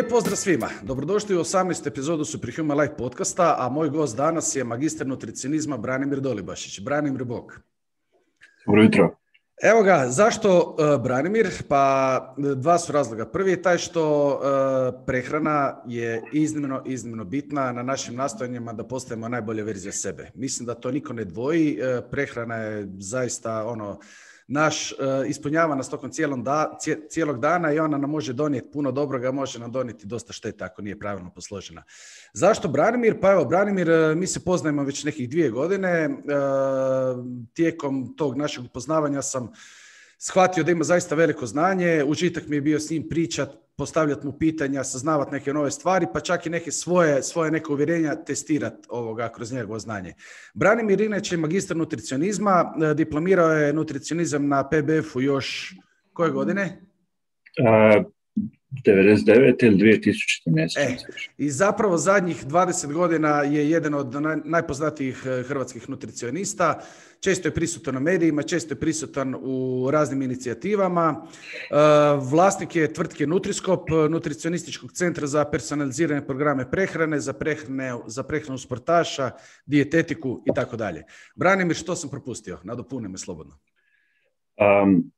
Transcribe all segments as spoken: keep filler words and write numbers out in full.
Lijep pozdrav svima. Dobrodošli u osamnaestu epizodu Superhuman Life podcasta, a moj gost danas je magister nutricionizma Branimir Dolibašić. Branimir, bok. Dobro jutro. Evo ga, zašto uh, Branimir? Pa dva su razloga. Prvi je taj što uh, prehrana je iznimno, iznimno bitna na našim nastojanjima da postavimo najbolje verzije sebe. Mislim da to niko ne dvoji. Uh, prehrana je zaista ono... naš uh, ispunjava nas tokom cijelom da, cijelog dana i ona nam može donijeti puno dobroga, može nam donijeti dosta štete ako nije pravilno posložena. Zašto Branimir? Pa evo, Branimir, mi se poznajemo već nekih dvije godine. Uh, tijekom tog našeg upoznavanja sam shvatio da ima zaista veliko znanje. Užitak mi je bio s njim pričat, postavljati mu pitanja, saznavati neke nove stvari, pa čak i neke svoje, svoje neke uvjerenja testirati ovoga kroz njegovo znanje. Branimir inače je magistar nutricionizma, diplomirao je nutricionizam na P B F-u još koje godine? Uh, devedeset devete ili dvije tisuće četrnaeste. E, I zapravo zadnjih dvadeset godina je jedan od naj, najpoznatijih hrvatskih nutricionista. Često je prisutan u medijima, često je prisutan u raznim inicijativama. Vlasnik je tvrtke Nutriskop, nutricionističkog centra za personalizirane programe prehrane, za, prehrane, za prehranu sportaša, dijetetiku i tako dalje. Branimir, što sam propustio? Nadopuni me slobodno. Um...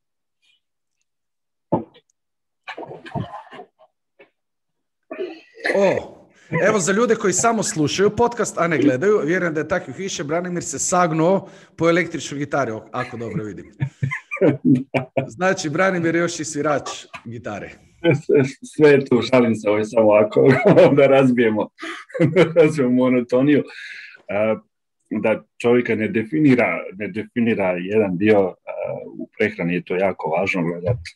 O, evo za ljude koji samo slušaju podcast, a ne gledaju, vjerujem da je takvih više, Branimir se sagnuo po električnoj gitari, ako dobro vidim. Znači, Branimir je još i svirač gitare. Sve je tu, šalim se, ovo je samo ako da razbijemo, razbijemo monotoniju. Da čovjeka ne definira, ne definira jedan dio u prehrani, je to jako važno gledati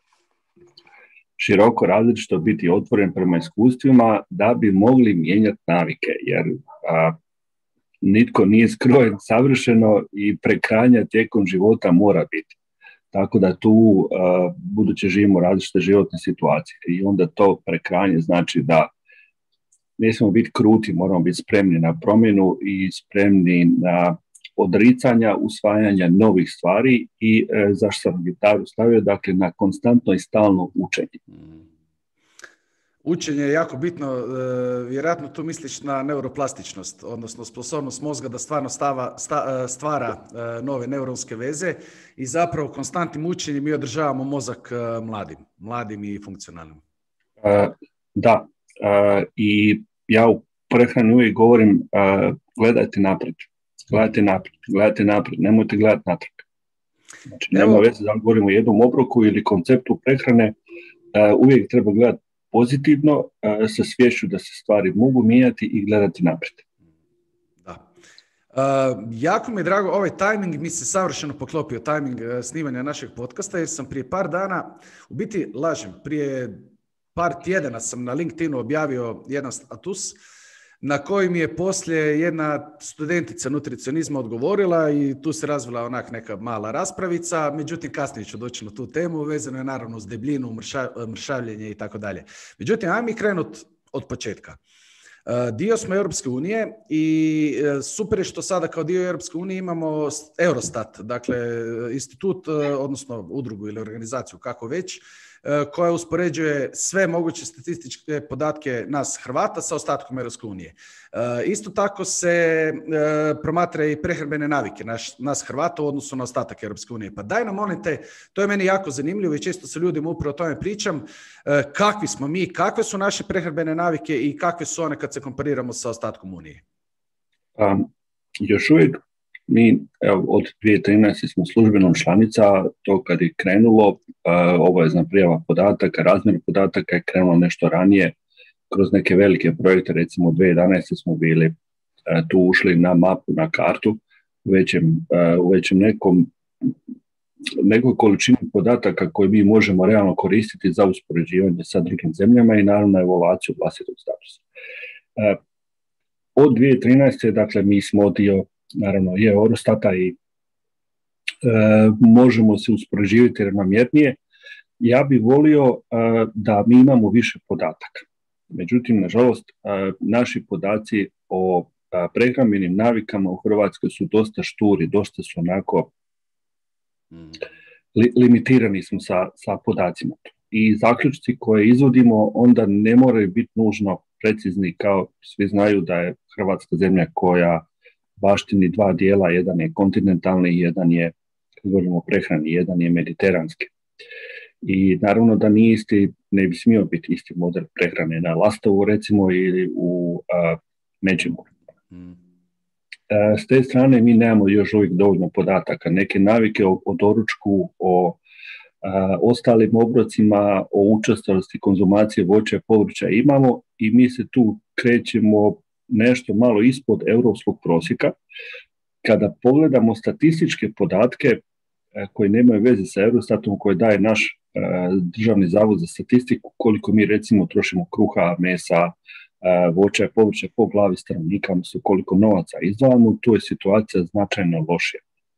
široko različito, biti otvoren prema iskustvima da bi mogli mijenjati navike, jer a, nitko nije skrojen savršeno i prekrajanja tijekom života mora biti. Tako da tu, a, budući živimo različite životne situacije i onda to prekrajanje znači da ne smijemo biti kruti, moramo biti spremni na promjenu i spremni na odricanja, usvajanja novih stvari i e, zašto sam gitaru stavio, dakle na konstantno i stalno učenje. Učenje je jako bitno, e, vjerojatno tu misliš na neuroplastičnost, odnosno sposobnost mozga da stvarno stava, sta, stvara e, nove neuronske veze i zapravo konstantnim učenjem mi održavamo mozak e, mladim, mladim i funkcionalnim. E, da, e, i ja u prehrani uvijek govorim e, gledajte naprijed. Gledajte naprijed, gledajte naprijed, nemojte gledati natrag. Znači, nema veze da li govorimo o jednom obroku ili konceptu prehrane, uh, uvijek treba gledati pozitivno, uh, sa sviješću da se stvari mogu mijenjati i gledati naprijed. Da. Uh, jako mi je drago, ovaj tajming mi se savršeno poklopio, tajming uh, snimanja našeg podcasta, jer sam prije par dana, u biti lažem, prije par tjedana sam na LinkedInu objavio jedan status na koji mi je poslije jedna studentica nutricionizma odgovorila i tu se razvila onak neka mala raspravica, međutim kasnije ću doći na tu temu, vezano je naravno uz debljinu, mrša, mršavljenje i tako dalje. Međutim, ajmo mi krenuti od početka. Dio smo Europske unije i super je što sada kao dio Europske unije imamo Eurostat, dakle institut, odnosno udrugu ili organizaciju, kako već, koja uspoređuje sve moguće statističke podatke nas Hrvata sa ostatkom Europske unije. Isto tako se promatra i prehrambene navike naš, nas Hrvata u odnosu na ostatak Europske unije. Pa daj nam, molim te, to je meni jako zanimljivo i često sa ljudima upravo o tome pričam, kakvi smo mi, kakve su naše prehrambene navike i kakve su one kad se kompariramo sa ostatkom Unije? Um, još uvijek mi evo, od dvije tisuće trinaeste smo službenom članica, to kad je krenulo, uh, obavezna prijava podataka, razmjena podataka je krenulo nešto ranije, kroz neke velike projekte, recimo u dvije tisuće jedanaeste smo bili uh, tu ušli na mapu, na kartu, u većem, uh, u većem nekom, nekoj količini podataka koje mi možemo realno koristiti za uspoređivanje sa drugim zemljama i naravno evaluaciju vlastitog statusa. Uh, od dvije tisuće trinaeste dakle, mi smo dio naravno je Eurostata i e, možemo se uspoređivati ravnomjernije. Ja bih volio e, da mi imamo više podataka. Međutim, nažalost, e, naši podaci o e, prehrambenim navikama u Hrvatskoj su dosta šturi, dosta su onako li, limitirani smo sa, sa podacima. i zaključci koje izvodimo onda ne moraju biti nužno precizni, kao svi znaju da je Hrvatska zemlja koja baštini dva dijela, jedan je kontinentalni, jedan je, kad govorimo o prehrani, jedan je mediteranski. I naravno da nije isti, ne bi smio biti isti model prehrane na Lastovu recimo ili u uh, Međimurju. Mm. Uh, s te strane mi nemamo još uvijek dovoljno podataka. Neke navike o, o doručku, o uh, ostalim obrocima, o učestalosti konzumacije voća i povrća imamo i mi se tu krećemo nešto malo ispod europskog prosjeka. Kada pogledamo statističke podatke uh, koji nemaju veze sa Eurostatom, koje daje naš Državni zavod za statistiku, koliko mi recimo trošimo kruha, mesa, voća i povrća po glavi stanovnika, odnosno koliko novaca izdvajamo, tu je situacija značajno lošija.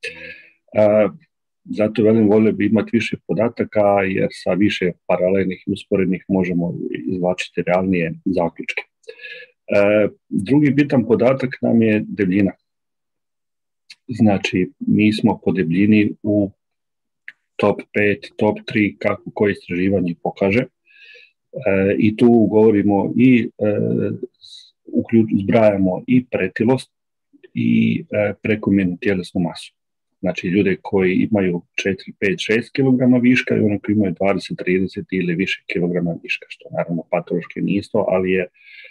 Zato velim, volio bi imati više podataka, jer sa više paralelnih i usporednih možemo izvlačiti realnije zaključke. Drugi bitan podatak nam je debljina. Znači, mi smo po debljini u top pet, top tri, kako koje istraživanje pokaže. E, I tu govorimo i e, uključ, zbrajamo i pretilost i e, prekomjernu tjelesnu masu. Znači ljude koji imaju četiri, pet, šest kilograma viška i oni koji imaju dvadeset, trideset ili više kilograma viška, što naravno patološki nije isto, ali je e,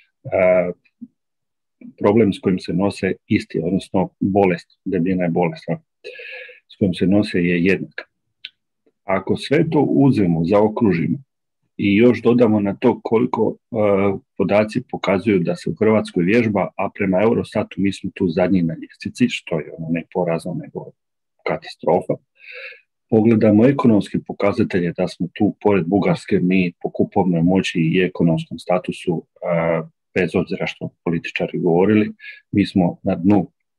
problem s kojim se nose isti, odnosno bolest, debljina je bolest, s kojim se nose je jednak. Ako sve to uzmemo, zaokružimo i još dodamo na to koliko uh, podaci pokazuju da se u Hrvatskoj vježba, a prema Eurostatu mi smo tu zadnji na ljestvici, što je ono ne porazno nego katastrofa. Pogledamo ekonomske pokazatelje da smo tu pored Bugarske mi po kupovnoj moći i ekonomskom statusu, uh, bez obzira što političari govorili, mi smo na dnu.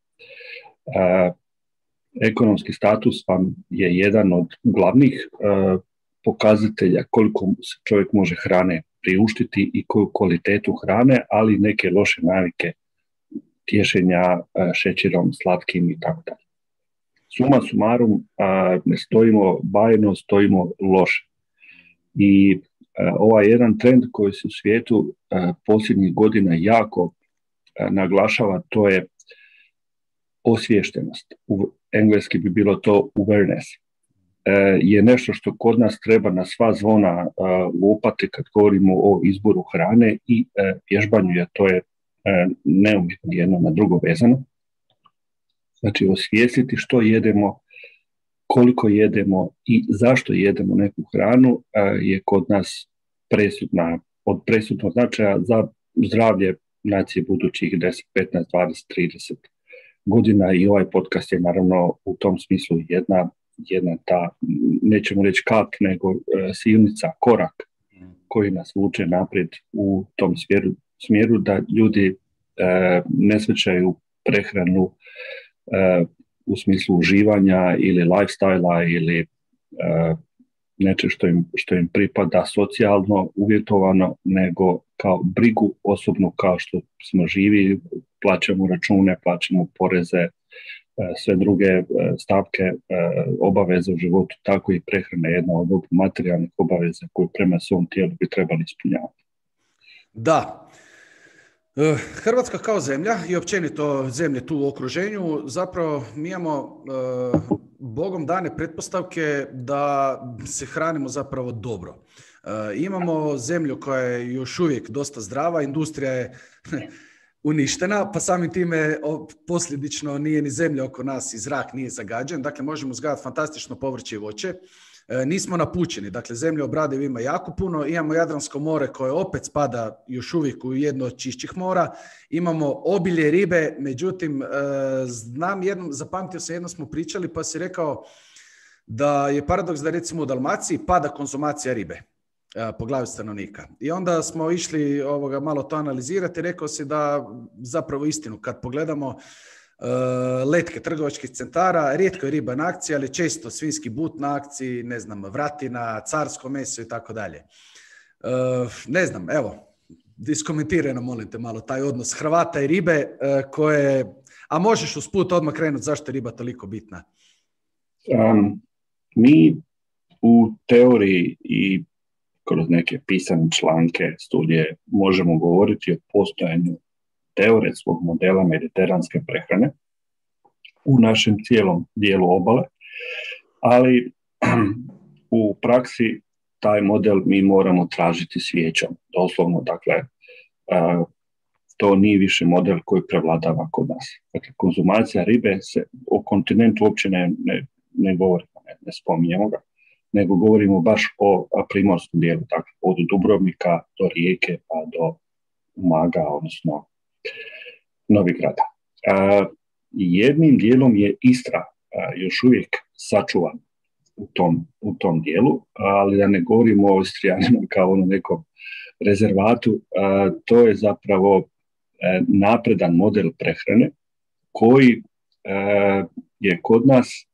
Uh, Ekonomski status vam je jedan od glavnih uh, pokazatelja koliko čovjek može hrane priuštiti i koju kvalitetu hrane, ali neke loše navike tješenja uh, šećerom, slatkim i tako dalje. Suma sumarum, uh, ne stojimo bajno, stojimo loše. I uh, ovaj jedan trend koji se u svijetu uh, posljednjih godina jako uh, naglašava, to je osviještenost. U engleski bi bilo to awareness. E, je nešto što kod nas treba na sva zvona lupati kad govorimo o izboru hrane i e, vježbanju, jer to je e, neumjetno jedno na drugo vezano. Znači osvijestiti što jedemo, koliko jedemo i zašto jedemo neku hranu e, je kod nas presudna, od presudnog značaja za zdravlje nacije budućih deset, petnaest, dvadeset, trideset godina i ovaj podcast je naravno u tom smislu jedna, jedna ta, nećemo reći kap, nego e, silnica, korak koji nas vuče naprijed u tom smjeru, smjeru da ljudi e, ne shvaćaju prehranu e, u smislu uživanja ili lifestyle-a ili e, nečeg što im, što im pripada socijalno uvjetovano, nego kao brigu osobnu, kao što smo živi, plaćamo račune, plaćamo poreze, sve druge stavke obaveze u životu, tako i prehrana je jedna od materijalnih obaveza koju prema svom tijelu bi trebali ispunjavati. Da. Hrvatska kao zemlja i općenito zemlje tu u okruženju, zapravo mi imamo uh, Bogom dane pretpostavke da se hranimo zapravo dobro. Uh, imamo zemlju koja je još uvijek dosta zdrava, industrija je uništena, pa samim time posljedično nije ni zemlja oko nas i zrak nije zagađen, dakle možemo uzgajati fantastično povrće i voće. E, nismo napućeni, dakle zemlje obradive ima jako puno, imamo Jadransko more koje opet spada još uvijek u jedno od čišćih mora, imamo obilje ribe, međutim e, znam jednom, zapamtio sam, jednom smo pričali pa si rekao da je paradoks da recimo u Dalmaciji pada konzumacija ribe e, po glavi stanovnika. I onda smo išli ovoga malo to analizirati, rekao si da zapravo istinu kad pogledamo Uh, letke trgovačkih centara, rijetko je riba na akciji, ali često svinjski but na akciji, ne znam, vratina, carsko meso i tako dalje. Uh, ne znam, evo, diskomentiraj nam, molim te, malo taj odnos Hrvata i ribe, uh, koje, a možeš usput odmah krenuti zašto je riba toliko bitna? Um, mi u teoriji i kroz neke pisane članke, studije, možemo govoriti o postojanju teoretskog modela mediteranske prehrane u našem cijelom dijelu obale, ali u praksi taj model mi moramo tražiti svijećom, doslovno, dakle, uh, to nije više model koji prevladava kod nas. Dakle, konzumacija ribe se o kontinentu uopće ne, ne, ne govorimo, ne, ne spominjemo ga, nego govorimo baš o primorskom dijelu, dakle, od Dubrovnika do Rijeke pa do Umaga, odnosno Novigrada. Uh, jednim dijelom je Istra uh, još uvijek sačuvan u tom, u tom dijelu, ali da ne govorimo o Istrijanima kao ono nekom rezervatu, uh, to je zapravo uh, napredan model prehrane koji uh, je kod nas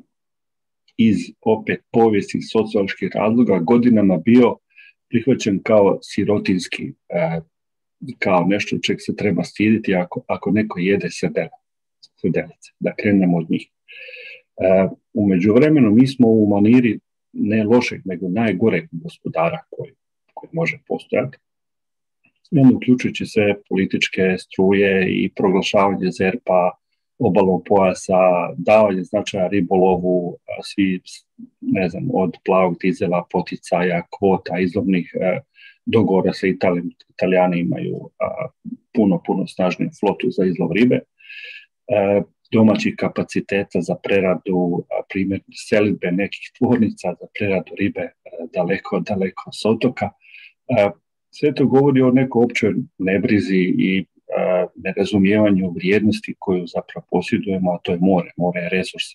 iz opet povijesnih socioloških razloga godinama bio prihvaćen kao sirotinski, uh, kao nešto čeg se treba stiditi ako, ako neko jede srdele, srdelice, da krenemo od njih. Uh, u međuvremenu mi smo u maniri ne lošeg, nego najgoreg gospodara koji, koji može postojati. Jedno uključujući sve političke struje i proglašavanje Z E R P-a, obalnog pojasa, davanje značaja ribolovu, svi, ne znam, od plavog dizela, poticaja, kvota, izlovnih uh, dogovora sa Italijom. Italijani imaju uh, puno, puno snažniju flotu za izlov ribe. Uh, domaćih kapaciteta za preradu, primjer selidbe nekih tvornica za preradu ribe daleko, daleko s otoka. Sve to govori o nekoj općoj nebrizi i nerazumijevanju vrijednosti koju zapravo posjedujemo, a to je more. More je resurs.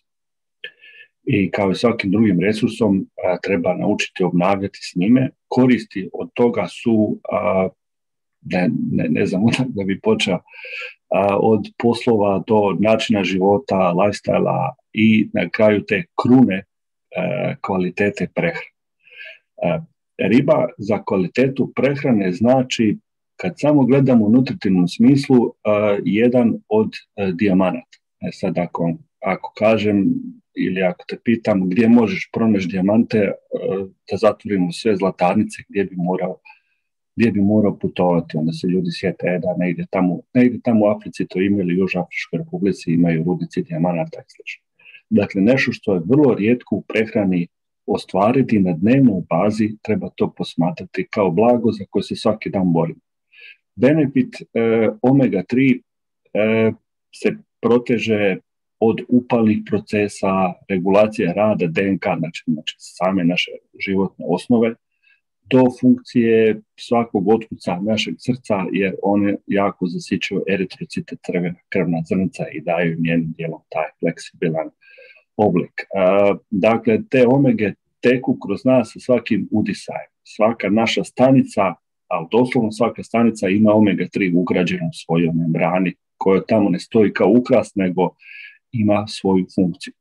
I kao i svakim drugim resursom treba naučiti obnavljati s njime. Koristi od toga su, ne, ne, ne znam da bi počeo, od poslova do načina života, lifestyle-a i na kraju te krune kvalitete prehrane. Riba za kvalitetu prehrane znači, kad samo gledamo u nutritivnom smislu, jedan od dijamanata. E sad ako, ako kažem ili ako te pitam gdje možeš pronaći dijamante, da zatvorimo sve zlatarnice, gdje bi morao gdje bi morao putovati, onda se ljudi sjete e, da negdje tamo, negdje tamo u Africi to imaju ili Južnoj Afričkoj Republici imaju rudnici dijamanata i sl. Dakle, nešto što je vrlo rijetko u prehrani ostvariti na dnevnoj bazi, treba to posmatrati kao blago za koje se svaki dan borimo. Benefit eh, omega tri eh, se proteže od upalnih procesa, regulacije rada D N K, znači, znači same naše životne osnove, do funkcije svakog otkuca našeg srca, jer one jako zasićuju eritrocite, crvena krvna zrnca i daju njenim dijelom taj fleksibilan oblik. Uh, dakle, te omege teku kroz nas sa svakim udisajem. Svaka naša stanica, ali doslovno svaka stanica ima omega tri ugrađenu u svojoj membrani, koja tamo ne stoji kao ukras, nego ima svoju funkciju.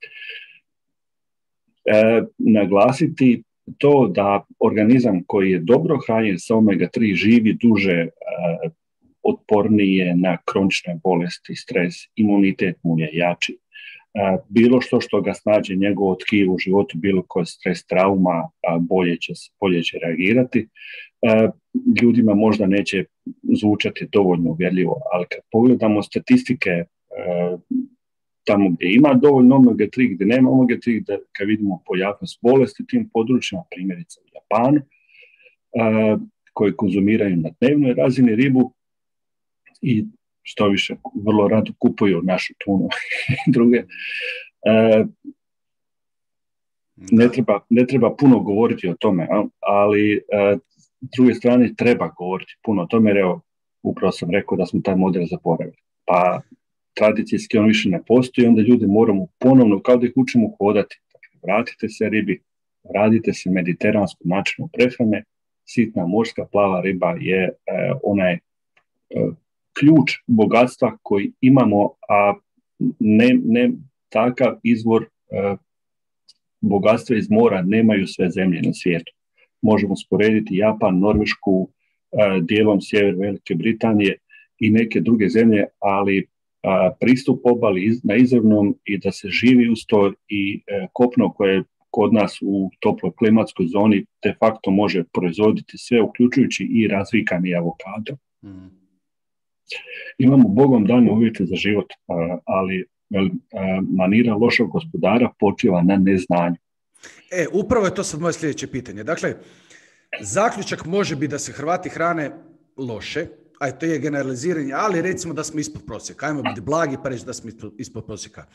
E, naglasiti to da organizam koji je dobro hranjen sa omega tri živi duže, e, otpornije na kronične bolesti, stres, imunitet mu je jači. E, bilo što što ga snađe njegovo tkivo u životu, bilo koje stres, trauma, bolje će, bolje će reagirati. E, ljudima možda neće zvučati dovoljno uvjerljivo, ali kad pogledamo statistike e, tamo gdje ima dovoljno omega tri, gdje nema omega tri, da kad vidimo pojavnost bolesti tim područjima, primjerice u Japanu, uh, koji konzumiraju na dnevnoj razini ribu i što više vrlo rado kupuju našu tunu i druge. Uh, ne, treba, ne treba puno govoriti o tome, ali uh, s druge strane treba govoriti puno o tome, jer evo, upravo sam rekao da smo taj model zaboravili. Pa tradicijski on više ne postoji, onda ljudi moramo ponovno, kao da ih učimo hodati. Dakle, vratite se ribi, radite se mediteranskom načinu prehrane, sitna morska plava riba je e, onaj e, ključ bogatstva koji imamo, a ne, ne takav izvor e, bogatstva iz mora nemaju sve zemlje na svijetu. Možemo sporediti Japan, Norvešku, e, dijelom sjever Velike Britanije i neke druge zemlje, ali pristup obali na izravnom i da se živi uz to i kopno koje, kod nas u toploj klimatskoj zoni de facto može proizvoditi sve, uključujući i razvikani avokado. Mm. Imamo Bogom dane uvjete za život, ali manira lošeg gospodara počiva na neznanju. E, upravo je to sad moje sljedeće pitanje. Dakle, zaključak može biti da se Hrvati hrane loše, a to je generaliziranje, ali recimo da smo ispod prosjeka. Ajmo biti blagi pa reći da smo ispod prosjeka.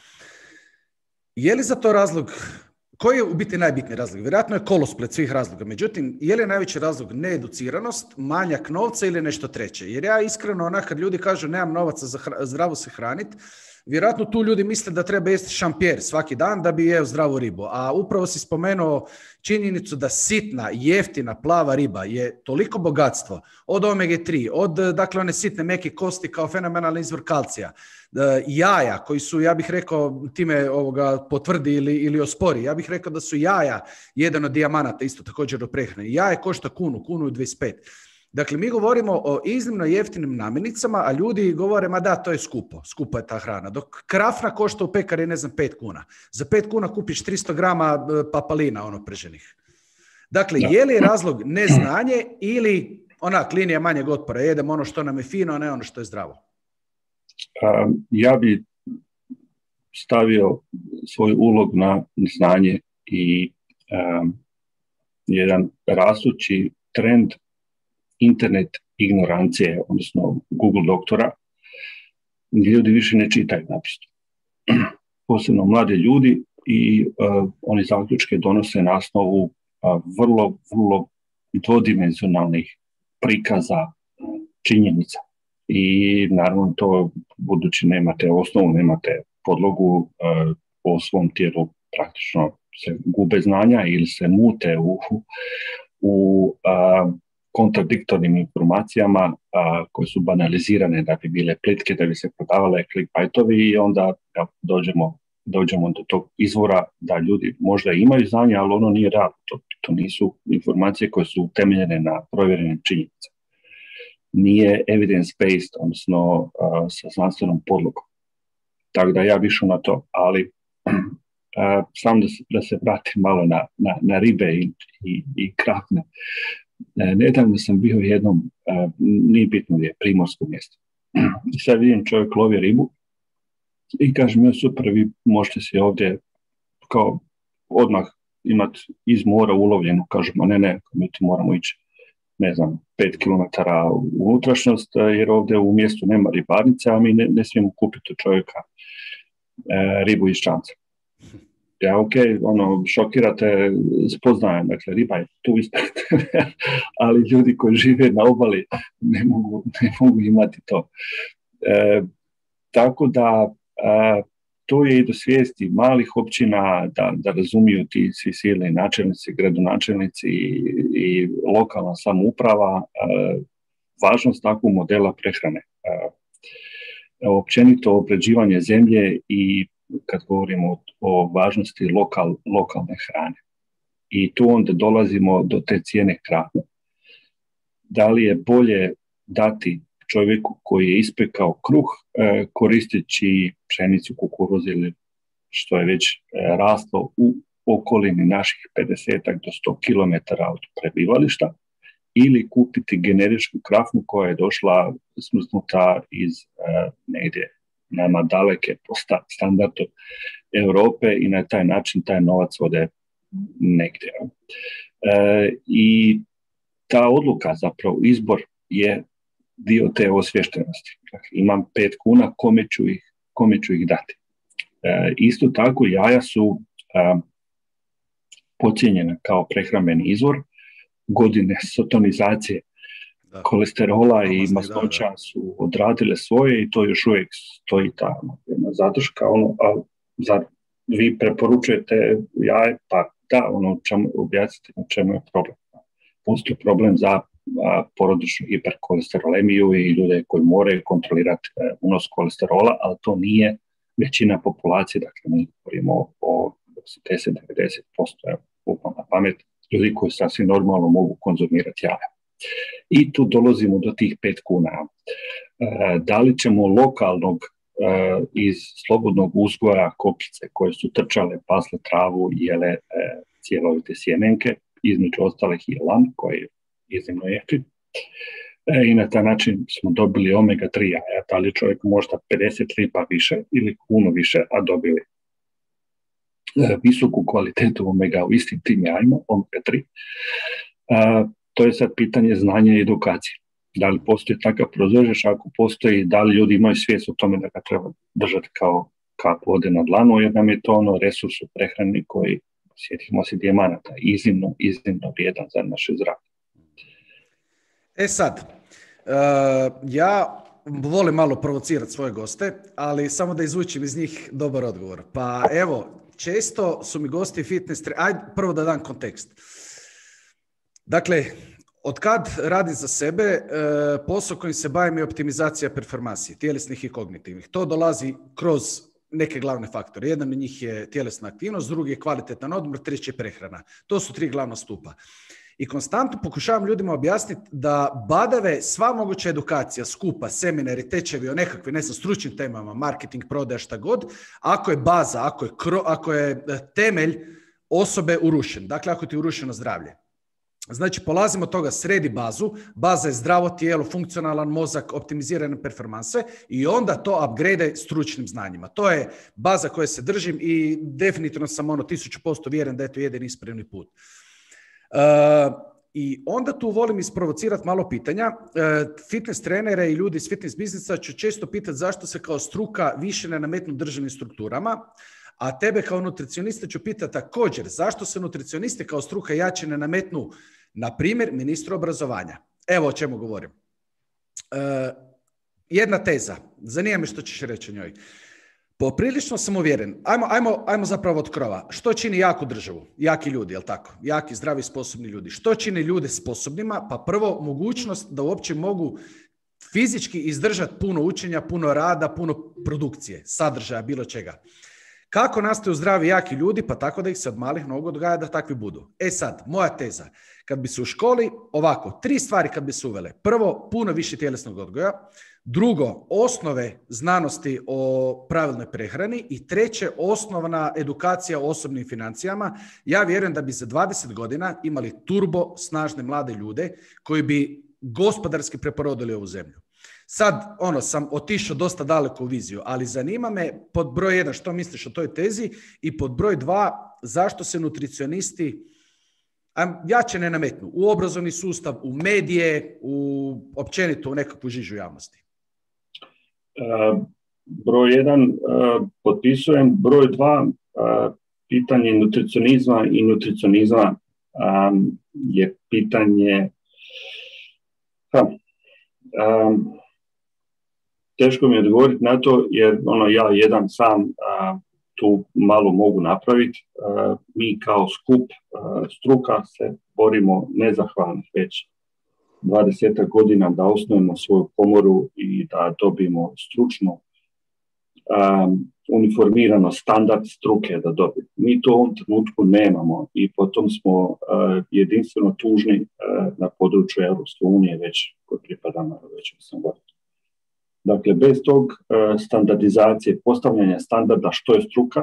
Je li za to razlog, koji je u biti najbitniji razlog? Vjerojatno je kolosplet svih razloga. Međutim, je li najveći razlog needuciranost, manjak novca ili nešto treće? Jer ja iskreno, onak kad ljudi kažu nemam novaca za hra- zdravo se hraniti, vjerojatno tu ljudi misle da treba jesti šampjer svaki dan da bi jeo zdravu ribu. A upravo si spomenuo činjenicu da sitna, jeftina, plava riba je toliko bogatstvo od omega tri, od dakle one sitne meke kosti kao fenomenalni izvor kalcija, jaja koji su, ja bih rekao, time ovoga potvrdi ili, ili ospori, ja bih rekao da su jaja jedan od dijamanata isto također u prehrani. Jaje košta kunu, kunu i dvadeset pet. Dakle, mi govorimo o iznimno jeftinim namirnicama, a ljudi govore, ma da, to je skupo, skupo je ta hrana. Dok krafna košta u pekari, ne znam, pet kuna. Za pet kuna kupiš tristo grama papalina, ono, prženih. Dakle, da. Je li razlog neznanje ili onak, linija manjeg otpora, jedemo ono što nam je fino, a ne ono što je zdravo? Um, ja bi stavio svoj ulog na znanje i um, jedan rastući trend internet ignorancije, odnosno Google doktora, gdje ljudi više ne čitaju naprosto. Posebno mlade ljudi i uh, oni zaključke donose na osnovu uh, vrlo, vrlo dvodimenzionalnih prikaza činjenica. I naravno to, budući nemate osnovu, nemate podlogu, uh, po svom tijelu praktično se gube znanja ili se mute u, u uh, kontradiktornim informacijama a, koje su banalizirane da bi bile plitke, da bi se prodavale clickbaitovi i onda ja, dođemo, dođemo do tog izvora da ljudi možda imaju znanje, ali ono nije realno. To, to nisu informacije koje su utemeljene na provjerenim činjenicama. Nije evidence-based, odnosno a, sa znanstvenom podlogom. Tako da ja bi išao na to, ali a, sam da se, da se vratim malo na, na, na ribe i, i, i krafne. Nedavno sam bio jednom, nije bitno je, primorsko mjesto. I sad vidim čovjek lovi ribu i kaže mi, super, vi možete se ovdje kao odmah imati iz mora ulovljeno. Kažemo, ne, ne, mi ti moramo ići, ne znam, pet kilometara u unutrašnjost, jer ovdje u mjestu nema ribarnice, a mi ne, ne smijemo kupiti od čovjeka e, ribu iz čamca. Ja, ok, ono, šokirate spoznajem, dakle, riba je tu ispred, ali ljudi koji žive na obali ne mogu, ne mogu imati to. E, tako da, e, to je i do svijesti malih općina da, da razumiju ti svi silni načelnici, gradonačelnici i, i lokalna samouprava e, važnost takvog modela prehrane. E, općenito obrađivanje zemlje i kad govorimo o, o važnosti lokal, lokalne hrane. I tu onda dolazimo do te cijene hrane. Da li je bolje dati čovjeku koji je ispekao kruh e, koristeći pšenicu, kukuruz ili što je već e, raslo u okolini naših pedeset do sto kilometara od prebivališta, ili kupiti generičku krafnu koja je došla smrznuta iz e, negdje nama daleke po standardu Europe i na taj način taj novac ode negdje. E, I ta odluka, zapravo izbor, je dio te osviještenosti. Dakle, imam pet kuna, kome ću ih, kome ću ih dati. E, isto tako jaja su e, pocijenjena kao prehrambeni izvor. Godine sotonizacije da. kolesterola i masnoća da, da. su odradile svoje i to još uvijek stoji ta jedna zadrška. Ono, a zar vi preporučujete jaje? Pa da, ono, čemu, objasnite na čemu je problem. Postoji problem za a, porodičnu hiperkolesterolemiju i ljude koji moraju kontrolirati a, unos kolesterola, ali to nije većina populacije, dakle mi govorimo o deset do devedeset posto na pamet ljudi koji sasvim normalno mogu konzumirati jaja. I tu dolazimo do tih pet kuna. E, da li ćemo lokalnog e, iz slobodnog uzgoja kokice koje su trčale, pasle travu, jele e, cjelovite sjemenke, između ostalih i lan koji je iznimno jeftin. E, I na taj način smo dobili omega tri jaja, da li čovjek možda pedeset lipa više ili kunu više, a dobili e, visoku kvalitetu omega u istim tim jajima, omega tri. E, to je sad pitanje znanja i edukacije. Da li postoji takav proizvođač, ako postoji, da li ljudi imaju svijest o tome da ga treba držati kao kap vode na dlanu, jer nam je to ono resurs u prehrani koji, sjetimo se dijamanata, iznimno, iznimno vrijedan za naše zdravlje. E sad, uh, ja volim malo provocirati svoje goste, ali samo da izvučim iz njih dobar odgovor. Pa evo, često su mi gosti fitness treneri, ajde prvo da dam kontekst. Dakle, od kad radim za sebe, e, posao kojim se bavim je optimizacija performansi, tjelesnih i kognitivnih. To dolazi kroz neke glavne faktore. Jedan od njih je tjelesna aktivnost, drugi je kvalitetan odmor, treći je prehrana. To su tri glavna stupa. I konstantno pokušavam ljudima objasniti da badave sva moguća edukacija, skupa, seminari, tečevi o nekakvim, ne znam, stručnim temama, marketing, prodaja, šta god, ako je baza, ako je, kro, ako je temelj osobe urušen, dakle ako ti je urušeno zdravlje. Znači, polazimo od toga, sredi bazu, baza je zdravo tijelo, funkcionalan mozak, optimizirane performanse i onda to upgrade stručnim znanjima. To je baza koje se držim i definitivno sam ono tisuću posto vjeren da je to jedan ispravni put. Uh, I onda tu volim isprovocirati malo pitanja. Uh, fitness trenere i ljudi iz fitness biznisa ću često pitati zašto se kao struka više ne nametnu državnim strukturama, a tebe kao nutricionista ću pitati također zašto se nutricionisti kao struka jače ne nametnu, na primjer, ministru obrazovanja. Evo o čemu govorim. Uh, jedna teza, zanima me što ćeš reći o njoj. Poprilično sam uvjeren, ajmo, ajmo, ajmo zapravo od krova. Što čini jaku državu? Jaki ljudi, jel tako? Jaki, zdravi, sposobni ljudi. Što čini ljude sposobnima? Pa prvo, mogućnost da uopće mogu fizički izdržati puno učenja, puno rada, puno produkcije, sadržaja, bilo čega. Kako nastaju zdravi, jaki ljudi? Pa tako da ih se od malih nogu odgaja da takvi budu. E sad, moja teza. Kad bi se u školi, ovako, tri stvari kad bi se uvele. Prvo, puno više tjelesnog odgoja. Drugo, osnove znanosti o pravilnoj prehrani. I treće, osnovna edukacija o osobnim financijama. Ja vjerujem da bi za dvadeset godina imali turbo snažne mlade ljude koji bi gospodarski preporodili ovu zemlju. Sad, ono, sam otišao dosta daleko u viziju, ali zanima me pod broj jedan što misliš o toj tezi i pod broj dva zašto se nutricionisti jače ne nametnu u obrazovni sustav, u medije, u općenito u nekakvu žižu javnosti. Uh, broj jedan, uh, potpisujem. Broj dva, uh, pitanje nutricionizma i nutricionizma um, je pitanje ha, um, teško mi je odgovoriti na to, jer ono, ja jedan sam uh, tu malo mogu napraviti. Uh, mi kao skup uh, struka se borimo nezahvalno već dvadeset godina da osnujemo svoju komoru i da dobijemo stručno um, uniformirano standard struke da dobijemo. Mi to u ovom trenutku nemamo i potom smo uh, jedinstveno tužni uh, na području Europske unije već koji pripadamo već osam godina. Dakle, bez tog uh, standardizacije, postavljanja standarda što je struka,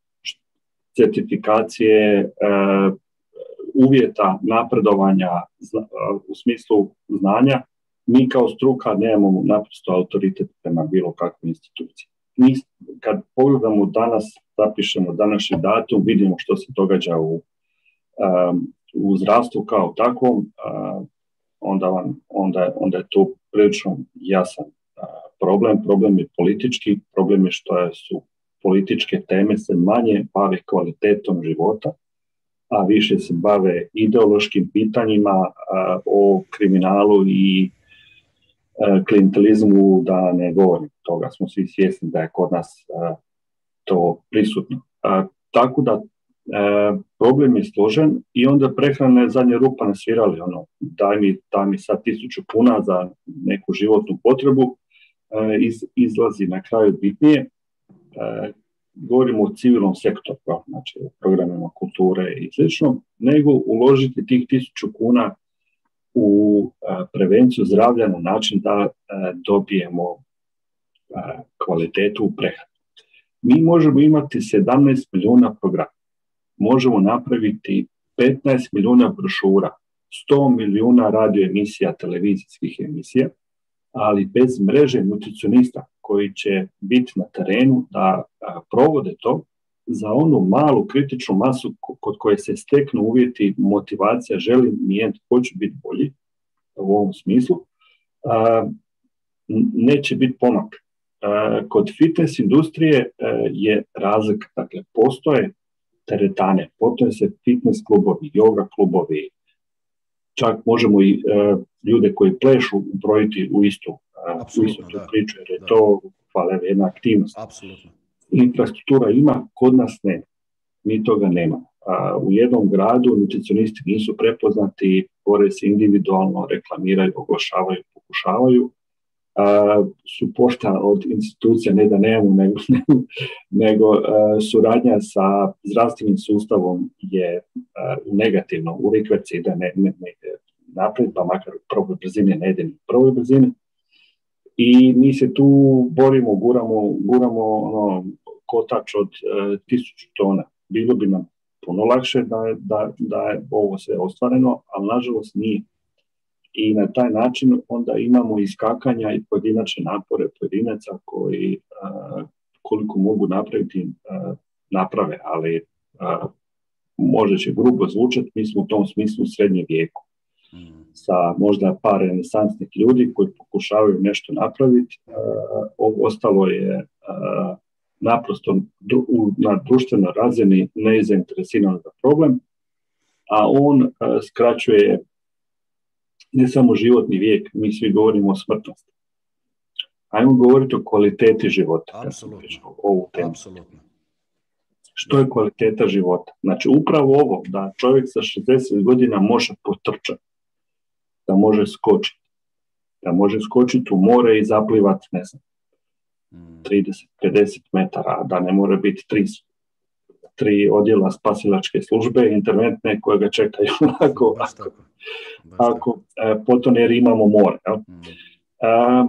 certifikacije, uh, uvjeta napredovanja uh, u smislu znanja, mi kao struka nemamo naprosto autoritet prema bilo kakvoj instituciji. Mi, kad pogledamo danas, zapišemo današnji datum, vidimo što se događa u, um, u zdravstvu kao takvom, uh, onda, vam, onda, onda je to prilično jasan problem. Problem je politički, problem je što su političke teme se manje bave kvalitetom života, a više se bave ideološkim pitanjima a, o kriminalu i a, klijentelizmu, da ne govorim. Toga smo svi svjesni da je kod nas a, to prisutno. A, tako da a, problem je složen i onda prehrana je zadnja rupa na svirali. Ono, daj mi, daj mi sad tisuću kuna za neku životnu potrebu, Iz, izlazi na kraju bitnije. E, govorimo o civilnom sektoru, znači o programima kulture i slično, nego uložiti tih tisuću kuna u a, prevenciju zdravlja na način da a, dobijemo a, kvalitetu u prehrani. Mi možemo imati sedamnaest milijuna programa. možemo napraviti petnaest milijuna brošura, sto milijuna radio emisija, televizijskih emisija, ali bez mreže nutricionista koji će biti na terenu da a, provode to za onu malu kritičnu masu kod koje se steknu uvjeti, motivacija, želim, nijent, hoću biti bolji u ovom smislu, a, neće biti pomak. A, kod fitness industrije a, je razlika, dakle, postoje teretane, postoje se fitness klubovi, yoga klubovi, čak možemo i a, ljude koji plešu ubrojiti u istu, a, u istu tu priču, jer je da. To hvale jedna aktivnost. Apsolutno. Infrastruktura ima, kod nas ne. Mi toga nemamo. A, u jednom gradu nutricionisti nisu prepoznati, bore se individualno, reklamiraju, oglašavaju, pokušavaju. A, su pošta od institucija, ne da nemamo, nego, nego a, suradnja sa zdravstvenim sustavom je a, negativno, u rikverci da ne, ne, ne naprijed, pa makar u prvoj brzini ne ide ni u prvoj brzini. I mi se tu borimo, guramo, guramo ono, kotač od e, tisuću tona. Bilo bi nam puno lakše da, da, da je ovo sve ostvareno, ali nažalost nije. I na taj način onda imamo iskakanja i pojedinačne napore pojedinaca koji a, koliko mogu napraviti a, naprave, ali a, može će grubo zvučati, mi smo u tom smislu u srednjem vijeku. Mm. Sa možda par renesansnih ljudi koji pokušavaju nešto napraviti, ovo ostalo je a, naprosto dru, na društvenoj razini nezainteresirano za problem, a on a, skraćuje ne samo životni vijek, mi svi govorimo o smrtnosti. Ajmo govoriti o kvaliteti života. Apsolutno. Ovu temu. Apsolutno. Što je kvaliteta života? Znači, upravo ovo, da čovjek sa šezdeset godina može potrčati, da može skočiti, da može skočiti u more i zaplivati, ne znam, trideset do pedeset metara, da ne mora biti tri, tri odjela spasilačke službe, interventne koje ga čekaju ako, ako, ako e, potom jer imamo more. Mm. E,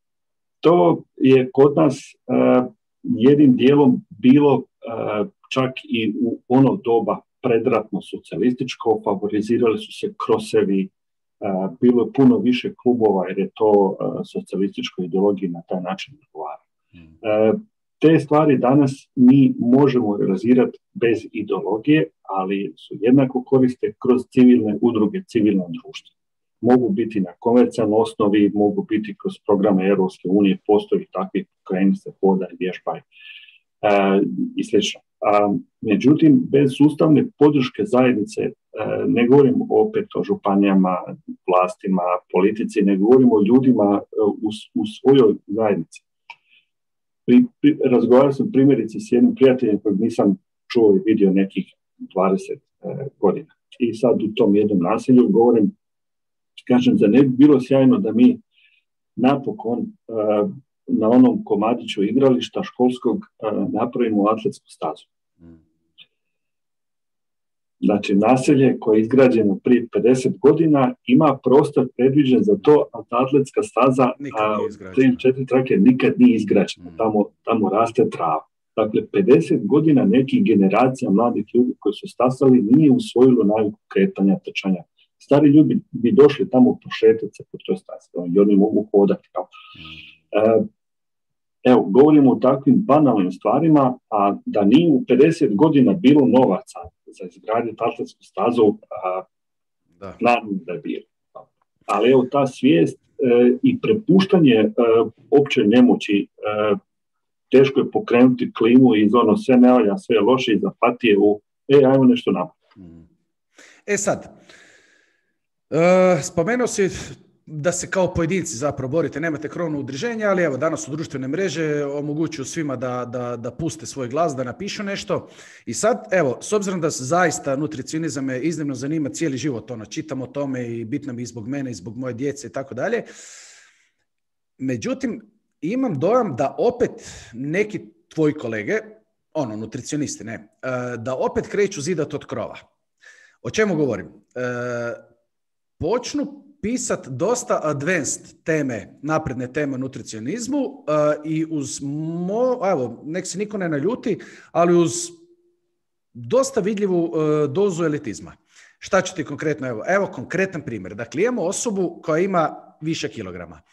to je kod nas e, jednim dijelom bilo e, čak i u ono doba predratno socijalističko, favorizirali su se krosevi, Uh, bilo je puno više klubova jer je to uh, socijalističkoj ideologiji na taj način odgovara. Mm. Uh, te stvari danas mi možemo realizirati bez ideologije, ali su jednako koriste kroz civilne udruge, civilno društvo. Mogu biti na komercijalnoj osnovi, mogu biti kroz programe Europske unije, postoji takvi kreni se hoda i vježbaj uh, i slično. Uh, međutim, bez sustavne podrške zajednice, ne govorim opet o županijama, vlastima, politici, ne govorimo o ljudima u, u svojoj zajednici. Pri, pri, razgovarao sam primjerice s jednim prijateljem kojeg nisam čuo i vidio nekih dvadeset eh, godina. I sad u tom jednom naselju govorim, kažem, da ne bi bilo sjajno da mi napokon eh, na onom komadiću igrališta školskog eh, napravimo atletsku stazu. Znači, naselje koje je izgrađeno prije pedeset godina ima prostor predviđen za to, a ta atletska staza tri četiri trake nikad nije izgrađena. Mm. Tamo, tamo raste trava. Dakle, pedeset godina nekih generacija mladih ljudi koji su stasali nije usvojilo naviku kretanja, trčanja. Stari ljudi bi došli tamo prošetati se po toj stazi, i oni mogu hodati. Mm. E, evo, govorimo o takvim banalnim stvarima, a da nije u pedeset godina bilo novaca za izgraditi atletsku stazu, naravno da je bilo. Ali evo, ta svijest e, i prepuštanje e, opće nemoći, e, teško je pokrenuti klimu iz ono sve ne valja, sve je loše, iz apatije u, e, ajmo nešto napraviti. E sad, e, spomenuo si da se kao pojedinci zapravo borite, nemate krovno udruženje, ali evo, danas su društvene mreže omogućuju svima da, da, da puste svoj glas, da napišu nešto. I sad, evo, s obzirom da zaista nutricionizam me iznimno zanima cijeli život, ono, čitam o tome i bitno mi i zbog mene i zbog moje djece i tako dalje. Međutim, imam dojam da opet neki tvoji kolege, ono, nutricionisti, ne, da opet kreću zidat od krova. O čemu govorim? Počnu pisati dosta advanced teme, napredne teme o nutricionizmu uh, i uz, mo, evo, nek se niko ne naljuti, ali uz dosta vidljivu uh, dozu elitizma. Šta ću ti konkretno? Evo, evo konkretan primjer. Dakle, imamo osobu koja ima više kilograma.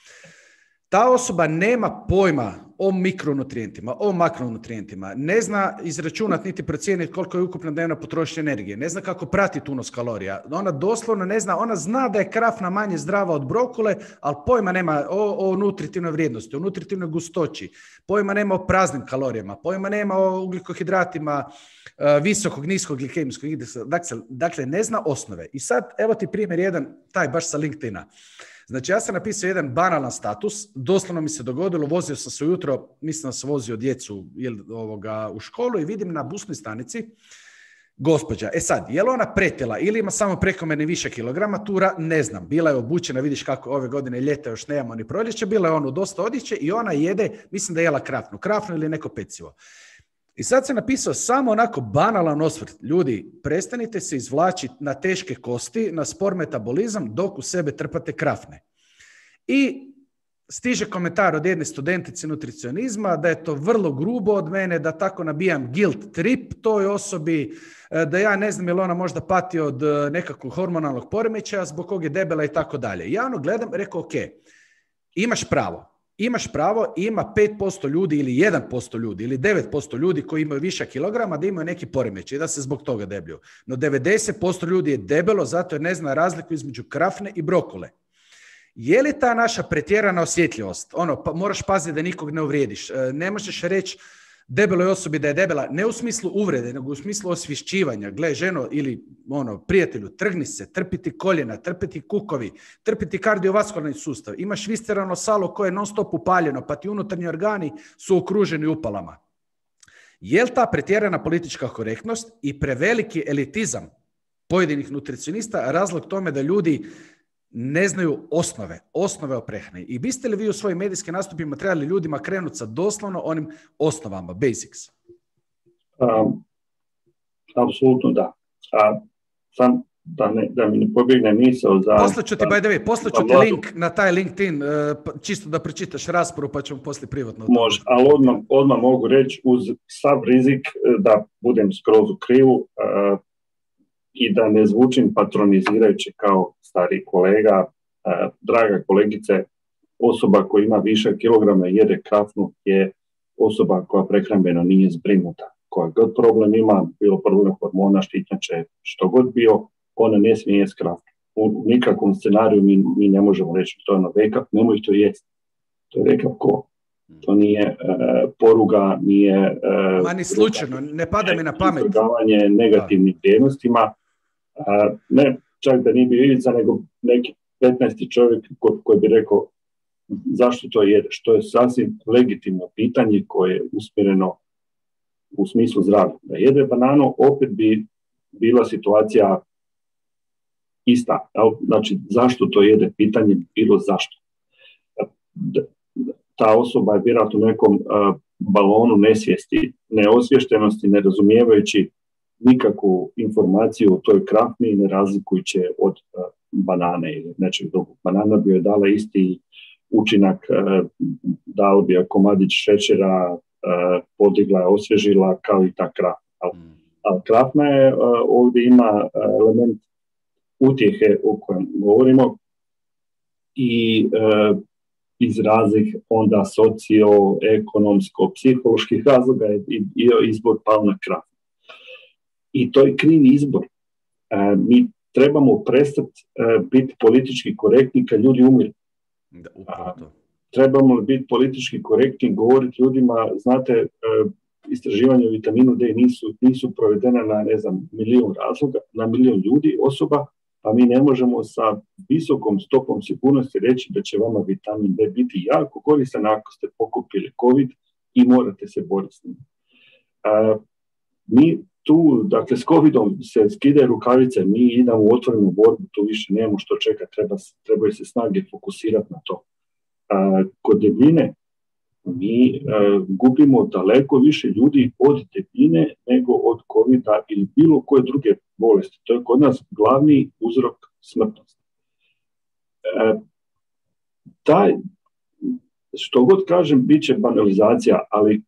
Ta osoba nema pojma o mikronutrijentima, o makronutrijentima, ne zna izračunati niti procijeniti koliko je ukupna dnevna potrošnja energije, ne zna kako pratiti unos kalorija. Ona doslovno ne zna, ona zna da je krafna manje zdrava od brokule, ali pojma nema o, o nutritivnoj vrijednosti, o nutritivnoj gustoći, pojma nema o praznim kalorijama, pojma nema o ugljikohidratima, visokog, niskog glikemijskog indeksa. Dakle, dakle, ne zna osnove. I sad, evo ti primjer jedan, taj baš sa LinkedIna. Znači, ja sam napisao jedan banalan status, doslovno mi se dogodilo, vozio sam se ujutro, mislim da sam vozio djecu ovoga, u školu i vidim na busnoj stanici gospođa. E sad, je li ona pretila ili ima samo prekomjerni više kilograma, tura, ne znam. Bila je obučena, vidiš kako ove godine ljeta još nemamo ni proljeće, bila je ono dosta odjeće i ona jede, mislim da je jela krafnu, krafnu ili neko pecivo. I sad sam napisao samo onako banalan osvrt. Ljudi, prestanite se izvlačiti na teške kosti, na spor metabolizam, dok u sebe trpate krafne. I stiže komentar od jedne studentice nutricionizma da je to vrlo grubo od mene, da tako nabijam guilt trip toj osobi, da ja ne znam je li ona možda pati od nekakvog hormonalnog poremećaja zbog kog je debela i tako dalje. Ja ono gledam, rekao, ok, imaš pravo. Imaš pravo, ima pet posto ljudi ili jedan posto ljudi ili devet posto ljudi koji imaju više kilograma da imaju neki poremećaj i da se zbog toga deblju. No devedeset posto ljudi je debelo zato jer ne zna razliku između krafne i brokule. Je li ta naša pretjerana osjetljivost? Ono, pa moraš paziti da nikog ne uvrijediš. Ne možeš reći debeloj osobi da je debela, ne u smislu uvrede, nego u smislu osvješćivanja. Gle, ženo ili ono, prijatelju, trgni se, trpiti koljena, trpiti kukovi, trpiti kardiovaskularni sustav. Imaš visceralno salo koje je non stop upaljeno, pa ti unutarnji organi su okruženi upalama. Je li ta pretjerana politička korektnost i preveliki elitizam pojedinih nutricionista razlog tome da ljudi ne znaju osnove, osnove o prehrani? I biste li vi u svojim medijskim nastupima trebali ljudima krenuti sa doslovno onim osnovama, basics? Um, apsolutno da. A, sam da, ne, da mi ne pobjegne misao za... Poslaću ti, by the way, poslaću ti link na taj LinkedIn, uh, čisto da pročitaš raspravu, pa ćemo poslije privatno. Može, ali odmah, odmah mogu reći uz sav rizik da budem skroz u krivu, uh, i da ne zvučim patronizirajući kao stari kolega, eh, draga kolegice, osoba koja ima više kilograma i jede krafnu je osoba koja prehrambeno nije zbrinuta. Koja god problem ima, bilo problem hormona, štitnjače, što god bio, ona ne smije jesti krafnu. U nikakvom scenariju mi, mi ne možemo reći to je ono vekap, nemoj to jesti. To je vekap ko? To nije eh, poruga, nije... Eh, Ma ni slučajno, ne pada mi na pamet. Izvrgavanje negativnim vrijednostima. Uh, ne čak da nije bio Ivica, nego neki petnaesti čovjek ko, koji bi rekao zašto to jede, što je sasvim legitimno pitanje koje je usmjereno u smislu zdravlja. Da jede bananu, opet bi bila situacija ista. Znači, zašto to jede, pitanje bi bilo zašto. Ta osoba je vjerojatno u nekom uh, balonu nesvijesti, neosviještenosti, nerazumijevajući nikakvu informaciju o toj krafni, ne razlikujući od uh, banane ili nečeg drugog. Banana bi joj dala isti učinak, uh, dao bi joj komadić šećera, uh, podigla, osvježila kao i ta krafna. Ali al krafna je, uh, ovdje ima uh, element utjehe o kojem govorimo i uh, iz raznih onda socio-ekonomsko, psiholoških razloga je i, i izbor pao na krafnu. I to je krivi izbor. E, mi trebamo prestati e, biti politički korektni kad ljudi umiru. Da, upravo to. Trebamo biti politički korektni, govoriti ljudima, znate, e, istraživanje o vitaminu D nisu, nisu provedena na, ne znam, milijun razloga, na milijun ljudi, osoba, pa mi ne možemo sa visokom stopom sigurnosti reći da će vama vitamin D biti jako koristan ako ste pokupili COVID i morate se boriti s njim. E, mi tu, dakle, s covidom se skidaju rukavice, mi idemo u otvorenu borbu, tu više nemamo što čekati, treba, trebaju se snage fokusirati na to. A, kod debljine mi a, gubimo daleko više ljudi od debljine nego od covida ili bilo koje druge bolesti. To je kod nas glavni uzrok smrtnosti. A, taj, što god kažem, bit će banalizacija, ali kad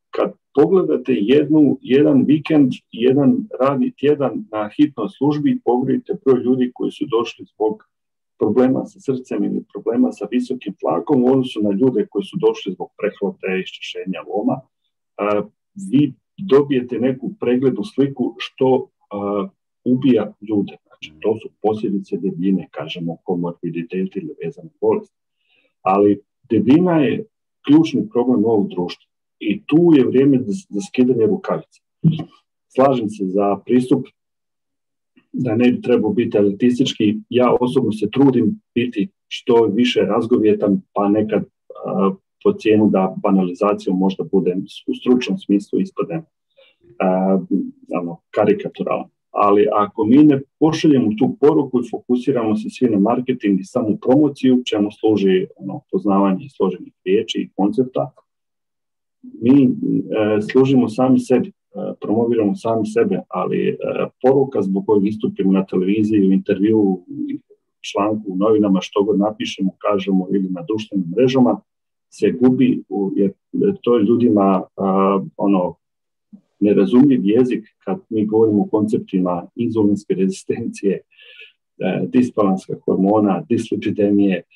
pogledate jednu, jedan vikend, jedan radni tjedan na hitnoj službi, pogledajte broj ljudi koji su došli zbog problema sa srcem ili problema sa visokim tlakom u odnosu na ljude koji su došli zbog prehlade, iščašenja, loma. A, vi dobijete neku preglednu sliku što a, ubija ljude. Znači, to su posljedice debljine, kažemo komorbiditeti ili vezane bolesti. Ali debljina je ključni problem ovog društva. I tu je vrijeme za skidanje rukavice. Slažem se za pristup da ne bi trebao biti elitistički. Ja osobno se trudim biti što više razgovjetan, pa nekad uh, po cijenu da banalizacijom možda bude u stručnom smislu ispadne uh, ono, karikaturalan. Ali ako mi ne pošaljemo tu poruku i fokusiramo se svi na marketing i samu promociju, čemu služi ono, poznavanje složenih riječi i koncepta, mi e, služimo sami sebi, e, promoviramo sami sebe, ali e, poruka zbog kojeg istupimo na televiziji, u intervju, članku, u novinama, što god napišemo, kažemo ili na društvenim mrežama, se gubi, jer to je ljudima a, ono, nerazumljiv jezik kad mi govorimo o konceptima inzulinske rezistencije, e, disbalanska hormona, dislipidemije, e,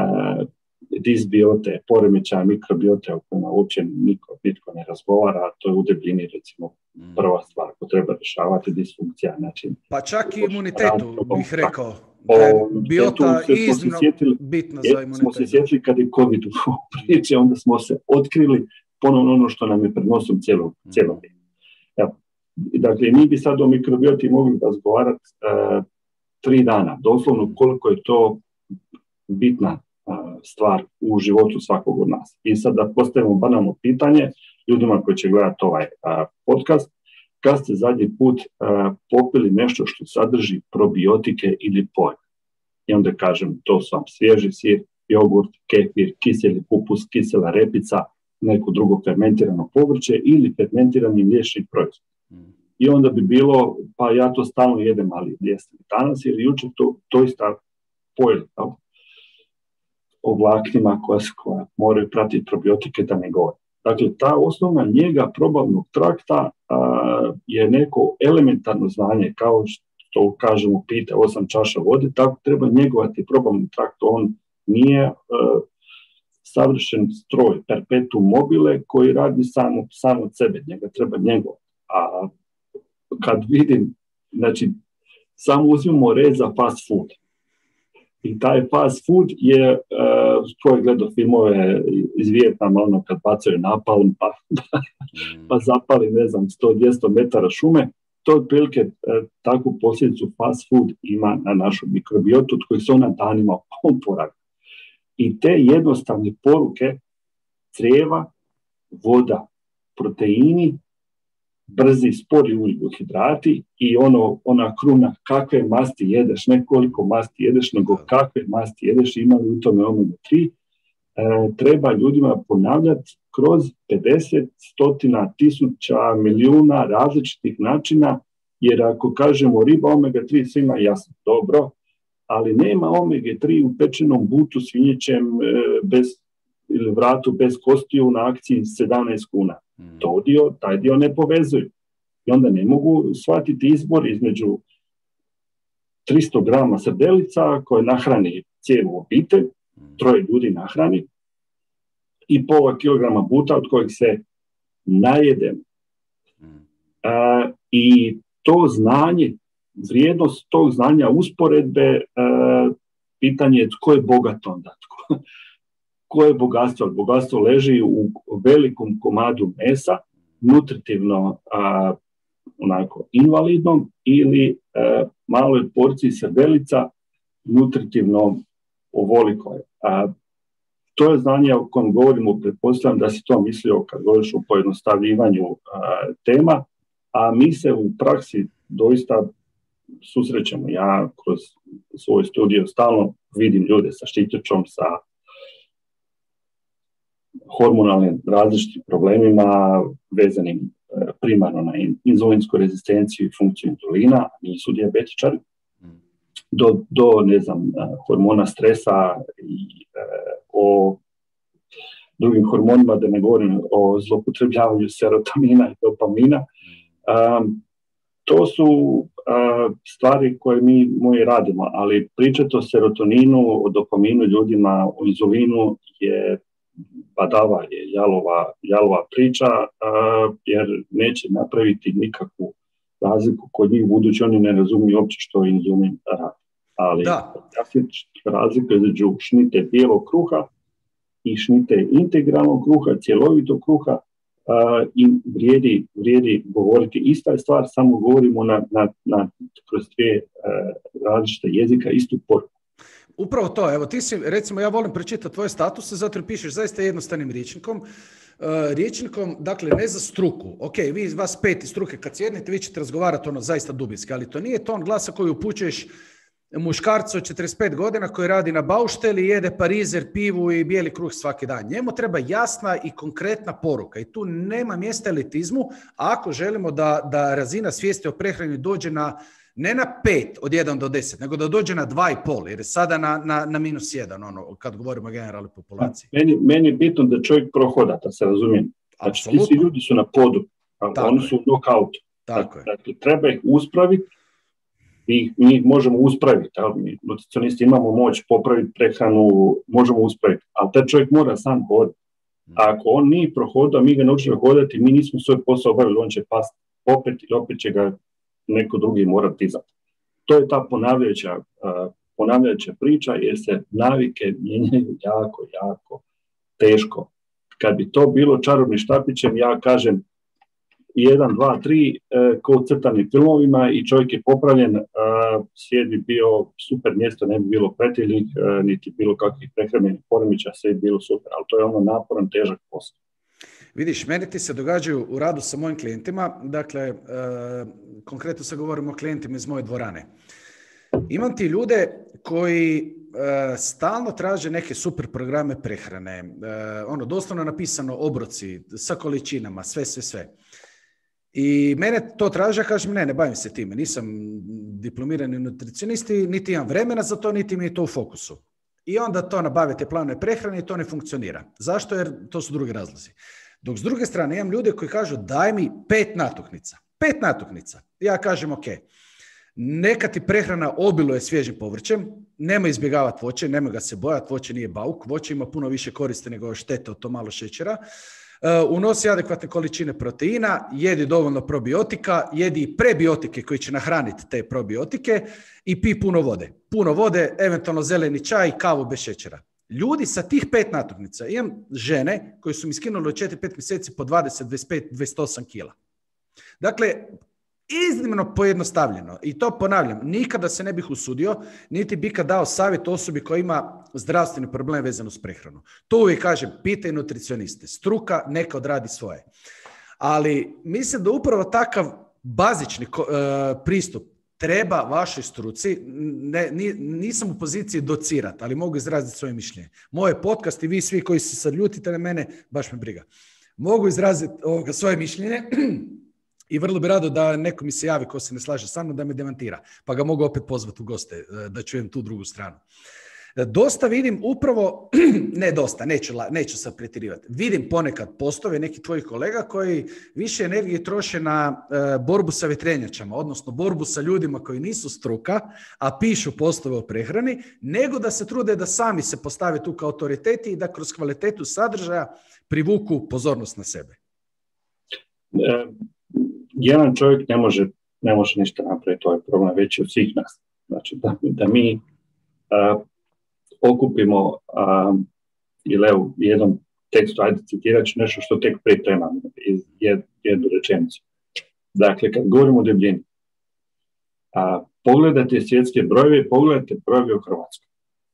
disbiote, poremećaja mikrobiote o kojima uopće niko, nitko ne razgovara, to je u debljini recimo prva stvar ko treba rješavati, disfunkcija. Znači, pa čak i imunitetu bih rekao. Da je biota iznimno bitna za imunitet. Smo se sjetili kad je COVID u priči, onda smo se otkrili ponovno ono što nam je pred nosom cijelo cijelo vrijeme. Ja, dakle, mi bi sad o mikrobioti mogli razgovarati uh, tri dana, doslovno koliko je to bitna uh, stvar u životu svakog od nas. I sad da postavimo banalno pitanje ljudima koji će gledati ovaj uh, podcast, kad ste zadnji put uh, popili nešto što sadrži probiotike ili poj. I onda kažem, to su vam svježi sir, jogurt, kefir, kiseli kupus, kisela repica, neko drugo fermentirano povrće ili fermentirani mliječni proizvod. Mm. I onda bi bilo, pa ja to stalno jedem, ali jesam danas ili jučer to doista pojeli o vlaknima koja, koja moraju pratiti probiotike da ne govore. Dakle, ta osnovna njega probavnog trakta a, je neko elementarno znanje, kao što kažemo pite osam čaša vode, tako treba njegovati probavni trakt. On nije a, savršen stroj, perpetuum mobile, koji radi samo, samo od sebe, njega treba njegovati. A kad vidim, znači, samo uzmimo red za fast food. I taj fast food je, uh, tko je gledao filmove iz Vijetnama, ono kad bacaju napalm, pa, pa zapali, ne znam, sto do dvjesto metara šume, to otprilike uh, takvu posljedicu fast food ima na našu mikrobiotu, od kojih se ona danima oporavlja. I te jednostavne poruke, crijeva, voda, proteini, brzi, spori ugljikohidrati i ono, ona kruna kakve masti jedeš, ne koliko masti jedeš, nego kakve masti jedeš, imaju u tome omega tri, e, treba ljudima ponavljati kroz pedeset, stotina, tisuća, milijuna različitih načina, jer ako kažemo riba omega tri svima jasno, dobro, ali nema omega tri u pečenom butu svinjećem e, bez, ili vratu bez kostiju na akciji sedamnaest kuna. To dio, taj dio ne povezuju. I onda ne mogu shvatiti izbor između tristo grama srdelica koje nahrani cijelu obitelj, troje ljudi nahrani, i pola kilograma buta od kojeg se najedem. A, I to znanje, vrijednost tog znanja usporedbe, a, pitanje je tko je bogat onda, tko, koje je bogatstvo? Bogatstvo leži u velikom komadu mesa, nutritivno a, onako invalidnom, ili a, maloj porciji srdelica, nutritivno ovoliko. A, to je znanje o kojem govorimo, pretpostavljam da si to mislio kad govoriš o pojednostavljivanju a, tema, a mi se u praksi doista susrećemo. Ja kroz svoj studio stalno vidim ljude sa štićačom, sa hormonalnim različitim problemima vezanim primarno na inzulinsku rezistenciju i funkciju inzulina, nisu dijabetičari, do, do ne znam, hormona stresa i o drugim hormonima, da ne govorim o zloupotrebljavanju serotonina i dopamina. Um, to su uh, stvari koje mi moji radimo, ali pričati o serotoninu, o dopaminu ljudima, o inzulinu je badava, je jalova, jalova priča, uh, jer neće napraviti nikakvu razliku kod njih, budući oni ne razumiju uopće što inzulin radi. Ali razlika između šnite bijelog kruha i šnite integralnog kruha, cjelovitog kruha, uh, i vrijedi, vrijedi govoriti ista stvar, samo govorimo na, na, na kroz dvije uh, različite jezika, istu poruku. Upravo to, evo ti si, recimo ja volim pročitati tvoje statuse, zato jer pišeš zaista jednostavnim rječnikom, uh, rječnikom, dakle ne za struku, ok, vi iz vas pet iz struke kad sjednete, vi ćete razgovarati ono zaista dubinski, ali to nije ton glasa koji upućuješ muškarcu od četrdeset pet godina koji radi na baušteli, jede parizer, pivu i bijeli kruh svaki dan. Njemu treba jasna i konkretna poruka i tu nema mjesta elitizmu ako želimo da, da razina svijesti o prehrani dođe na, ne na pet od jedan do deset, nego da dođe na dva i pol, jer je sada na, na, na minus jedan, ono, kad govorimo o generalnoj populaciji. Meni, meni je bitno da čovjek prohoda, da se razumijem. Znači, ti svi ljudi su na podu, oni su u knockoutu. Tako je. Dakle, treba ih uspraviti. Mi, mi ih možemo uspraviti, ali mi nutricionisti imamo moć popraviti prehranu, možemo uspraviti, ali taj čovjek mora sam hodati. A ako on nije prohodao, mi ga naučili hodati, mi nismo svoj posao obavili, on će pasti opet i opet će ga neko drugi morati dizati. To je ta ponavljajuća, uh, ponavljajuća priča, jer se navike mijenjaju jako, jako teško. Kad bi to bilo čarobnim štapićem, ja kažem jedan, dva, tri, uh, kao crtanim filmovima i čovjek je popravljen, uh, svijet bi bio super mjesto, ne bi bilo pretilih, uh, niti bilo kakvih prehrambenih poremećaja, sve bi bilo super, ali to je ono naporan, težak posao. Vidiš, meni ti se događaju u radu sa mojim klijentima, dakle, e, konkretno se govorimo o klijentima iz moje dvorane. Imam ti ljude koji e, stalno traže neke super programe prehrane, e, ono, doslovno napisano obroci sa količinama, sve, sve, sve. I mene to traže, ja kažem, ne, ne bavim se time, nisam diplomirani nutricionist, niti imam vremena za to, niti mi je to u fokusu. I onda to nabavite planove prehrane i to ne funkcionira. Zašto? Jer to su drugi razlozi. Dok s druge strane imam ljude koji kažu daj mi pet natuknica. Pet natuknica. Ja kažem ok, neka ti prehrana obiluje svježim povrćem, nemoj izbjegavati voće, nemoj ga se bojati, voće nije bauk, voće ima puno više koristi nego štete od to malo šećera. Uh, unosi adekvatne količine proteina, jedi dovoljno probiotika, jedi i prebiotike koji će nahraniti te probiotike i pi puno vode. Puno vode, eventualno zeleni čaj i kavu bez šećera. Ljudi sa tih pet natuknica, imam žene koje su mi skinule od četiri pet mjeseci po dvadeset, dvadeset pet, dvadeset osam kila. Dakle, iznimno pojednostavljeno. I to ponavljam, nikada se ne bih usudio, niti bih kad dao savjet osobi koja ima zdravstveni problem vezan uz prehranu. To uvijek kažem, pitaj nutricioniste. Struka neka odradi svoje. Ali mislim da upravo takav bazični uh, pristup treba vašoj struci, ne, nisam u poziciji docirati, ali mogu izraziti svoje mišljenje. Moje podcast i vi svi koji se sad ljutite na mene, baš me briga. Mogu izraziti ovoga svoje mišljenje i vrlo bi rado da neko mi se javi ko se ne slaže sa mnom da me demantira, pa ga mogu opet pozvati u goste da čujem tu drugu stranu. Dosta vidim upravo, ne dosta, neću, neću sad pretjerivati, vidim ponekad postove nekih tvojih kolega koji više energije troše na e, borbu sa vjetrenjačama, odnosno borbu sa ljudima koji nisu struka, a pišu postove o prehrani, nego da se trude da sami se postave tu kao autoriteti i da kroz kvalitetu sadržaja privuku pozornost na sebe. E, jedan čovjek ne može, ne može ništa napraviti, to je problem veći od svih nas. Znači da, da mi a, okupimo um, ili evo u jednom tekstu, ajde citirat ću nešto što tek pripremam iz jed, jednu rečenicu. Dakle, kad govorimo o debljini, a, pogledajte svjetske brojeve, pogledajte brojeve u Hrvatskoj.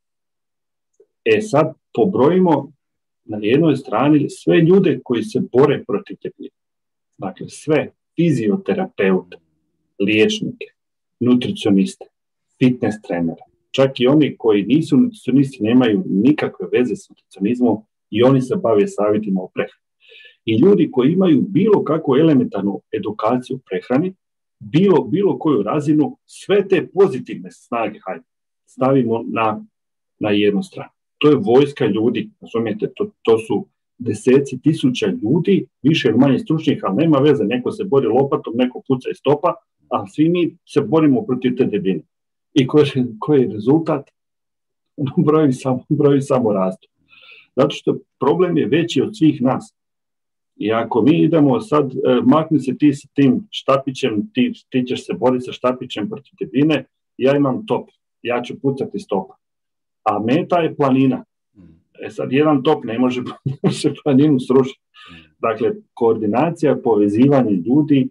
E sad pobrojimo na jednoj strani sve ljude koji se bore protiv debljine. Dakle, sve fizioterapeute, liječnike, nutricioniste, fitness trenere, čak i oni koji nisu nutricionisti, nemaju nikakve veze s nutricionizmom i oni se bave savjetima o prehrani. I ljudi koji imaju bilo kakvu elementarnu edukaciju u prehrani, bilo, bilo koju razinu, sve te pozitivne snage, hajde, stavimo na, na jednu stranu. To je vojska ljudi, razumijete, to, to su deseci tisuća ljudi, više ili manje stručnih, ali nema veze, neko se bori lopatom, neko puca iz stopa, a svi mi se borimo protiv te debljine. I koji, koji je rezultat? Broji samo, broji samo rastu. Zato što problem je veći od svih nas. I ako mi idemo sad, makni se ti sa tim štapićem, ti, ti ćeš se boriti sa štapićem protiv debljine, ja imam top, ja ću pucati stopa. A meta je planina. E sad, jedan top ne može, ne može planinu srušiti. Dakle, koordinacija, povezivanje ljudi,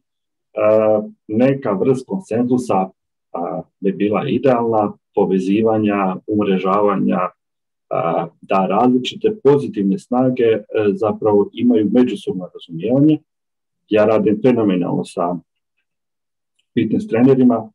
neka vrst konsenzusa bi bila idealna, povezivanja, umrežavanja, da različite pozitivne snage zapravo imaju međusobno razumijevanje. Ja radim fenomenalno sa fitness trenerima,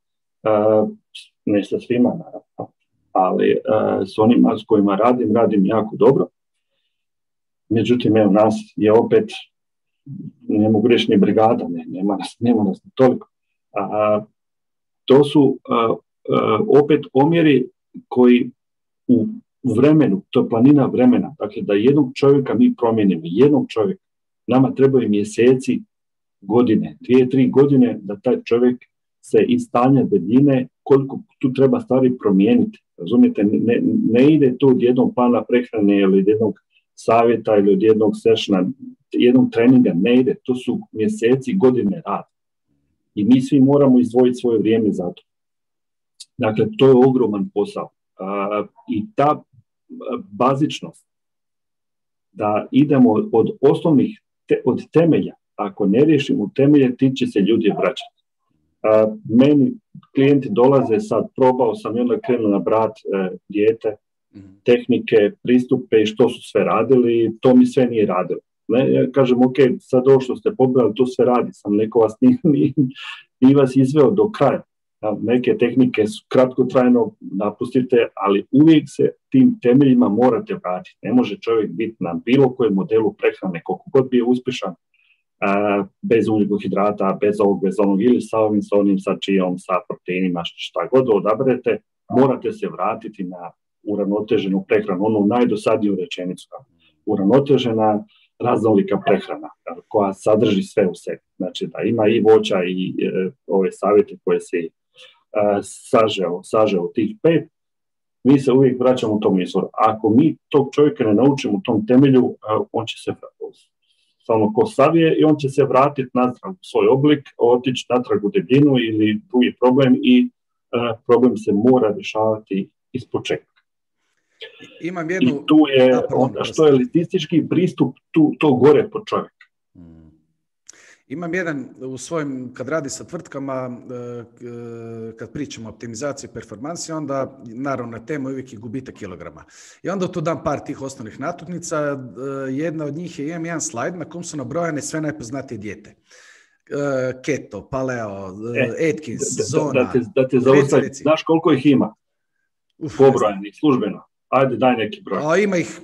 ne sa svima naravno, ali s onima s kojima radim, radim jako dobro. Međutim, evo, nas je opet, ne mogu reći ni brigada, ne, nema nas, nema nas toliko. A, to su a, a, opet omjeri koji u vremenu, to je planina vremena, dakle da jednog čovjeka mi promijenimo, jednog čovjeka, nama trebaju mjeseci, godine, dvije, tri godine da taj čovjek se iz stanja debljine, koliko tu treba stvari promijeniti. Razumijete, ne, ne ide tu od jednog plana prehrane ili od jednog savjeta ili od jednog sessiona, jednog treninga, ne ide, to su mjeseci, godine rada. I mi svi moramo izdvojiti svoje vrijeme za to. Dakle, to je ogroman posao. Uh, I ta bazičnost da idemo od osnovnih, te, od temelja, ako ne riješimo temelje, ti će se ljudi vraćati. Uh, meni klijenti dolaze sad, probao sam i onda krenuo na brat uh, dijete, tehnike, pristupe i što su sve radili, to mi sve nije radilo. Ne, ja kažem, ok, sad ovo što ste pobrali, to sve radi, sam neko vas nije, nije, nije vas izveo do kraja. Neke tehnike su kratkotrajno, napustite, ali uvijek se tim temeljima morate vratiti. Ne može čovjek biti na bilo kojem modelu prehrane, koliko god bio uspješan, a, bez ugljikohidrata, bez ovog, bez onog, ili sa ovim, sa onim, sa čijom, sa proteinima, šta god odaberete, morate se vratiti na uravnoteženu prehranu, onu najdosadniju rečenicu. Uravnotežena raznolika prehrana koja sadrži sve u sebi. Znači da ima i voća i e, ove savjete koje se e, sažeo, sažeo tih pet, mi se uvijek vraćamo u tom izvoru. Ako mi tog čovjeka ne naučimo u tom temelju, e, on će se samo ko savije i on će se vratiti natrag u svoj oblik, otići natrag u debljinu ili drugi problem i e, problem se mora rješavati iz početka. Imam jednu... I tu je, onda, što je elitistički pristup, tu, to gore po čovjek. Hmm. Imam jedan u svojim, kad radi sa tvrtkama, kad pričamo o optimizaciji i performansi, onda naravno na temu uvijek je gubitak kilograma. I onda tu dam par tih osnovnih natuknica. Jedna od njih je, imam jedan slajd na kom su nabrojane sve najpoznatije dijete. Keto, paleo, e, Atkins, da, zona. Da te, da te zaustavi, znaš koliko ih ima? Pobrojani, službeno. Ajde, daj neki broj. A ima ih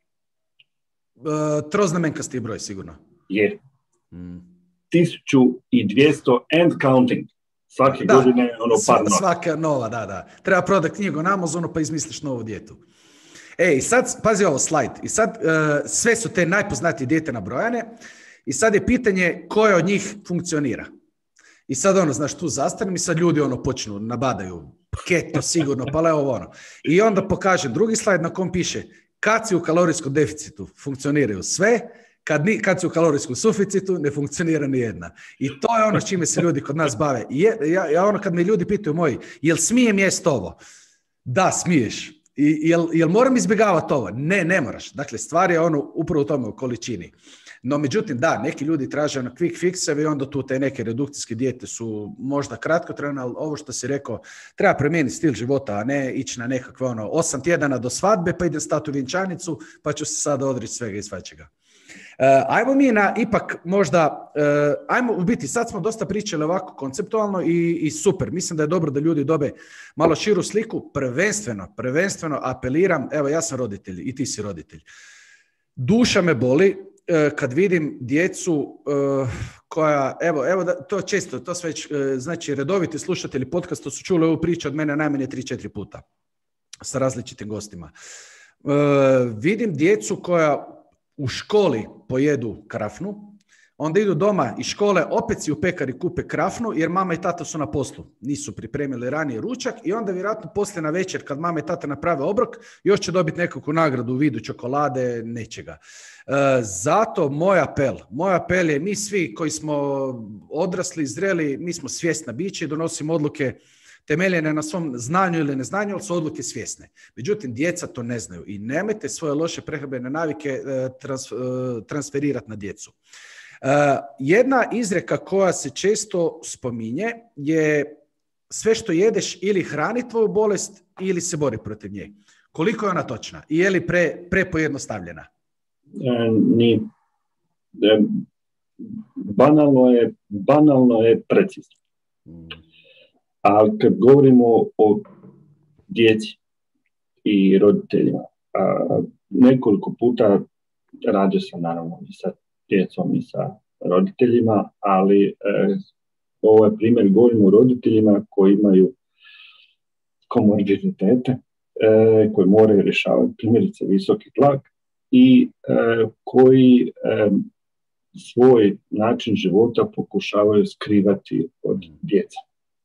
uh, troznamenkasti broj, sigurno. Je. Mm. tisuću dvjesto and counting. Svake da, godine ono par nova. Svaka nova, da, da. Treba prodati knjigu na Amazonu pa izmisliš novu dijetu. E, i sad, pazi ovo, slajd. I sad, uh, sve su te najpoznatije dijete nabrojane. I sad je pitanje koje od njih funkcionira. I sad ono, znaš, tu zastanem i sad ljudi ono počnu, nabadaju keto, sigurno, paleo, ovo ono. I onda pokažem drugi slajd na kom piše kad si u kalorijskom deficitu funkcioniraju sve, kad, ni, kad si u kalorijskom suficitu ne funkcionira ni jedna. I to je ono s čime se ljudi kod nas bave. I je, ja, ja ono kad me ljudi pitaju moji, jel smijem jest ovo? Da, smiješ. I, jel, jel moram izbjegavati ovo? Ne, ne moraš. Dakle, stvar je ono upravo u tome u količini. No, međutim, da, neki ljudi traže na quick fixeve i onda tu te neke redukcijske dijete su možda kratkotrajne, ali ovo što si rekao, treba promijeniti stil života, a ne ići na nekakve ono, osam tjedana do svadbe, pa idem stati u vjenčanicu, pa ću se sada odreći svega i svačega. Uh, ajmo mi na ipak možda, uh, ajmo u biti, sad smo dosta pričali ovako konceptualno i, i super, mislim da je dobro da ljudi dobe malo širu sliku, prvenstveno, prvenstveno apeliram, evo ja sam roditelj i ti si roditelj, duša me boli kad vidim djecu uh, koja, evo, evo da, to često, to sve već, uh, znači redoviti slušatelji podcasta su čuli ovu priču od mene najmanje tri četiri puta sa različitim gostima. Uh, vidim djecu koja u školi pojedu krafnu, onda idu doma iz škole, opet si u pekari kupe krafnu, jer mama i tata su na poslu. Nisu pripremili ranije ručak i onda vjerojatno poslije na večer, kad mama i tata naprave obrok, još će dobiti nekakvu nagradu u vidu čokolade, nečega. E, zato moj apel, moj apel je, mi svi koji smo odrasli, zreli, mi smo svjesna bića i donosimo odluke temeljene na svom znanju ili neznanju, ali su odluke svjesne. Međutim, djeca to ne znaju i nemojte svoje loše prehrambene navike trans, transferirati na djecu. Uh, jedna izreka koja se često spominje je sve što jedeš ili hrani tvoju bolest ili se bori protiv nje. Koliko je ona točna i je li pre, prepojednostavljena? E, ni. E, banalno je, banalno je precizno. Mm. A kad govorimo o djeci i roditeljima, a, nekoliko puta radio sam naravno i sa djecom i sa roditeljima, ali e, ovo je primjer, govorimo o roditeljima koji imaju komorbiditete, e, koji moraju rješavati primjerice visoki tlak i e, koji e, svoj način života pokušavaju skrivati od djece.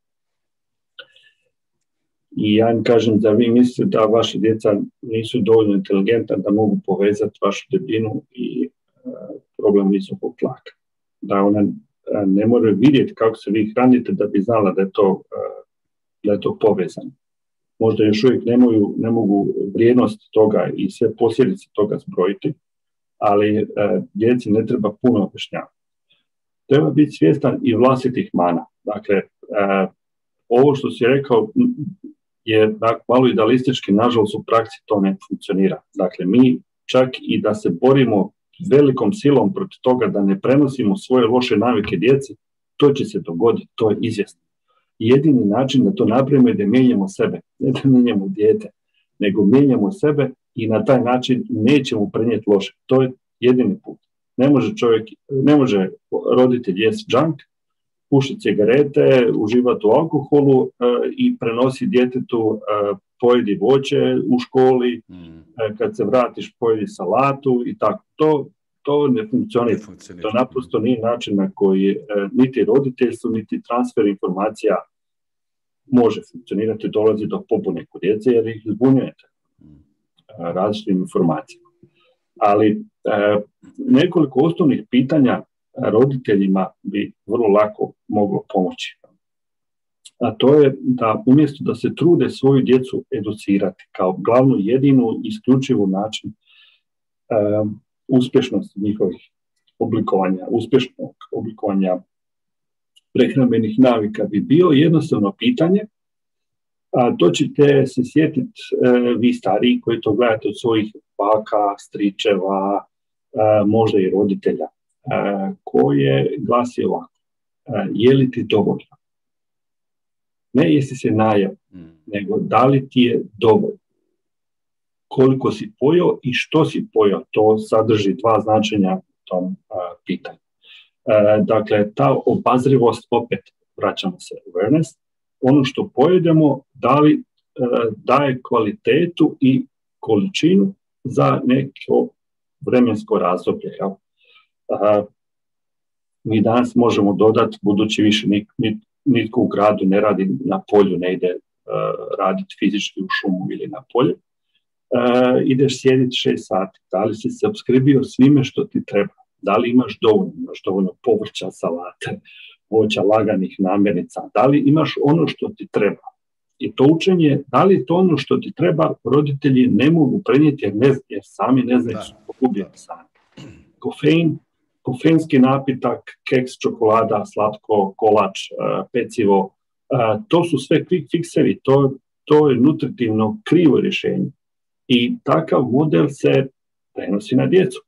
I ja im kažem da vi mislite da vaše djeca nisu dovoljno inteligentna da mogu povezati vašu debljinu i uh, problem visokog tlaka. Da ona uh, ne more vidjeti kako se vi hranite da bi znala da je to, uh, da je to povezano. Možda još uvijek nemaju, ne mogu vrijednost toga i sve posljedice toga zbrojiti, ali uh, djeci ne treba puno objašnjavati. Treba biti svjestan i vlastitih mana. Dakle, uh, ovo što si rekao je malo idealistički, nažalost u praksi to ne funkcionira. Dakle, mi čak i da se borimo velikom silom protiv toga da ne prenosimo svoje loše navike djeci, to će se dogoditi, to je izvjesno. Jedini način da to napravimo je da mijenjamo sebe, ne da mijenjamo dijete, nego mijenjamo sebe i na taj način nećemo prenijeti loše. To je jedini put. Ne može čovjek, ne može roditelj jest junk, pušiti cigarete, uživati u alkoholu uh, i prenosi djetetu uh, pojedi voće u školi, mm. uh, kad se vratiš pojedi salatu i tako. To, to ne funkcionira. To naprosto nije način na koji uh, niti roditeljstvo, niti transfer informacija može funkcionirati, dolazi do pobune kod djece jer ih zbunjujete uh, različitim informacijama. Ali uh, nekoliko osnovnih pitanja roditeljima bi vrlo lako moglo pomoći. A to je da umjesto da se trude svoju djecu educirati kao glavnu, jedinu, isključivu način um, uspješnosti njihovih oblikovanja, uspješnog oblikovanja prehrambenih navika bi bio jednostavno pitanje, a to ćete se sjetiti uh, vi stariji koji to gledate od svojih baka, stričeva, uh, možda i roditelja. Uh, koje glasi ovako, uh, je li ti dovoljno? Ne jesi se najao, mm. nego da li ti je dovoljno? Koliko si pojeo i što si pojeo, to sadrži dva značenja u tom uh, pitanju. Uh, dakle, ta obazrivost, opet vraćamo se awareness, ono što pojedemo, da li uh, daje kvalitetu i količinu za neko vremensko razdoblje, jel? Uh, mi danas možemo dodati, budući više nik, nik, nitko u gradu ne radi na polju, ne ide uh, raditi fizički u šumu ili na polje, uh, ideš sjediti šest sati, da li si se opskrbio svime što ti treba, da li imaš dovoljno, imaš dovoljno povrća, salate, voća, laganih namirnica, da li imaš ono što ti treba. I to učenje, da li to ono što ti treba, roditelji ne mogu prenijeti jer, ne, jer sami ne znaju su pogubljeni sami. Kofein, kofeinski napitak, keks, čokolada, slatko, kolač, pecivo, to su sve quick fixevi, to, to je nutritivno krivo rješenje. I takav model se prenosi na djecu.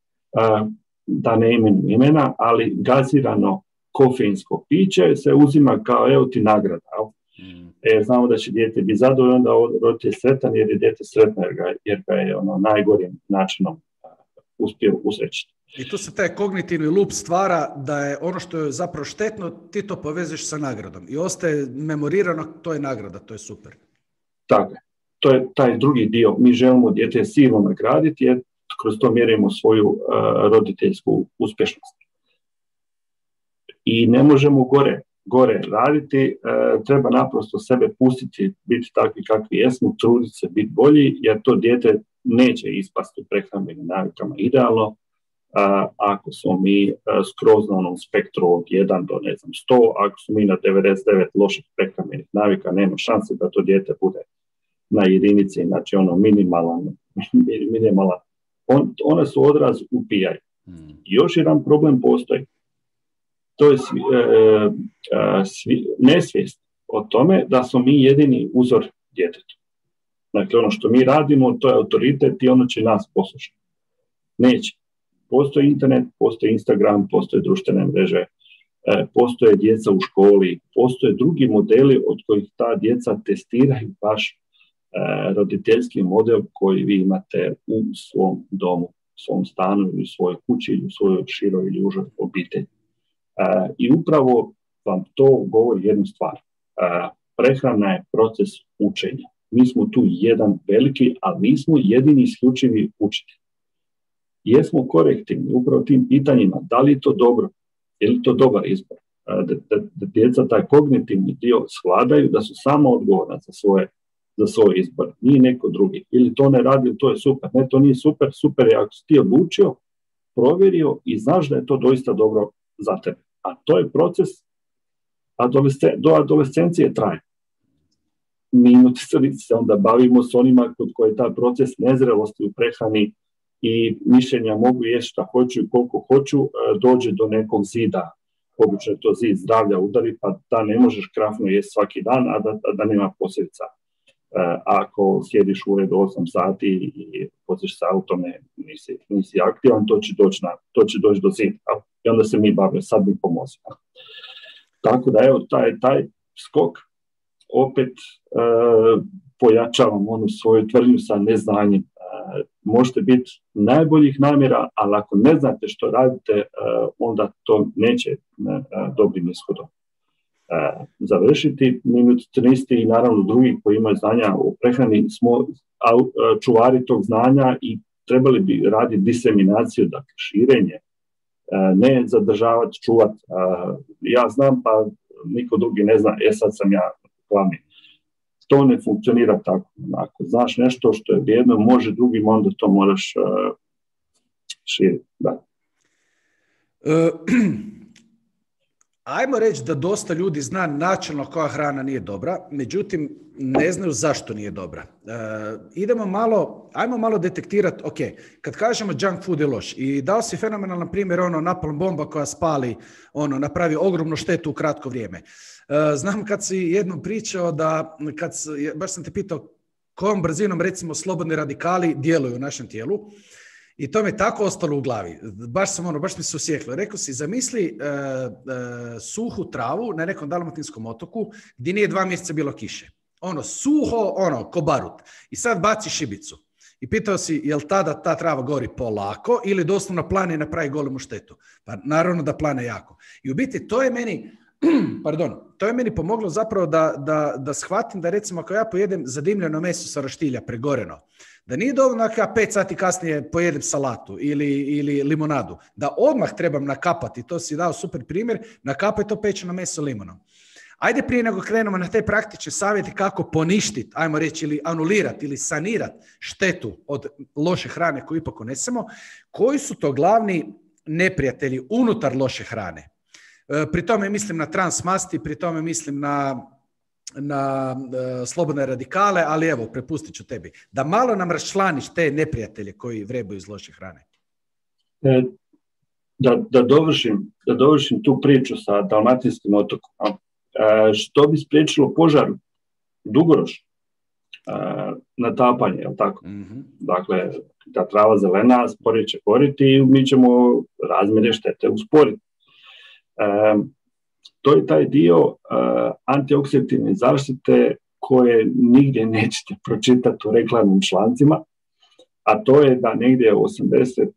Da ne imenujem imena, ali gazirano kofeinsko piće se uzima kao evo ti nagrada. Mm. E, znamo da će dijete biti zadovoljno, da roditelj sretan jer je dijete sretno jer ga, jer ga je ono najgorim načinom uspio uzrećiti. I tu se taj kognitivni lup stvara da je ono što je zapravo štetno, ti to povezuješ sa nagradom. I ostaje memorirano, to je nagrada, to je super. Tako je. To je taj drugi dio. Mi želimo dijete silno nagraditi jer kroz to mjerimo svoju uh, roditeljsku uspješnost. I ne možemo gore, gore raditi, uh, treba naprosto sebe pustiti, biti takvi kakvi jesmo, truditi se, biti bolji, jer to dijete neće ispasti u prehrambenim navikama idealno, uh, ako smo mi uh, skroz na onom spektru od jedan do ne znam sto, ako smo mi na devedeset devet loših prehrambenih navika, nema šanse da to dijete bude na jedinici, znači ono minimalan, minimalan. On, one su odraz upijaju. Hmm. Još jedan problem postoji. To je svi, e, e, svi, nesvijest o tome da smo mi jedini uzor djetetu. Dakle, ono što mi radimo, to je autoritet i ono će nas poslušati. Neće. Postoji internet, postoji Instagram, postoje društvene mreže, e, postoje djeca u školi, postoje drugi modeli od kojih ta djeca testiraju baš e, roditeljski model koji vi imate u svom domu, u svom stanu ili u svojoj kući ili u svojoj široj ili užoj obitelji. E, I upravo vam to govori jednu stvar. E, prehrana je proces učenja. Mi smo tu jedan veliki, ali nismo jedini isključivi učitelji. Jesmo korektivni upravo tim pitanjima, da li je to dobro, je li to dobar izbor. E, da, da, da djeca taj kognitivni dio shvadaju da su samo odgovorna za svoje, za svoj izbor, nije neko drugi. Ili to ne radi, to je super. Ne, to nije super, super je ako si ti odlučio, provjerio i znaš da je to doista dobro za tebe. A to je proces adolescen, do adolescencije traje. Mi nutricionalisti se onda bavimo s onima kod koji je taj proces nezrelosti u prehrani i mišljenja mogu jesti šta hoću i koliko hoću, dođe do nekog zida. Obično je to zid zdravlja udari, pa da ne možeš krafno jesti svaki dan, a da, a da nema posljedica. Ako sjediš u uredu osam sati i voziš sa autom, nisi, nisi aktivan, to će doći, na, to će doći do zida. I onda se mi bavimo, sad mi pomozi. Tako da evo, taj, taj skok opet e, pojačavam onu svoju tvrdnju sa neznanjem. E, možete biti najboljih namjera, ali ako ne znate što radite, e, onda to neće e, dobrim ishodom e, završiti. Mi nutricionisti i naravno drugi koji imaju znanja o prehrani smo čuvari tog znanja i trebali bi raditi diseminaciju, dakle širenje, ne zadržavati, čuvati. Ja znam, pa niko drugi ne zna, e sad sam ja glavni. To ne funkcionira tako. Ako znaš nešto što je vrijedno, može drugim, onda to moraš uh, širiti. Da. Uh, ajmo reći da dosta ljudi zna načelno koja hrana nije dobra, međutim ne znaju zašto nije dobra. Uh, idemo malo, ajmo malo detektirati, ok, kad kažemo junk food je loš i dao si fenomenalan primjer, ono napalm bomba koja spali, ono napravi ogromnu štetu u kratko vrijeme. Uh, znam kad si jednom pričao da, kad, baš sam te pitao kojom brzinom recimo slobodni radikali djeluju u našem tijelu. I to mi je tako ostalo u glavi. Baš sam ono, baš mi se osjeklo. Rekao si, zamisli uh, uh, suhu travu na nekom dalmatinskom otoku gdje nije dva mjeseca bilo kiše. Ono, suho, ono, ko barut. I sad baci šibicu. I pitao si, jel tada ta trava gori polako ili doslovno plane i napravi golemu štetu? Pa naravno da plane jako. I u biti to je meni, pardon, to je meni pomoglo zapravo da, da, da shvatim da recimo ako ja pojedem zadimljeno meso sa roštilja pregoreno, da nije dovoljno ako ja pet sati kasnije pojedem salatu ili, ili limonadu, da odmah trebam nakapati, to si dao super primjer, nakapaj to pečeno meso limonom. Ajde prije nego krenemo na te praktične savjeti kako poništiti, ajmo reći, ili anulirati ili sanirati štetu od loše hrane koju ipak unesemo, koji su to glavni neprijatelji unutar loše hrane? Pri tome mislim na transmasti, pri tome mislim na, na uh, slobodne radikale, ali evo, prepustit ću tebi. Da malo nam raščlaniš te neprijatelje koji vrebaju iz loše hrane. E, da, da, dovršim, da dovršim tu priču sa dalmatinskim otokom. E, što bi spriječilo požar dugoročno? E, natapanje, je li tako? Mm-hmm. Dakle, ta trava zelena sporije će koriti i mi ćemo razmjere štete usporiti. Um, to je taj dio uh, antioksidativne zaštite koje nigdje nećete pročitati u reklamnim člancima, a to je da negdje osamdeset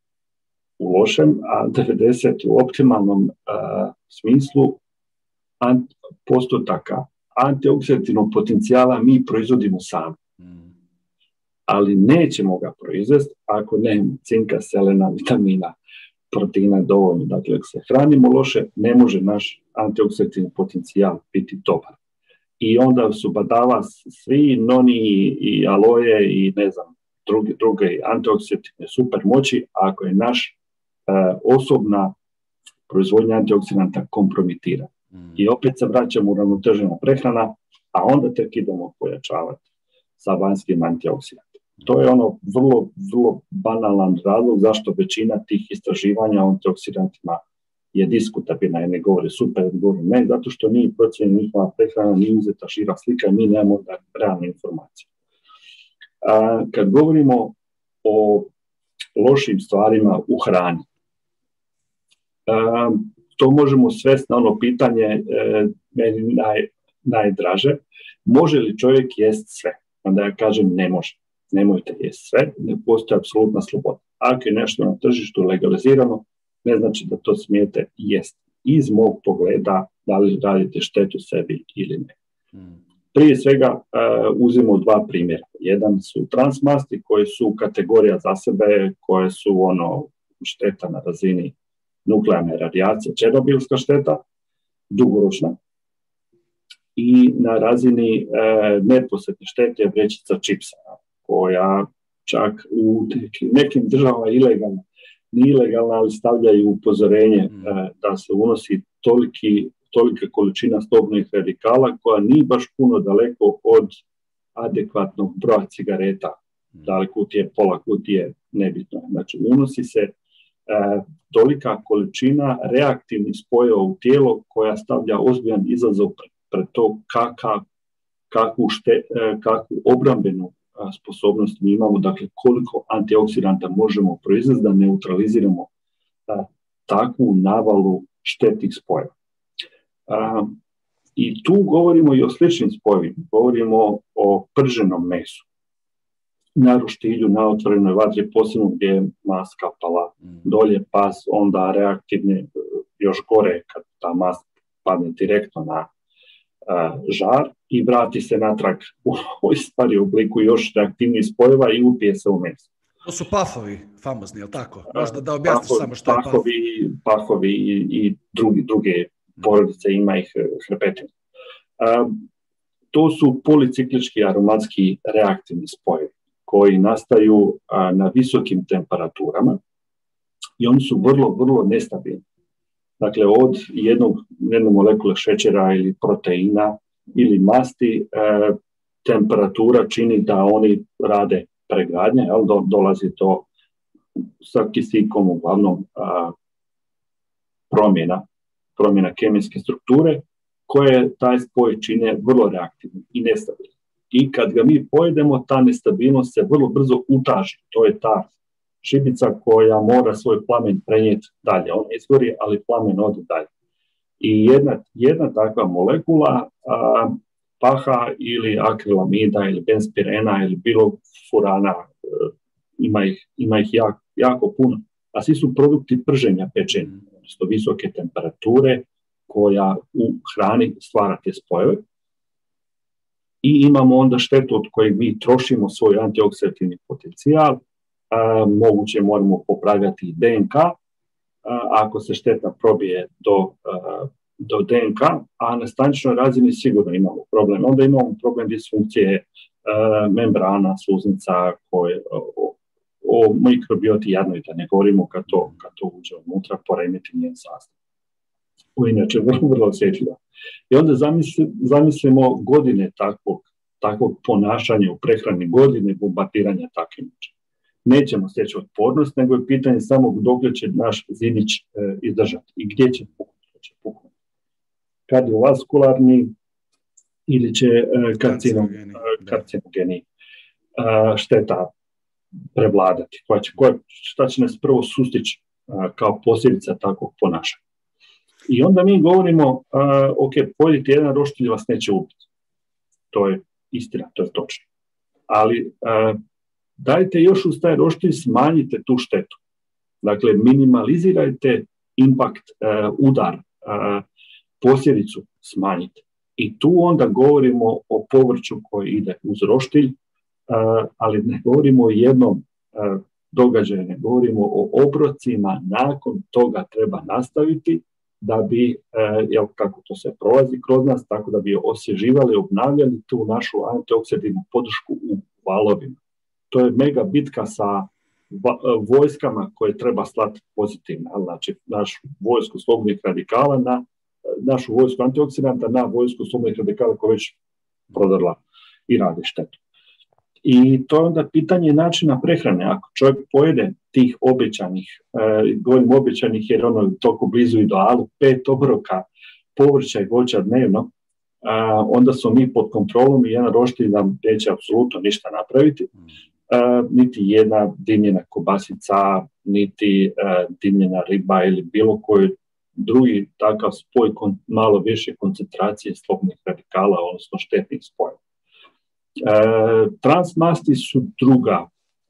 u lošem, a devedeset u optimalnom uh, smislu ant, postotaka antioksidativnog potencijala mi proizvodimo sami. Mm. ali nećemo ga proizvesti ako nemamo cinka, selena, vitamina, proteina dovoljno. Dakle, ako se hranimo loše, ne može naš antioksidativni potencijal biti dobar. I onda su badava svi noni i aloje i ne znam, druge, druge antioksidativne super moći, ako je naš e, osobna proizvodnja antioksidanta kompromitira. Mm. I opet se vraćamo u ravnotežena prehrana, a onda tek idemo pojačavati sa vanjskim antioksidantima. To je ono vrlo, vrlo banalan razlog zašto većina tih istraživanja o antioksidantima je diskutabilna, ne govore super, govore ne, zato što nije procjena njihova prehrana, nije uzeta šira slika, mi nemamo realne informacije. A, kad govorimo o lošim stvarima u hrani, a, to možemo svesti na ono pitanje e, meni naj, najdraže, može li čovjek jest sve? Onda ja kažem ne može. Nemojte jesti sve, ne postoji apsolutna sloboda. Ako je nešto na tržištu legalizirano, ne znači da to smijete jesti. Iz mog pogleda, da li radite štetu sebi ili ne. Hmm. Prije svega uh, uzimo dva primjera. Jedan su transmasti koji su kategorija za sebe, koje su ono šteta na razini nuklearne radijacije, černobilska šteta, dugoročna. I na razini uh, neposredne štete vrećica čipsa, koja čak u nekim državama ilegalna, nije ilegalna, ali stavljaju upozorenje mm. e, da se unosi toliki, tolika količina stopnih radikala koja nije baš puno daleko od adekvatnog broja cigareta. Mm. Da li kutije, pola kutije, nebitno. Znači, unosi se e, tolika količina reaktivnih spojeva u tijelo koja stavlja ozbiljan izazov pred, pred to kaka, kakvu, šte, e, kakvu obrambenu sposobnost mi imamo, dakle koliko antioksidanta možemo proizvesti da neutraliziramo a, takvu navalu štetnih spojeva. A, I tu govorimo i o sličnim spojevima, govorimo o prženom mesu, na roštilju, na otvorenoj vatri, posebno gdje je maska pala dolje, pa onda reaktivne, još gore kad ta mast padne direktno na a, žar, i vrati se natrag u ovoj stvari u obliku još reaktivnih spojeva i upije se u meso. To su pafovi famozni, je li tako? Možda da objasniš pafovi, samo što je paf. Pafovi, pafovi i, i drugi, druge porodice, ima ih hrpetina. Um, to su policiklički aromatski reaktivni spojevi koji nastaju uh, na visokim temperaturama i oni su vrlo, vrlo nestabilni. Dakle, od jednog, jednog molekule šećera ili proteina ili masti, e, temperatura čini da oni rade pregradnje, jel, do, dolazi do sa kisikom uglavnom a, promjena, promjena kemijske strukture, koje taj spoj čine vrlo reaktivni i nestabilni. I kad ga mi pojedemo, ta nestabilnost se vrlo brzo utaži. To je ta šibica koja mora svoj plamen prenijeti dalje. On izgori, ali plamen ode dalje. I jedna, jedna takva molekula, a, paha ili akrilamida ili benzpirena ili bilo furana, ima ih, ima ih jako, jako puno, a svi su produkti prženja pečenja, odnosno visoke temperature koja u hrani stvara te spojeve. I imamo onda štetu od kojeg mi trošimo svoj antioksidativni potencijal, a, moguće moramo popravljati D N K, ako se šteta probije do, do D N K, a na staničnoj razini sigurno imamo problem. Onda imamo problem disfunkcije membrana, sluznica, koje, o, o mikrobioti jadnoj, da ne govorimo kad to, kad to uđe unutra, poremeti njen sastav. Inače, vrlo, vrlo osjetljiva. I onda zamisli, zamislimo godine takvog, takvog ponašanja u prehrani, godine bombardiranja takvim način. Nećemo steći otpornost, nego je pitanje samo dok će naš zidić e, izdržati i gdje će puknuti. Puknuti. Kardiovaskularni ili će e, karcinogeni, karcinogeni e, šteta prevladati. Koja će, koja, šta će nas prvo sustići e, kao posljedica takvog ponašanja. I onda mi govorimo, uh, ok, pojedite jedan roštilj vas neće ubiti. To je istina, to je točno. Ali uh, dajte još uz taj roštilj, smanjite tu štetu. Dakle, minimalizirajte impact, uh, udar, uh, posljedicu smanjite. I tu onda govorimo o povrću koji ide uz roštilj, ali ne govorimo o jednom događaju, ne govorimo o obrocima, nakon toga treba nastaviti da bi, jel, kako to se prolazi kroz nas, tako da bi osvježivali, obnavljali tu našu antioksidivnu podršku u valovima. To je mega bitka sa vojskama koje treba slati pozitivno, znači našu vojsku slobodnih radikala na našu vojsku antioksidanta na vojsku slobodnih radikala koja već prodrla i radi štetu. I to je onda pitanje načina prehrane. Ako čovjek pojede tih obećanih, eh, govorim obećanih jer ono toliko blizu idealu, pet obroka povrća i voća dnevno, eh, onda smo mi pod kontrolom i jedan roštilj nam neće apsolutno ništa napraviti. Eh, niti jedna dimljena kobasica, niti eh, dimljena riba ili bilo koji drugi takav spoj kon, malo više koncentracije slobodnih radikala, odnosno štetnih spojeva. E, transmasti su druga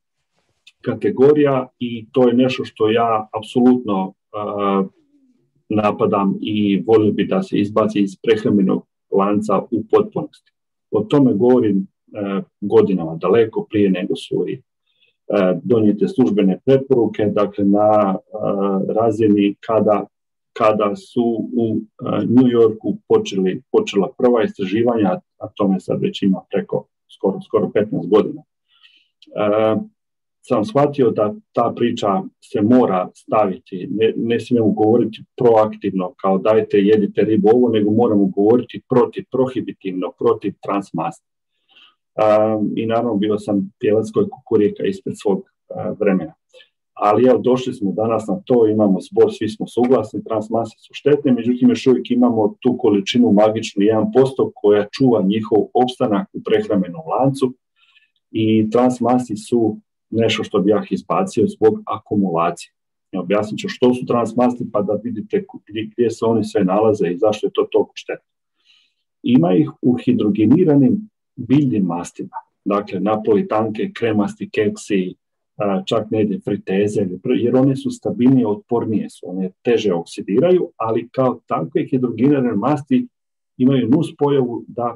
kategorija i to je nešto što ja apsolutno e, napadam i volio bi da se izbaci iz prehrambenog lanca u potpunosti. O tome govorim e, godinama, daleko prije nego su i e, donijete službene preporuke, dakle na e, razini kada, kada su u e, New Yorku počeli, počela prva istraživanja, a tome sad već ima preko skoro, skoro petnaest godina. E, sam shvatio da ta priča se mora staviti, ne, ne smijemo govoriti proaktivno kao dajte, jedite ribu ovo, nego moramo govoriti protiv, prohibitivno, protiv transmasti. E, I naravno bio sam pjevac koji kukurika ispred svog e, vremena. Ali evo, došli smo danas na to, imamo zbor, svi smo suglasni, transmase su štetne, međutim još uvijek imamo tu količinu magičnu jedan posto koja čuva njihov opstanak u prehrambenom lancu i transmasi su nešto što bi ja izbacio zbog akumulacije. Objasnit ću što su transmasti pa da vidite gdje se oni sve nalaze i zašto je to toliko štetno. Ima ih u hidrogeniranim biljnim mastima, dakle napolitanke, kremasti keksi, čak negdje friteze, jer one su stabilnije, otpornije su, one teže oksidiraju, ali kao takve hidrogenirane masti imaju nus pojavu da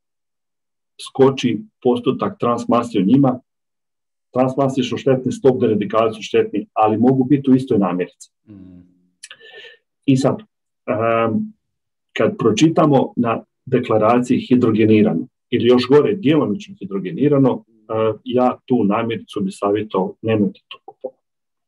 skoči postotak transmasti u njima. Transmasti su štetni, slobodni radikali su štetni, ali mogu biti u istoj namjerici. Mm. I sad, um, kad pročitamo na deklaraciji hidrogenirano, ili još gore djelomično hidrogenirano, uh, ja tu namjericu bi savjetao nemojte to kupovati.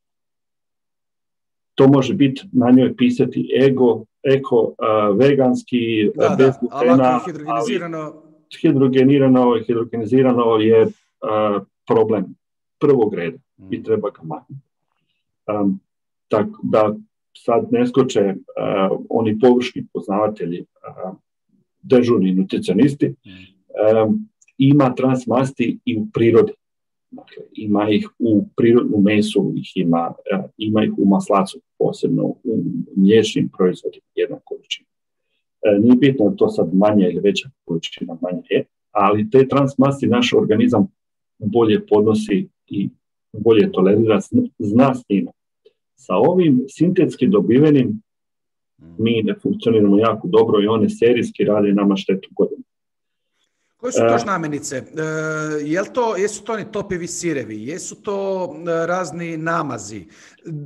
To može biti na njoj pisati ego, eko, uh, veganski, da, bez glutena, ali ako je hidrogenizirano... hidrogenirano, hidrogenizirano je uh, problem prvog reda mm. i treba ga maknuti. Um, tako da sad ne skoče uh, oni površni poznavatelji, uh, dežurni nutricionisti, mm. um, ima transmasti i u prirodi. Dakle, ima ih u prirodnom mesu, ih ima, uh, ima ih u maslacu, posebno u mliječnim proizvodima, jedna količina. Uh, nije bitno da to sad manje ili veća količina, manje je, ali te transmasti naš organizam bolje podnosi i bolje tolerira, zna s njima. Sa ovim sintetski dobivenim mi ne funkcioniramo jako dobro i one serijski rade nama štetu godinu. Koje su to još namirnice? E, jel to, jesu to oni topivi sirevi? Jesu to razni namazi? E,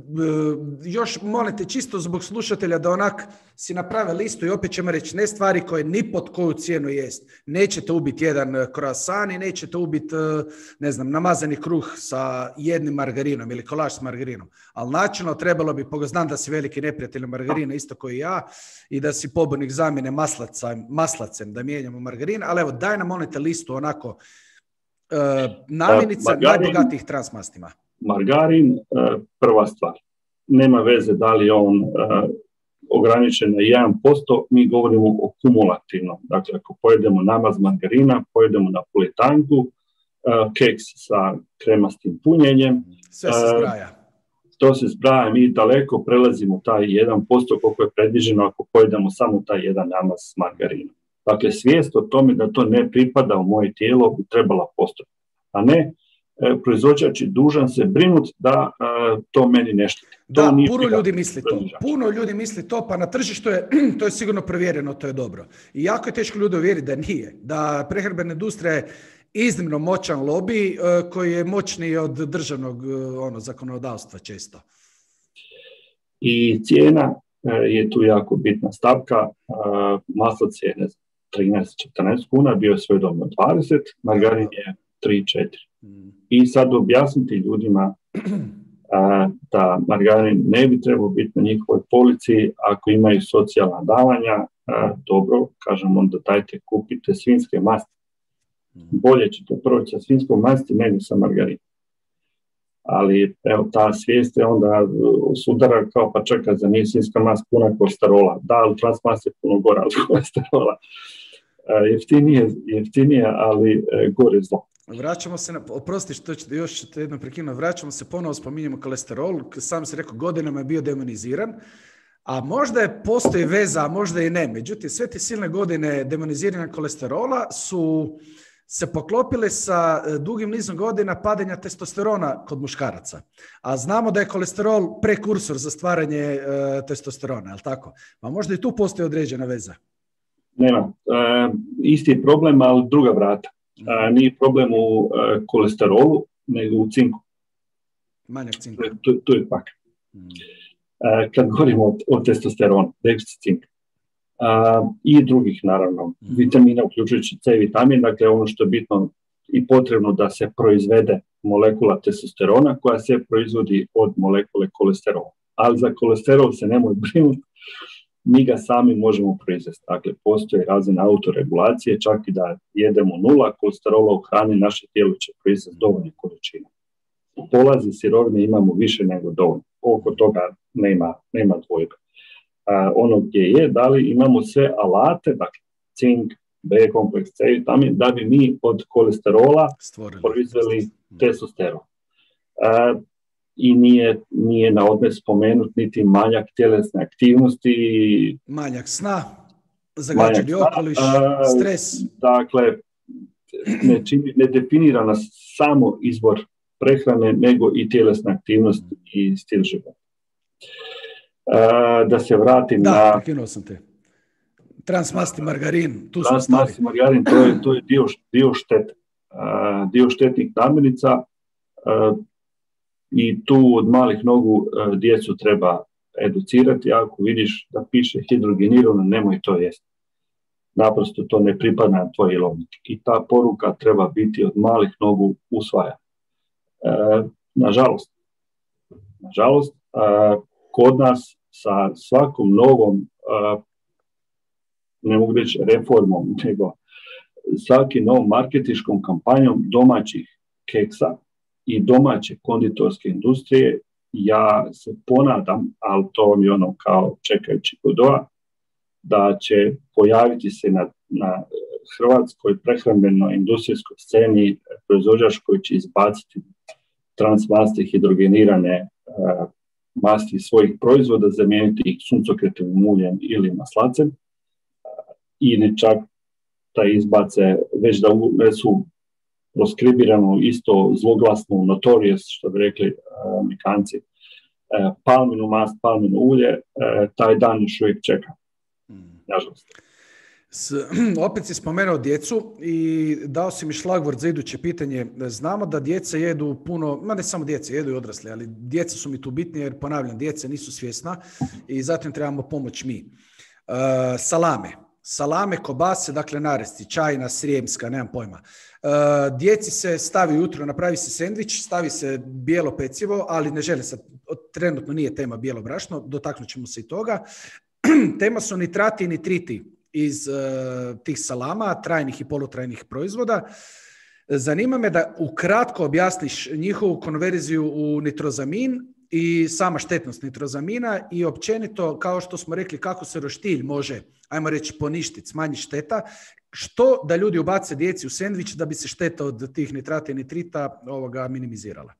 još molite čisto zbog slušatelja da onak si naprave listu i opet ćemo reći ne stvari koje ni pod koju cijenu jest. Nećete ubiti jedan croissant i nećete ubiti, ne znam, namazani kruh sa jednim margarinom ili kolač s margarinom. Ali načelno trebalo bi, pogo znam da si veliki neprijatelj margarina isto koji ja i da si pobornik zamjene maslaca, maslacem, da mijenjamo margarin, ali evo daj nam molite listu onako uh, namirnica najbogatijih transmastima. Margarin, uh, prva stvar. Nema veze da li je on uh, ograničen na jedan posto, mi govorimo o kumulativnom. Dakle, ako pojedemo namaz margarina, pojedemo napolitanku, uh, keks sa kremastim punjenjem. Sve se zbraja. Uh, to se zbraja, mi daleko prelazimo taj jedan posto koliko je predviđeno ako pojedemo samo taj jedan namaz s margarinom. Dakle, svijest o tome da to ne pripada u moje tijelo bi trebala postojati. A ne, e, proizvođač je dužan se brinuti da e, to meni nešto. Da, puno ljudi misli to. Puno ljudi misli to, pa na tržištu je, to je sigurno provjereno, to je dobro. I jako je teško ljudi uvjeriti da nije. Da prehrambena industrija je iznimno moćan lobby koji je moćniji od državnog ono, zakonodavstva često. I cijena je tu jako bitna stavka. Maslac je trinaest četrnaest kuna, bio je svojedobno dvadeset, margarin je tri četiri. I sad objasniti ljudima da margarin ne bi trebao biti na njihovoj polici ako imaju socijalna davanja, dobro, kažem onda dajte kupite svinjske masti. Bolje ćete proći sa svinjskom masti nego sa margarinom. Ali evo ta svijest je onda sudara kao pa čeka za nije svinjska mast puna kolesterola. Da, ali transmast je puno gora od kolesterola. Jeftinije, jeftinije, ali gore zlo. Vraćamo se na, oprosti što ćete još ćete jedno prekinuti, vraćamo se ponovo, spominjemo kolesterol, sam si rekao godinama je bio demoniziran, a možda je postoji veza, a možda i ne, međutim sve te silne godine demoniziranja kolesterola su se poklopile sa dugim nizom godina padanja testosterona kod muškaraca. A znamo da je kolesterol prekursor za stvaranje e, testosterona, je li tako? Pa možda i tu postoji određena veza. Nema. E, isti problem, ali druga vrata. E, nije problem u e, kolesterolu, nego u cinku. Manjak cinka. To, to je pak. Hmm. E, kad govorimo o, o testosteronu, deficit cinka. Uh, i drugih, naravno, vitamina, uključujući C vitamin, dakle ono što je bitno i potrebno da se proizvede molekula testosterona koja se proizvodi od molekule kolesterola. Ali za kolesterol se nemoj brinuti, mi ga sami možemo proizvesti. Dakle, postoji razina autoregulacije, čak i da jedemo nula kolesterola u hrani, naše tijelo će proizvesti dovoljne količine. Polazi sirovine imamo više nego dovoljno. Oko toga nema, nema dvojbe. Uh, ono gdje je, da li imamo sve alate, dakle cink, B kompleks, C vitamin, da bi mi od kolesterola stvorili, proizveli testosteron. Uh, I nije, nije na odmet spomenut niti manjak tjelesne aktivnosti. Manjak sna, zagađeni okoliš, uh, stres. Dakle, ne, čini, ne definira nas samo izbor prehrane, nego i tjelesna aktivnost i stil života. Uh, da se vratim da, na... Da, prekinuo sam te. Transmasti margarin, tu smo stali. Transmasti margarin, to je, to je dio, dio štete. Uh, dio štetnih namirnica uh, i tu od malih nogu uh, djecu treba educirati. Ako vidiš da piše hidrogenirano, nemoj to jesti. Naprosto to ne pripada na tvoj jelovnik. I ta poruka treba biti od malih nogu usvajana. Uh, nažalost, nažalost, uh, kod nas sa svakom novom, uh, ne mogu reći reformom, nego svaki novom marketinškom kampanjom domaćih keksa i domaće konditorske industrije, ja se ponadam, ali to mi je ono kao čekajući Godota, da će pojaviti se na, na hrvatskoj prehrambenoj industrijskoj sceni proizvođač koji će izbaciti transmasti hidrogenirane uh, masti svojih proizvoda, zamijeniti ih suncokretovim uljem ili maslacem, uh, ili čak da izbace, već da unesu proskribirano isto zloglasno notorious, što bi rekli uh, Amerikanci, uh, palminu mast, palminu ulje, uh, taj dan još uvijek čeka. Nažalost. S, opet si spomenuo djecu i dao si mi šlagvort za iduće pitanje. Znamo da djeca jedu puno, ma ne samo djeca, jedu i odrasli, ali djeca su mi tu bitnije jer, ponavljam, djeca nisu svjesna i zatim trebamo pomoć mi. Uh, salame. Salame, kobase, dakle naresti, čajna, srijemska, nemam pojma. Uh, djeci se stavi ujutro, napravi se sendvič, stavi se bijelo pecivo, ali ne žele sad, trenutno nije tema bijelo brašno, dotaknut ćemo se i toga. Tema su nitrati i nitriti iz uh, tih salama, trajnih i polutrajnih proizvoda. Zanima me da ukratko objasniš njihovu konverziju u nitrozamin i sama štetnost nitrozamina i općenito, kao što smo rekli, kako se roštilj može, ajmo reći, poništiti, smanjiti šteta, što da ljudi ubace djeci u sendvič da bi se šteta od tih nitrata i nitrita ovoga minimizirala?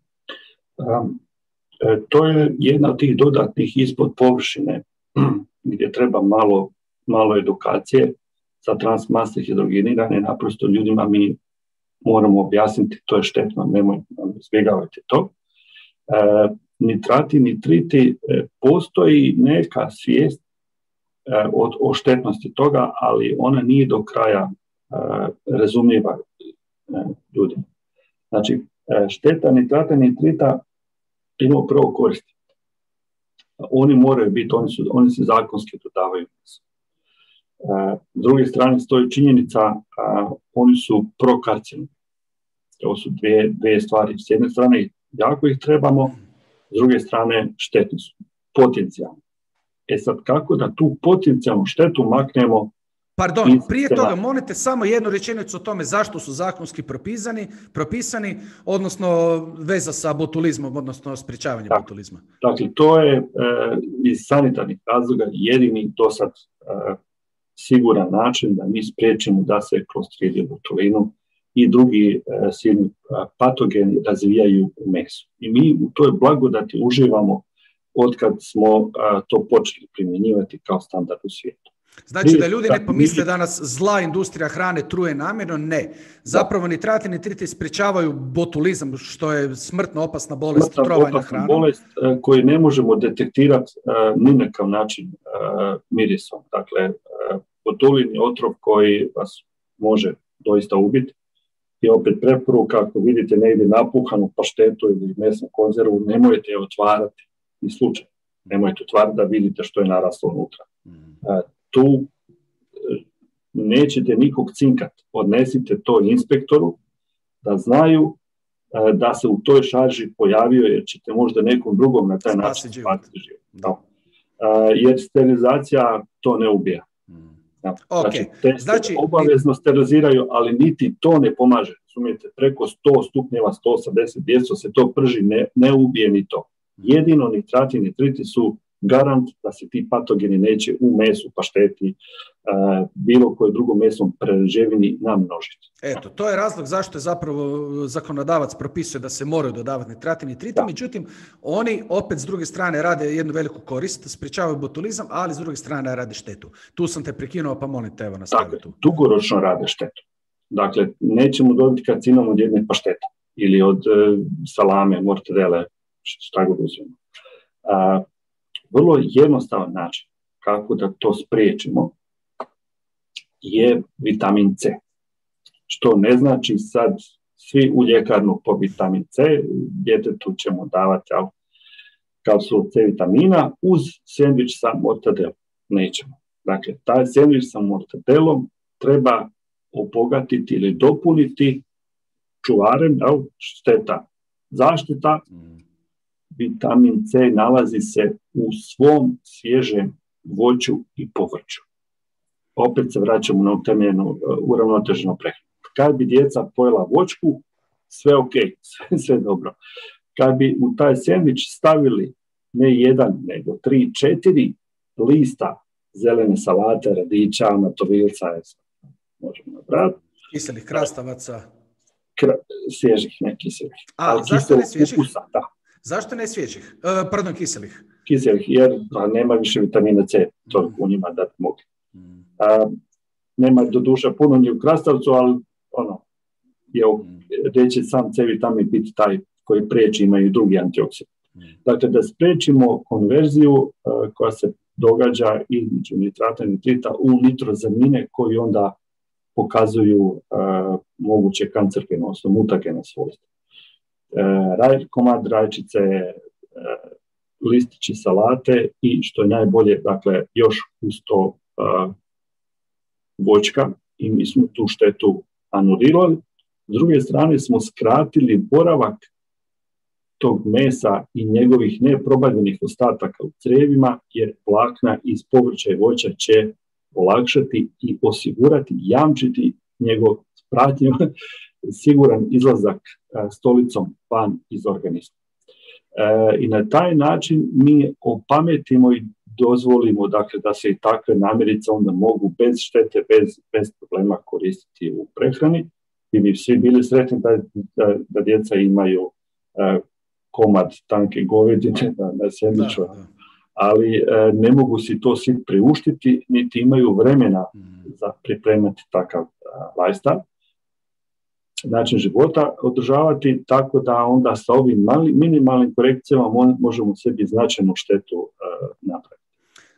Um, to je jedna od tih dodatnih ispod površine gdje treba malo, malo edukacije za transmasti hidrogenirane, naprosto ljudima mi moramo objasniti, to je štetno, nemojte, izbjegavajte to. E, nitrati, nitriti, e, postoji neka svijest e, o, o štetnosti toga, ali ona nije do kraja e, razumljiva. ljudima. Znači, šteta nitrata nitrita imamo prvo koristi. Oni moraju biti, oni, su, oni se zakonski dodavaju. S druge strane stoji činjenica, oni su prokarcinogeni. To su dvije, dvije stvari. S jedne strane jako ih trebamo, s druge strane štetni su, potencijalno. E sad, kako da tu potencijalnu štetu maknemo? Pardon, prije toga molite samo jednu rečenicu o tome zašto su zakonski propisani, propisani, odnosno veza sa botulizmom, odnosno sprječavanje dakle, botulizma. Dakle, to je e, iz sanitarnih razloga jedini do sad e, siguran način da mi spriječimo da se Clostridium botulinum i drugi e, silni patogeni razvijaju u mesu. I mi u toj blagodati uživamo od kad smo a, to počeli primjenjivati kao standard u svijetu. Znači da ljudi ne pomisle da nas zla industrija hrane truje namjerno, ne. Zapravo nitrati i nitriti sprječavaju botulizam, što je smrtno opasna bolest trovanja hranom. Bolest a, koju ne možemo detektirati a, ni na kav način a, mirisom. Dakle, a, botulin je otrov koji vas može doista ubiti. I opet preporuka, ako vidite negdje napuhanu paštetu ili mesnu konzervu, nemojte je otvarati ni slučaj. Nemojte otvarati da vidite što je naraslo unutra. A, tu nećete nikog cinkat. Odnesite to inspektoru da znaju a, da se u toj šarži pojavio, jer ćete možda nekom drugom na taj način spasiti život. Da. A, jer sterilizacija to ne ubija. Ja. Okay. Znači, te znači, obavezno steriliziraju, ali niti to ne pomaže. Sumijete, preko sto stupnjeva, sto osamdeset, dvjesto se to prži, ne, ne ubije ni to. Jedino nitrati i nitriti su garant da se ti patogeni neće u mesu, pašteti, uh, bilo koje drugo mesom prerađevini namnožiti. Eto, to je razlog zašto je zapravo zakonodavac propisuje da se moraju dodavati nitrati i nitriti, međutim, oni opet s druge strane rade jednu veliku korist, sprječavaju botulizam, ali s druge strane rade štetu. Tu sam te prekinuo, pa molim te, evo nastavi tu. Dugoročno rade štetu. Dakle, nećemo dobiti karcinom od jedne paštete ili od uh, salame, mortadele, šta god uzmemo. Uh, vrlo jednostavan način kako da to spriječimo je vitamin C. Što ne znači sad svi u ljekarnu po vitamin C, djetetu ćemo davati kapsulu C vitamina uz sendvič sa mortadelom. Nećemo. Dakle, taj sendvič sa mortadelom treba obogatiti ili dopuniti čuvarem, šteta, zaštita. Vitamin C nalazi se u svom svježem voću i povrću. Opet se vraćamo na utemeljenu uravnoteženu prehranu. Kad bi djeca pojela voćku, sve ok, sve, sve dobro. Kad bi u taj sendvič stavili ne jedan, nego tri, četiri lista zelene salate, radića, matovilca, možemo nabrati. Kiselih krastavaca. Kra, svježih, ne kiselih. A, ali zašto ne svježih? Ukusa, da. Zašto ne svježih? Uh, pardon, kiselih. Kiselih, jer a, nema više vitamina C, to mm. u njima da bi mogli. Mm. A, nema do duša puno ni u krastavcu, ali ono, je mm. reći sam C vitamin biti taj koji priječi, imaju i drugi antioksidanti. Mm. Dakle, da spriječimo konverziju uh, koja se događa između nitrata i nitrita u nitrozamine koji onda pokazuju uh, moguće kancerogeno, odnosno mutagene svojstva. Raj, komad rajčice, listići salate i što je najbolje, dakle, još uz to uh, voćka i mi smo tu štetu anulirali. S druge strane smo skratili boravak tog mesa i njegovih neprobavljenih ostataka u crijevima, jer vlakna iz povrća i voća će olakšati i osigurati, jamčiti njegov pratnju siguran izlazak e, stolicom van iz organizma. E, I na taj način mi opametimo i dozvolimo, dakle, da se i takve namirnice onda mogu bez štete, bez, bez problema koristiti u prehrani. I bi svi bili sretni da, da, da djeca imaju e, komad tanke govedine na, na sendviču, ali e, ne mogu si to svi priuštiti, niti imaju vremena mm. za pripremati takav lifestyle. Način života održavati, tako da onda sa ovim mali, minimalnim korekcijama možemo sebi značajnu štetu uh, napraviti.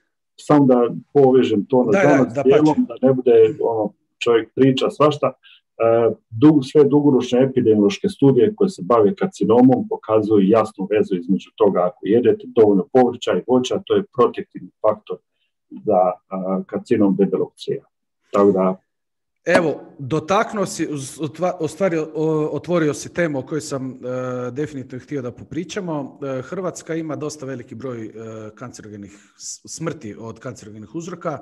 Samo da povežem to na danas dijelom, da ne bude ono, čovjek priča svašta, Sve dugoročne epidemiološke studije koje se bave karcinomom pokazuju jasnu vezu između toga ako jedete dovoljno povrća i voća, to je protektivni faktor za karcinom debelog crijeva. Tako da, evo, dotaknuo si, u stvari otvorio si temu o kojoj sam uh, definitivno htio da popričamo. Uh, Hrvatska ima dosta veliki broj uh, kancerogenih smrti od kancerogenih uzroka.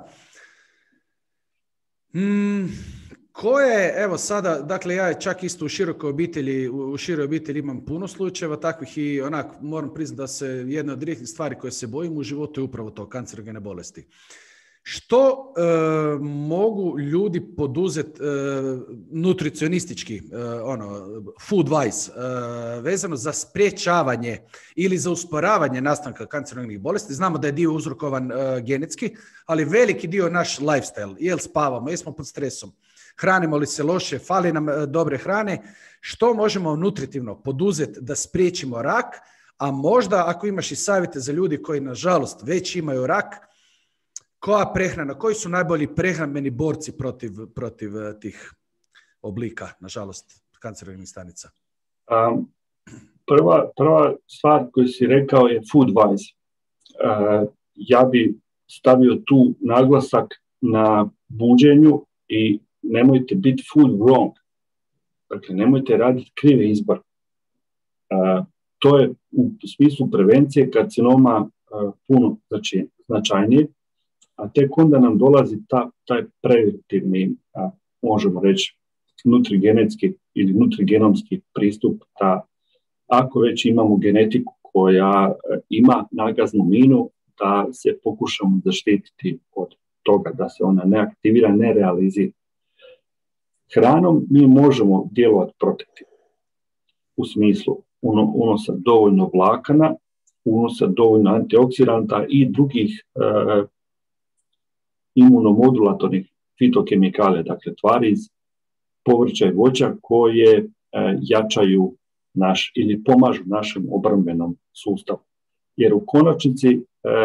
Mm, koje, evo sada, dakle ja čak isto u širokoj obitelji, u široj obitelji imam puno slučajeva takvih i onak moram priznati da se jedna od rijetkih stvari koje se bojim u životu je upravo to, kancerogene bolesti. Što e, mogu ljudi poduzeti e, nutricionistički, e, ono, food-wise, e, vezano za sprječavanje ili za usporavanje nastanka kancerogenih bolesti? Znamo da je dio uzrokovan e, genetski, ali veliki dio naš lifestyle. Jel spavamo, jesmo pod stresom, hranimo li se loše, fali nam e, dobre hrane. Što možemo nutritivno poduzeti da spriječimo rak, a možda ako imaš i savjete za ljudi koji nažalost već imaju rak, koja prehrana, koji su najbolji prehrambeni borci protiv, protiv tih oblika, nažalost, kancerogenih stanica? Um, prva, prva stvar koju si rekao je food-wise. Uh, ja bi stavio tu naglasak na buđenju i nemojte biti food wrong. Dakle, nemojte raditi krive izbor. Uh, to je u smislu prevencije karcinoma uh, puno značajnije. A tek onda nam dolazi ta, taj preventivni, a, možemo reći, nutrigenetski ili nutrigenomski pristup, da ako već imamo genetiku koja ima nagaznu minu, da se pokušamo zaštititi od toga, da se ona ne aktivira, ne realizira. Hranom mi možemo djelovati protektivno, u smislu unosa dovoljno vlakana, unosa dovoljno antioksidanta i drugih e, imunomodulatornih fitokemikalija, dakle tvari iz povrća i voća koje e, jačaju naš ili pomažu našem obrambenom sustavu. Jer u konačnici e,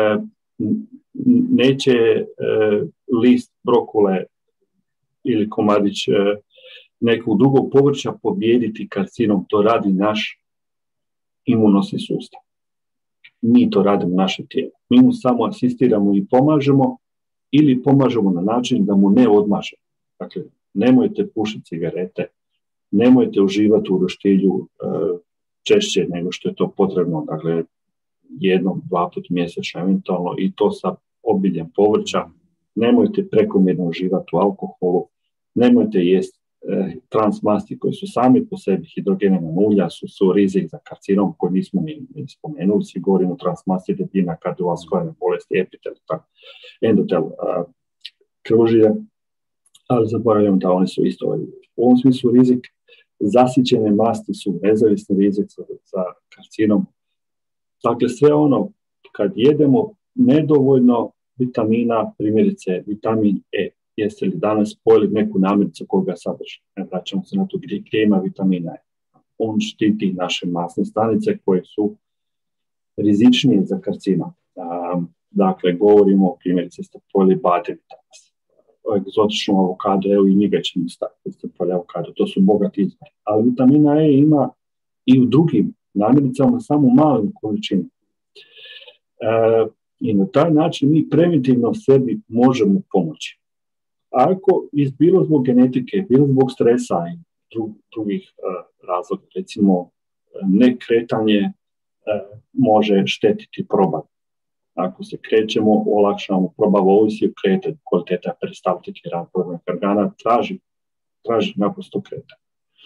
neće e, list brokule ili komadić e, nekog drugog povrća pobijediti karcinom, to radi naš imunosni sustav. Mi to radimo naše tijelo. Mi mu samo asistiramo i pomažemo, ili pomažemo na način da mu ne odmažemo. Dakle, nemojte pušiti cigarete, nemojte uživati u roštilju e, češće nego što je to potrebno, dakle, jednom, dva put mjesečno eventualno, i to sa obiljem povrća. Nemojte prekomjerno uživati u alkoholu, nemojte jesti e, transmasti koji su sami po sebi hidrogenina ulja, su, su rizik za karcinom koji nismo ni, ni spomenuli. Svi govorimo o transmasti, debljina, kardiovaskularne bolesti, epitel, endotel, a, krvožilje, ali zaboravljamo da oni su isto ovaj. U ovom smislu rizik zasićene masti su nezavisni rizik za, za karcinom. Dakle, sve ono, kad jedemo nedovoljno vitamina, primjerice vitamin E, jeste li danas pojeli neku namirnicu koga sadrži? Ne vraćamo se na to gdje, gdje ima vitamina E. On štiti naše masne stanice koje su rizičnije za karcinom. Um, dakle, govorimo, primjerice, ste pojeli badem danas, egzotičnu avokado, evo i njega ćemo staviti, ste pojeli avokado, to su bogati izvori. Ali vitamina E ima i u drugim namirnicama samo malim količinama. Uh, I na taj način mi preventivno sebi možemo pomoći. Ako iz bilo zbog genetike, bilo zbog stresa i dru, drugih uh, razloga, recimo nekretanje uh, može štetiti probava. Ako se krećemo, olakšamo probava, ovisi o kretanju, kvaliteta peristaltike, razbornog organa, traži, traži naprosto kretanje.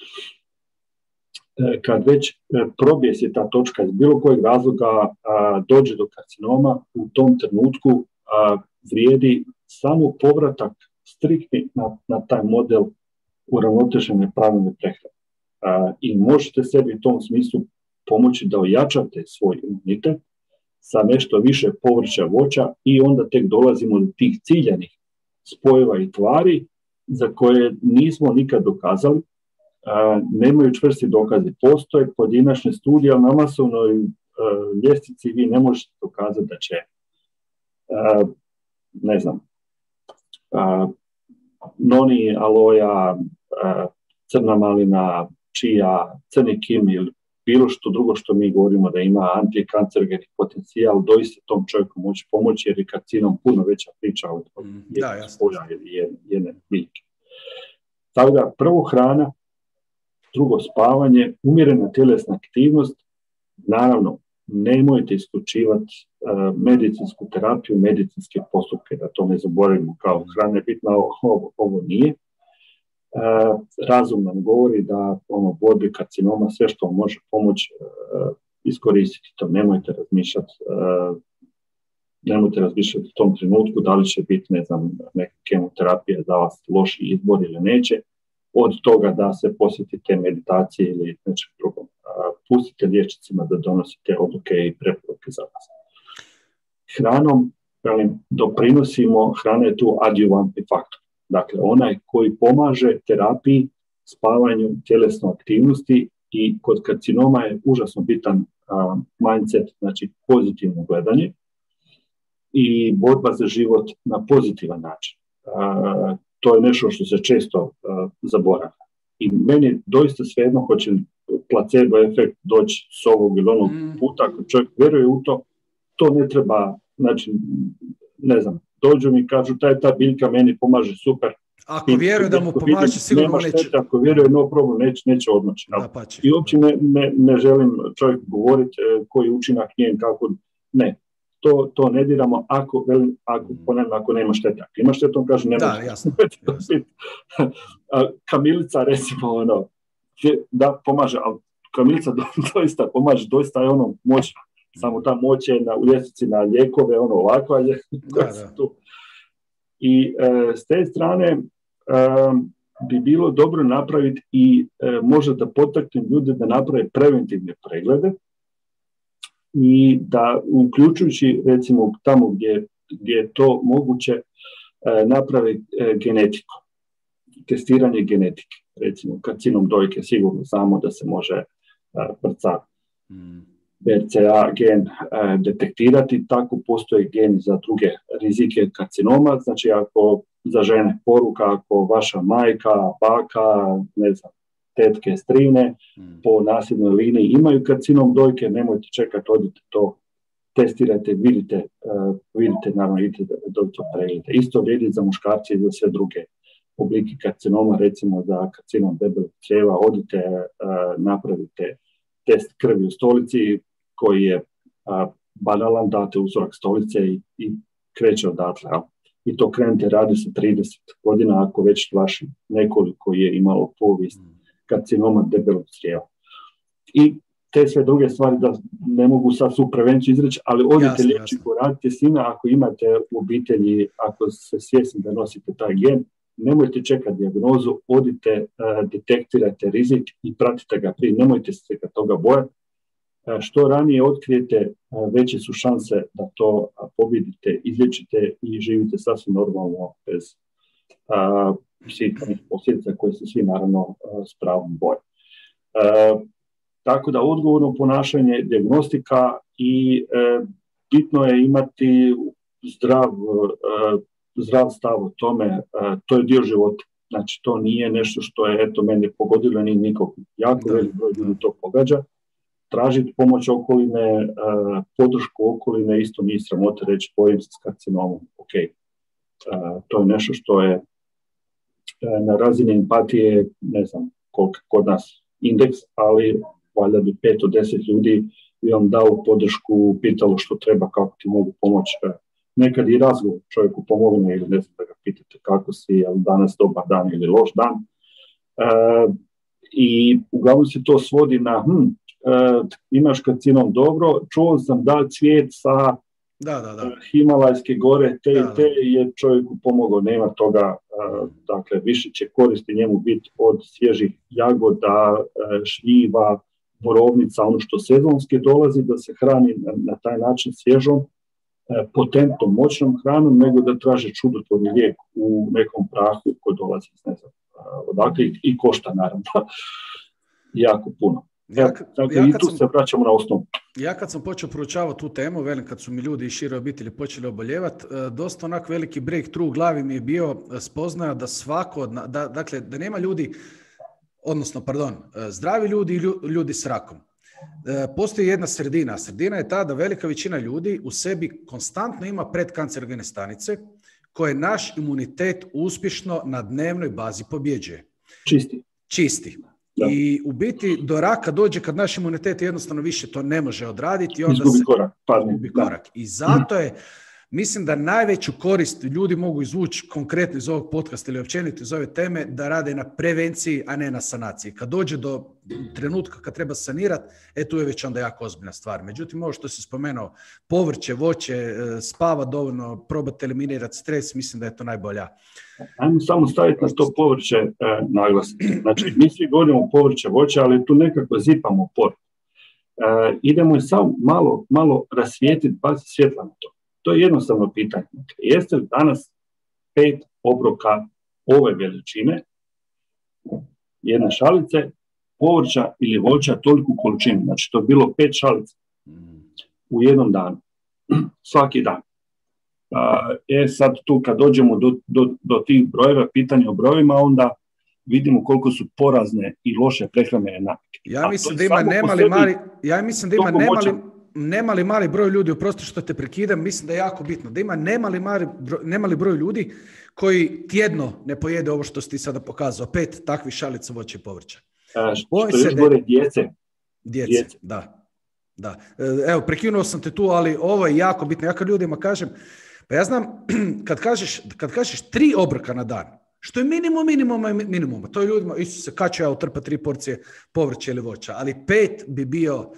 Uh, kad već uh, probije se ta točka iz bilo kojeg razloga, uh, dođe do karcinoma, u tom trenutku uh, vrijedi samo povratak striktni na, na taj model uravnotežene pravilne prehrane. Uh, I možete sebi u tom smislu pomoći da ojačate svoj imunitet sa nešto više povrća, voća, i onda tek dolazimo do tih ciljanih spojeva i tvari za koje nismo nikad dokazali. Uh, nemaju čvrsti dokazi. Postoje pojedinačne studije, ali na masovnoj uh, ljestvici vi ne možete dokazati da će uh, ne znam uh, noni aloja, uh, crna malina, čija, crni kimi ili bilo što drugo što mi govorimo da ima antikancerogeni potencijal, doista tom čovjeku moći pomoći jer je karcinom puno veća priča od mm, jednog spolja ili jedne, jedne biljke. Tako da prvo hrana, drugo spavanje, umjerena tjelesna aktivnost, naravno nemojte isključivati uh, medicinsku terapiju, medicinske postupke, da to ne zaboravimo kao hrana je bitna, ovo, ovo nije. Uh, razum nam govori da ono, borbi karcinoma, sve što može pomoći, uh, iskoristiti to, nemojte razmišljati, uh, nemojte razmišljati u tom trenutku da li će biti, ne znam, neka kemoterapija za vas loši izbor ili neće, od toga da se posjetite meditacije ili nečeg drugom. Pustite liječnicima da donosite odluke i preporuke za vas. Hranom, velim, doprinosimo, hrana je tu adjuvantni faktor. Dakle, onaj koji pomaže terapiji, spavanju, tjelesnoj aktivnosti i kod karcinoma je užasno bitan uh, mindset, znači pozitivno gledanje i borba za život na pozitivan način. Uh, to je nešto što se često uh, zaboravlja. I meni je doista svejedno hoće placebo efekt doći s ovog ili onog mm. puta, ako čovjek vjeruje u to, to ne treba, znači, ne znam, dođu mi i kažu, taj ta biljka meni pomaže super. Ako vjeruje da mu pomaže, sigurno neće. Štete, ako vjeruje, no problem, neće, neće odmoći. I uopće ne, ne, ne želim čovjek govoriti eh, koji učinak njen, kako, ne. To, to ne diramo ako, velim, ako, ponavljam, ako nema štete. Ako ima štete, on kaže nema da, štete. Jasno, jasno. Kamilica, recimo, ono, da, pomaže, ali kamilica do, doista pomaže, doista je ono moćna. Samo ta moć je na, u ljestvici na lijekove, ono ovakva je. Da, da. Tu. I e, s te strane e, bi bilo dobro napraviti i e, možda da potaknem ljude da naprave preventivne preglede i da uključujući recimo tamo gdje, gdje je to moguće e, naprave e, genetiku, testiranje genetike. Recimo karcinom dojke sigurno znamo da se može e, prca mm. B R C A gen e, detektirati, tako postoji gen za druge rizike karcinoma, znači ako za žene poruka, ako vaša majka, baka, ne znam, tetke, strine mm. po nasljednoj liniji imaju karcinom dojke, nemojte čekati, odite to, testirajte, vidite, uh, vidite naravno idite do to preglede. Isto vrijedi za muškarce i za sve druge oblike karcinoma, recimo za karcinom debelog crijeva, odite, uh, napravite test krvi u stolici koji je uh, banalan, date uzorak stolice i, i kreće odatle. I to krenete radi sa trideset godina ako već vaši nekoliko je imalo povijest karcinoma debelog crijeva. I te sve druge stvari da ne mogu sad su prevenciju izreći, ali odite liječniku, radite s njima ako imate u obitelji, ako ste svjesni da nosite taj gen, nemojte čekati dijagnozu, odite, uh, detektirajte rizik i pratite ga prije, nemojte se ga toga bojati. Uh, što ranije otkrijete, uh, veće su šanse da to uh, pobjedite, izliječite i živite sasvim normalno bez uh, psihičkih posljedica koje se svi naravno uh, s pravom boje. Uh, tako da odgovorno ponašanje, dijagnostika i uh, bitno je imati zdrav, uh, zdrav stav o tome, uh, to je dio života. Znači to nije nešto što je eto mene pogodilo, ni nikog. Jako velik broj ljudi to pogađa. Tražiti pomoć okoline, uh, podršku okoline, isto nije sramota reći bojim se s karcinomom. Ok, uh, to je nešto što je na razini empatije, ne znam koliko kod nas indeks, ali valjda bi pet od deset ljudi bi vam dao podršku, pitalo što treba, kako ti mogu pomoći. Nekad i razgovor čovjeku pomogne ili ne znam da ga pitate kako si, je li danas dobar dan ili loš dan. E, I uglavnom se to svodi na hm, e, imaš karcinom dobro, čuo sam da cvijet sa Da, da, da. Himalajske gore, te da, i te je čovjeku pomogao, nema toga, uh, dakle više će koristi njemu biti od svježih jagoda, uh, šljiva, borovnica, ono što sezonski dolazi, da se hrani na, na taj način svježom, uh, potentnom, moćnom hranom, nego da traže čudotvorni lijek u nekom prahu koji dolazi, ne znam, uh, odakle i, i košta naravno jako puno. Ja, dakle, ja I tu sam, se vraćamo na osnovu. Ja kad sam počeo proučavati tu temu, velim, kad su mi ljudi iz šire obitelji počeli oboljevati, dosta onak veliki breakthrough u glavi mi je bio spoznaja da svako, da, dakle, da nema ljudi, odnosno, pardon, zdravi ljudi i ljudi s rakom. Postoji jedna sredina. Sredina je ta da velika većina ljudi u sebi konstantno ima predkancerogene stanice koje naš imunitet uspješno na dnevnoj bazi pobjeđuje. Čisti. Čisti. Da. I u biti do raka dođe kad naš imunitet jednostavno više to ne može odraditi. I onda izgubi se korak. Izgubi korak. I zato je, mislim da najveću korist ljudi mogu izvući konkretno iz ovog podcasta ili općenito iz ove teme da rade na prevenciji, a ne na sanaciji. Kad dođe do trenutka kad treba sanirati, e tu je već onda jako ozbiljna stvar. Međutim, ovo što si spomenuo, povrće, voće, spava dovoljno, probati eliminirati stres, mislim da je to najbolja. Ajmo samo staviti na to povrće e, naglas. Znači, mi svi govorimo o povrće, voće, ali tu nekako zipamo por. E, idemo i samo malo, malo rasvijetiti, bazi svjetla na to. To je jednostavno pitanje. Jeste li danas pet obroka ove veličine, jedne šalice, povrća ili voća toliku količinu? Znači, to je bilo pet šalica u jednom danu. Svaki dan. E sad tu kad dođemo do, do, do tih brojeva, pitanja o brojevima, onda vidimo koliko su porazne i loše prehrambene navike. Ja mislim da ima nemali mali, ja mislim da ima nemali, nemali mali broj ljudi, oprosti što te prekidam, mislim da je jako bitno, da ima nemali, mali broj, nemali broj ljudi koji tjedno ne pojede ovo što si ti sada pokazao, pet takvih šalica voća i povrća. A, što još gore djece. Djece, djece. Da. da. Evo, prekinuo sam te tu, ali ovo je jako bitno. Ja kad ljudima kažem, pa ja znam, kad kažeš, kad kažeš tri obroka na dan, što je minimum minimuma minimuma, to je ljudima, Isuse, kad ću ja utrpati tri porcije povrća ili voća, ali pet bi bio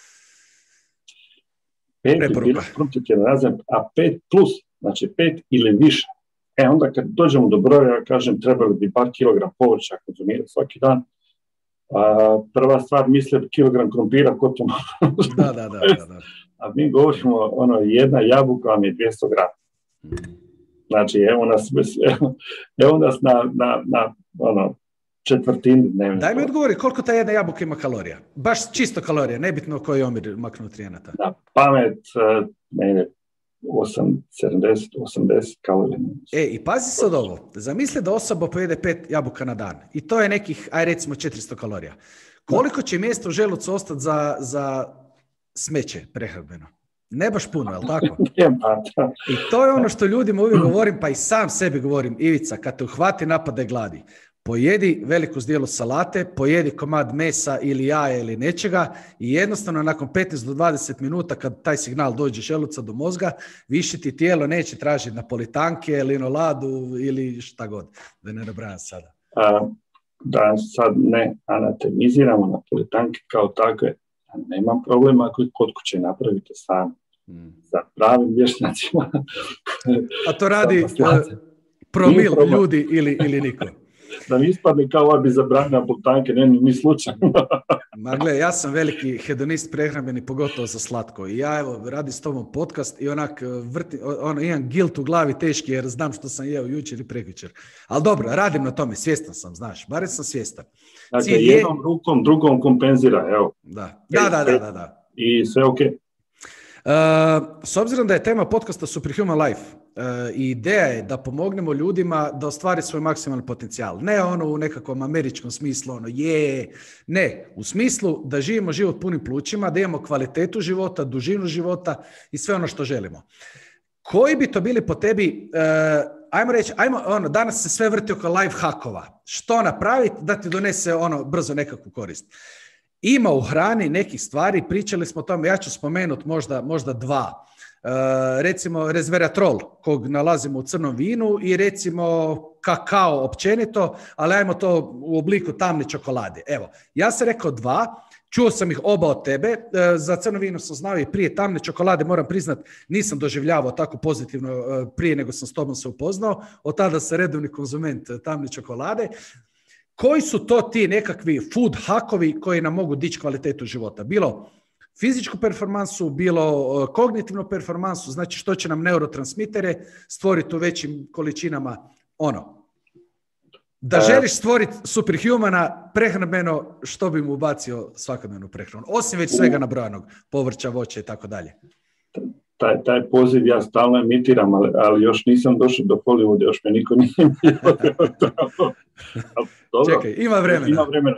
pet preporuka. Pet razem, a pet plus, znači pet ili više. E onda kad dođemo do broja, ja kažem, trebali bi bar kilogram povrća konzumirati svaki dan. A, prva stvar, mislim, kilogram krompira, ko to malo. Da, da, da, da, da. A mi govorimo, ono, jedna jabuka vam je dvjesto grama. Znači, evo nas, evo, evo nas na, na, na ono, četvrtini dnevno. Daj mi odgovori, koliko ta jedna jabuka ima kalorija? Baš čisto kalorija, nebitno koji je omjer makronutrijenata. Na pamet, ne, osam, sedamdeset, osamdeset kalorija. E, i pazi sad ovo, zamisli da osoba pojede pet jabuka na dan. I to je nekih, aj recimo, četiristo kalorija. Koliko će mjesta u želucu ostati za, za smeće prehrambeno? Ne baš puno, je li tako? I to je ono što ljudima uvijek govorim, pa i sam sebi govorim, Ivica, kad te uhvati napade gladi, pojedi veliku zdjelu salate, pojedi komad mesa ili jaja ili nečega i jednostavno nakon petnaest do dvadeset minuta kad taj signal dođe želuca do mozga, više ti tijelo neće tražiti napolitanke, linoladu ili šta god, da ne nabrajam sada. A, da sad ne anatemiziramo napolitanke kao takve, nemam problema ako kod kuće napravite sam. Hmm. Za pravim vješnjacima. A to radi promil ljudi ili, ili niko. Da mi ispadne kao ova bi zabranila napolitanke, ne mi slučajno. Ma gle, ja sam veliki hedonist prehrambeni, pogotovo za slatko. I ja evo radim s tobom podcast i onak vrti, ono, imam guilt u glavi teški jer znam što sam jeo jučer i prekjučer. Ali dobro, radim na tome, svjestan sam, znaš, barem sam svjestan. Dakle, Cilj jednom je... rukom, drugom kompenzira, evo. Da, da, da, da, da, da. I sve ok. Uh, s obzirom da je tema podcasta Superhuman Life uh, i ideja je da pomognemo ljudima da ostvari svoj maksimalni potencijal. Ne ono u nekakvom američkom smislu, ono je, ne, u smislu da živimo život punim plućima, da imamo kvalitetu života, dužinu života i sve ono što želimo. Koji bi to bili po tebi, uh, ajmo reći, ajmo, ono, danas se sve vrti oko life hackova. Što napraviti da ti donese ono brzo nekakvu korist? Ima u hrani nekih stvari, pričali smo o tome, ja ću spomenuti možda, možda dva. E, recimo resveratrol, kog nalazimo u crnom vinu i recimo kakao općenito, ali ajmo to u obliku tamne čokolade. Evo, ja sam rekao dva, čuo sam ih oba od tebe, e, za crno vino sam znao i prije tamne čokolade, moram priznat, nisam doživljavao tako pozitivno e, prije nego sam s tobom se upoznao, od tada sam redovni konzument tamne čokolade. Koji su to ti nekakvi food hackovi koji nam mogu dići kvalitetu života? Bilo fizičku performansu, bilo kognitivnu performansu, znači što će nam neurotransmitere stvoriti u većim količinama, ono. Da želiš stvoriti superhumana prehrambeno, što bi mu ubacio svakodnevnu prehranu? Osim već svega nabrojanog, povrća, voća i tako dalje. taj, taj poziv ja stalno emitiram, ali, ali još nisam došao do Hollywooda, još me niko nije Dobro, čekaj, ima vremena. Ima vremena.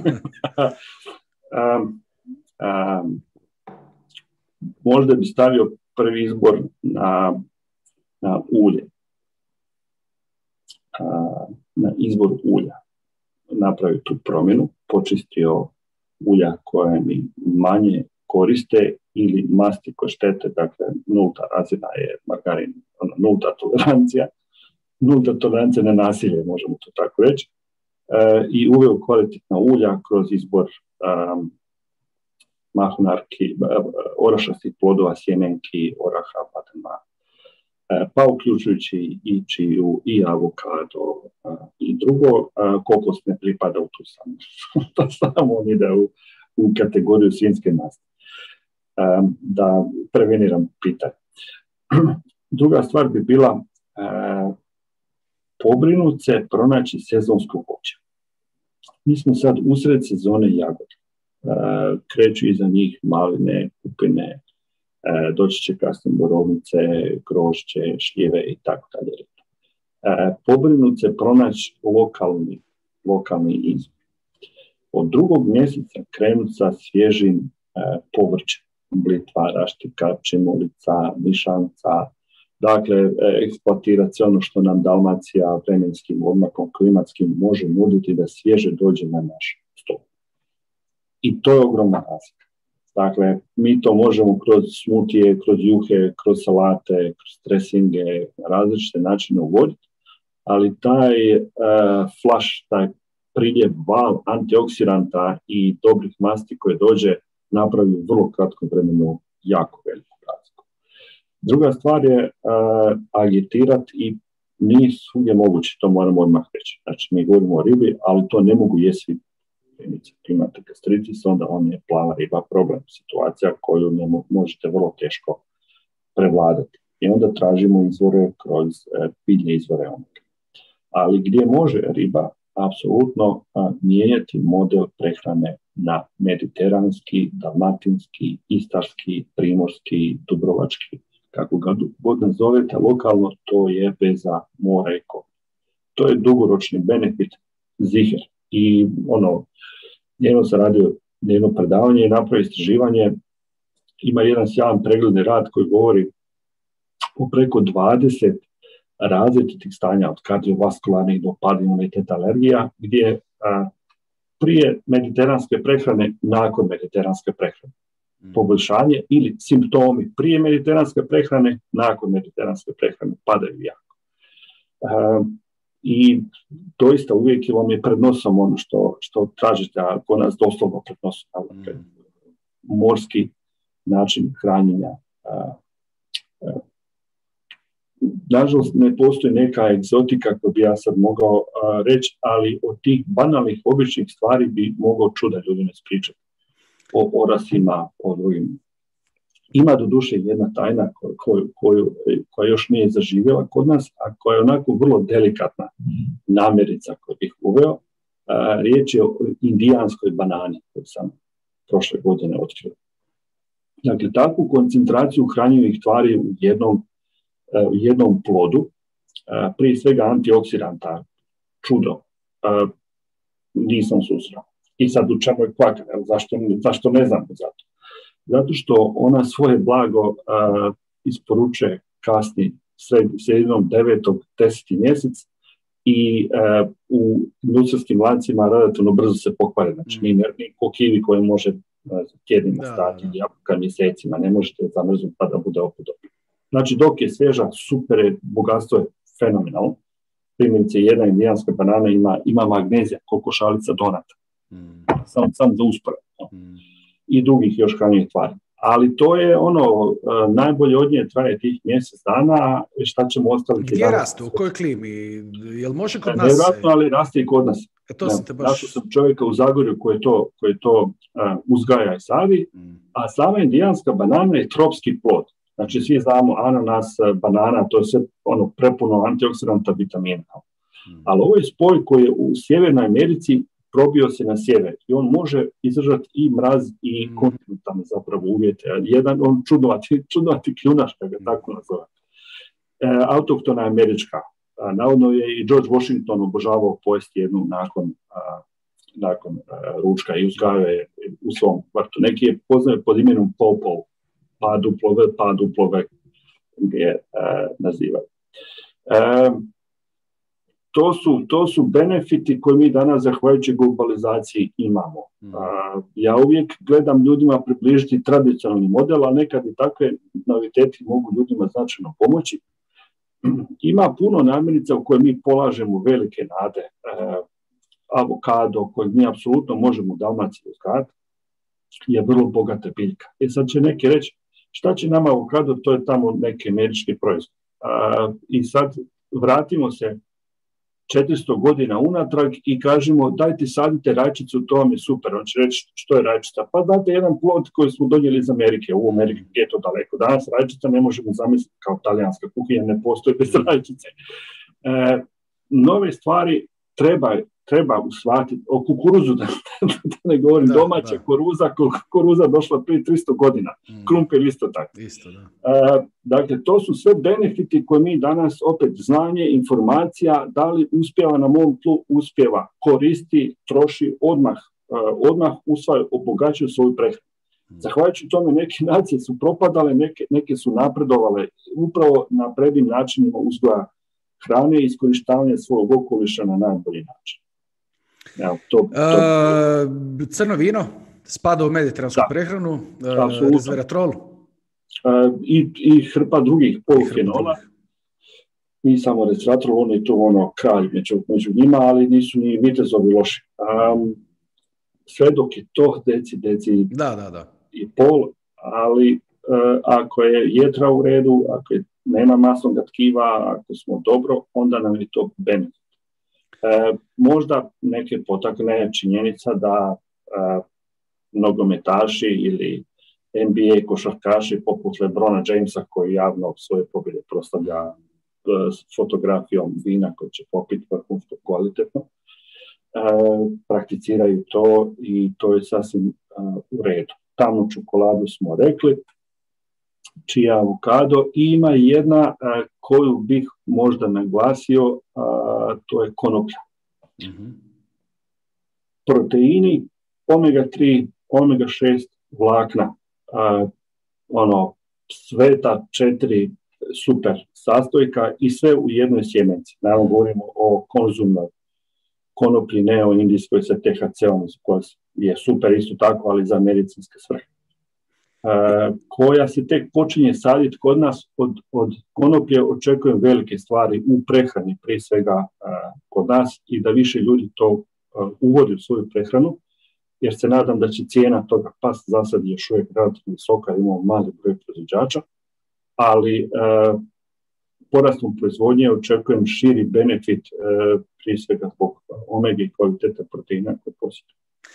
um, um, možda bi stavio prvi izbor na, na ulje. Uh, na izbor ulja. Napravio tu promjenu, počistio ulja koje mi manje koriste ili masti koje štete, dakle nulta razina je margarin, ono, nulta tolerancija, nulta tolerancija na nasilje, možemo to tako reći, e, i uveo kvalitetna ulja kroz izbor um, mahunarki, orašastih plodova, sjemenki, oraha, badema, e, pa uključujući i čiju, i avokado, e, i drugo, e, kokos ne pripada u tu samo, to samo on ide u, u kategoriju svinjske masti. Da preveniram pitanje. Druga stvar bi bila e, pobrinut se pronaći sezonsko voće. Mi smo sad usred sezone jagode. E, kreću iza njih maline, kupine, e, doći će kasnije borovnice, grožđe, šljive i tako dalje. E, pobrinut se pronaći lokalni, lokalni izvor. Od drugog mjeseca krenut sa svježim e, povrćem. Blitva, raštika, čimulica, mišanca, dakle, eksploatirati sve ono što nam Dalmacija vremenskim odmakom klimatskim može nuditi da svježe dođe na naš stol. I to je ogromna razlika. Dakle, mi to možemo kroz smutije, kroz juhe, kroz salate, kroz dresinge, različite načine uvoditi, ali taj uh, flash, taj priljev, val antioksidanta i dobrih masti koje dođe napravi u vrlo kratkom vremenu jako veliku razliku. Druga stvar je uh, agitirati i nije svugdje moguće, to moramo odmah reći. Znači, mi govorimo o ribi, ali to ne mogu jesti svi. Imate gastritis, onda on je plava riba problem, situacija koju ne mo- možete vrlo teško prevladati. I onda tražimo izvore kroz uh, biljne izvore omega. Ali gdje može riba apsolutno a, mijenjati model prehrane na mediteranski, dalmatinski, istarski, primorski, dubrovački, kako ga god nazovete, lokalno to je veza mora i kopna. To je dugoročni benefit ziher. I ono, njeno sam radio jedno predavanje i napravio istraživanje, ima jedan sjajan pregledni rad koji govori o preko dvadeset različitih stanja od kardiovaskularnih do pad-imunitet alergija, gdje a, prije mediteranske prehrane, nakon mediteranske prehrane. Poboljšanje ili simptomi prije mediteranske prehrane, nakon mediteranske prehrane padaju jako. A, I doista uvijek vam je pred nosom ono što, što tražite, ako nas doslovno pred nosom. Mm. Morski način hranjenja. A, a, Nažalost, ne postoji neka egzotika koju bi ja sad mogao uh, reći, ali od tih banalnih, običnih stvari bi mogao čuda ljudi ne spričati. O orasima, o drugim. Ima do duše jedna tajna koju, koju, koju, koja još nije zaživjela kod nas, a koja je onako vrlo delikatna namjerica koju bih uveo. Uh, riječ je o indijanskoj banani koju sam prošle godine otkrio. Dakle, takvu koncentraciju hranjivih tvari u jednom u jednom plodu, prije svega antioksidanta, čudo, nisam susreo. I sad u čemu je kvaka, zašto, zašto ne znam za to? Zato što ona svoje blago isporučuje kasni sredinom devetog, deseti mjesec i u industrijskim lancima relativno brzo se pokvare. Znači, ni, ni ko kiwi koji može tjednima stati, jabuka mjesecima, ne možete zamrznuti pa da bude opet dobro. Znači, dok je svježa, super je, bogatstvo je fenomenalno. Primjerice, jedna indijanska banana ima, ima magnezija, koliko šalica donata. Mm. Samo sam za usporedbu. Mm. I drugih još hranjivih tvari. Ali to je ono, uh, najbolje od nje traje tih mjesec dana, šta ćemo ostaviti. Gdje raste, u kojoj klimi? Jel može kod nas? Nevjerojatno, ali raste i kod nas. E, to sam te baš... Našao sam čovjeka u Zagorju koji to, koji to uh, uzgaja i sadi, mm. a sama indijanska banana je tropski plod. Znači, svi znamo ananas, banana, to je sve ono prepuno antioksidanta, vitamina. Mm. Ali ovo je spoj koji je u Sjevernoj Americi probio se na sjever i on može izdržati i mraz i kontinentalne zapravo uvjete. Jedan on čudnovati, čudnovati kljunaš, da ga tako nazove. E, autoktona je američka. A, navodno je i George Washington obožavao pojesti jednu nakon, a, nakon a, ručka i uzgajao je u svom kvartu. Neki je poznaju pod imenom Popo, pa duplove, pa duplove je nazivaju. E, To su, to su benefiti koje mi danas, zahvaljujući globalizaciji, imamo. Mm. A, ja uvijek gledam ljudima približiti tradicionalni model, a nekad i takve noviteti mogu ljudima značajno pomoći. Ima puno namirnica u koje mi polažemo velike nade. E, avokado, kojeg mi apsolutno možemo u Dalmaciji uzgajati, je vrlo bogata biljka. E sad će neki reći, šta će nama avokado, to je tamo neki američki proizvod. A, I sad vratimo se četiristo godina unatrag i kažemo dajte sadite rajčicu, to vam je super. On će reći što je rajčica? Pa date jedan plod koji smo donijeli iz Amerike, u Ameriki je to daleko. Danas rajčica ne možemo zamisliti kao talijanska kuhinja, ne postoji bez rajčice. E, nove stvari treba, treba usvatiti. O kukuruzu, da, da ne govorim, da, domaća da. Koruza, kukuruza došla prije tristo godina. Mm. Krumpir isto tako. Isto, da. E, dakle, to su sve benefiti koje mi danas, opet znanje, informacija, da li uspjeva na mom tlu, uspjeva, koristi, troši, odmah, uh, odmah usvaja, obogaćuju svoju prehranu. Mm. Zahvaljujući tome neke nacije su propadale, neke, neke su napredovale upravo na prednim načinima uzgoja hrane i iskorištavanja svog okoliša na najbolji način. Evo, to, to... Uh, crno vino spada u mediteransku da. prehranu, uh, resveratrol. Uh, i, i hrpa drugih polufenola. Nije samo resveratrol, on je tu ono kralj među, među njima, ali nisu ni vitezovi loši. Um, sve dok je to deci, deci da, da, da. i pol, ali uh, ako je jetra u redu, ako je, nema masnog tkiva, ako smo dobro, onda nam je to benefit. Uh, možda neke potakne činjenica da uh, nogometaši ili N B A košarkaši poput LeBrona Jamesa koji javno svoje pobjede proslavlja uh, s fotografijom vina koji će popiti vrhunsko kvalitetno, uh, prakticiraju to i to je sasvim uh, u redu. Tamnu čokoladu smo rekli, čija avokado, i ima jedna uh, koju bih možda naglasio, uh, to je konoplja. Mm-hmm. Proteini, omega tri, omega šest, vlakna, uh, ono, sveta četiri super sastojka i sve u jednoj sjemenci. Naravno govorimo o konzumnoj konoplji neoindijskoj sa T H C-om, koja je super isto tako, ali za medicinske svrhe. Uh, koja se tek počinje saditi kod nas. Od, od konoplje očekujem velike stvari u prehrani, prije svega uh, kod nas, i da više ljudi to uh, uvodi u svoju prehranu, jer se nadam da će cijena toga pasti. Za sad još uvijek relativno visoka, imamo mali broj proizvođača, ali uh, porastom proizvodnje očekujem širi benefit, uh, prije svega zbog omega i kvalitete proteina koje posjeduju.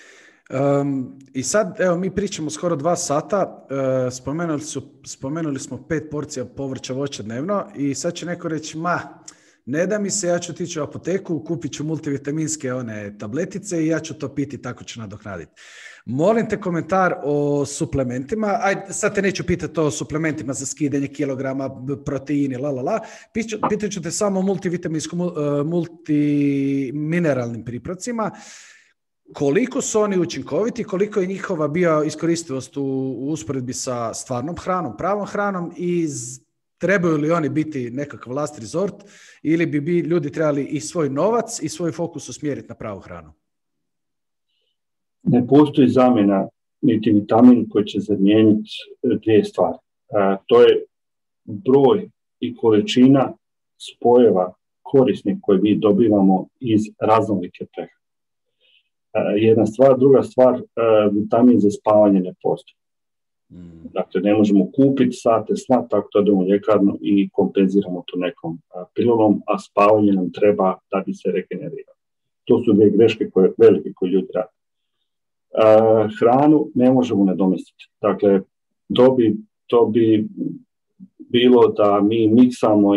Um, I sad, evo, mi pričamo skoro dva sata, uh, spomenuli, su, spomenuli smo pet porcija povrća, voća dnevno i sad će neko reći, ma, ne da mi se, ja ću otići u apoteku, kupit ću multivitaminske one tabletice i ja ću to piti, tako ću nadoknaditi. Molim te komentar o suplementima. Ajde, sad te neću pitati o suplementima za skidanje kilograma, proteini, la la la. Pitat ću te samo o multivitaminskom, uh, multimineralnim pripravcima. Koliko su oni učinkoviti, koliko je njihova bio iskoristivost u, u usporedbi sa stvarnom hranom, pravom hranom, i z, trebaju li oni biti nekakav last resort ili bi, bi ljudi trebali i svoj novac i svoj fokus usmjeriti na pravu hranu? Ne postoji zamjena niti vitamin koji će zamijeniti dvije stvari. A, to je broj i količina spojeva korisnih koje mi dobivamo iz raznolike prehrane. Jedna stvar, druga stvar, vitamin za spavanje ne postoji. Mm. Dakle, ne možemo kupiti sate sna, tako da idemo u ljekarnu i kompenziramo to nekom pilulom, a spavanje nam treba da bi se regeneriralo. To su dvije greške koje, velike koje ljudi rade. Uh, hranu ne možemo nadomjestiti. Dakle, to bi, to bi bilo da mi miksamo i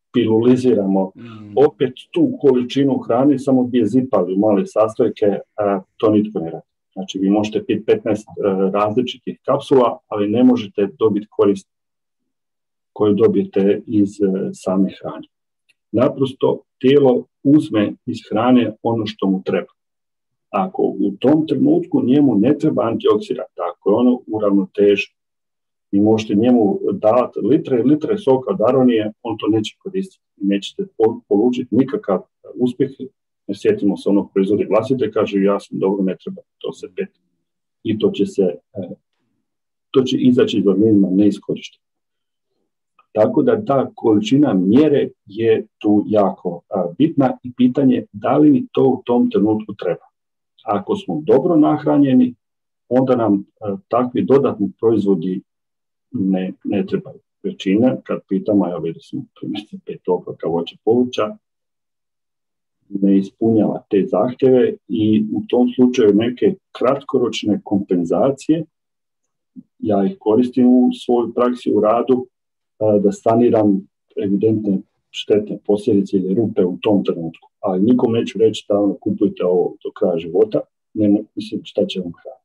piluliziramo mm. opet tu količinu hrane, samo bi je zipali u male sastojke, a to nitko ne radi. Znači, vi možete piti petnaest uh, različitih kapsula, ali ne možete dobiti korist koju dobijete iz uh, same hrane. Naprosto, tijelo uzme iz hrane ono što mu treba. Ako u tom trenutku njemu ne treba antioksidant, ako je ono u ravnoteži, i možete njemu dati litre i litre soka od aronije, on to neće koristiti. Nećete polučiti nikakav uspjeh. Ne sjetimo se onog proizvodi vlastite, kaže ja sam dobro, ne treba to se peti. I to će se, to će izaći iz organizma neiskorišteno. Tako da ta količina mjere je tu jako bitna i pitanje da li mi to u tom trenutku treba. Ako smo dobro nahranjeni, onda nam takvi dodatni proizvodi ne, ne trebaju. Većina, kad pitamo, ja vidim sam primjerice pet obroka voća povrća, ne ispunjava te zahtjeve i u tom slučaju neke kratkoročne kompenzacije, ja ih koristim u svojoj praksi u radu, da saniram evidentne štetne posljedice ili rupe u tom trenutku. Ali nikom neću reći da ono, kupujte ovo do kraja života, ne mislim šta će vam hrana.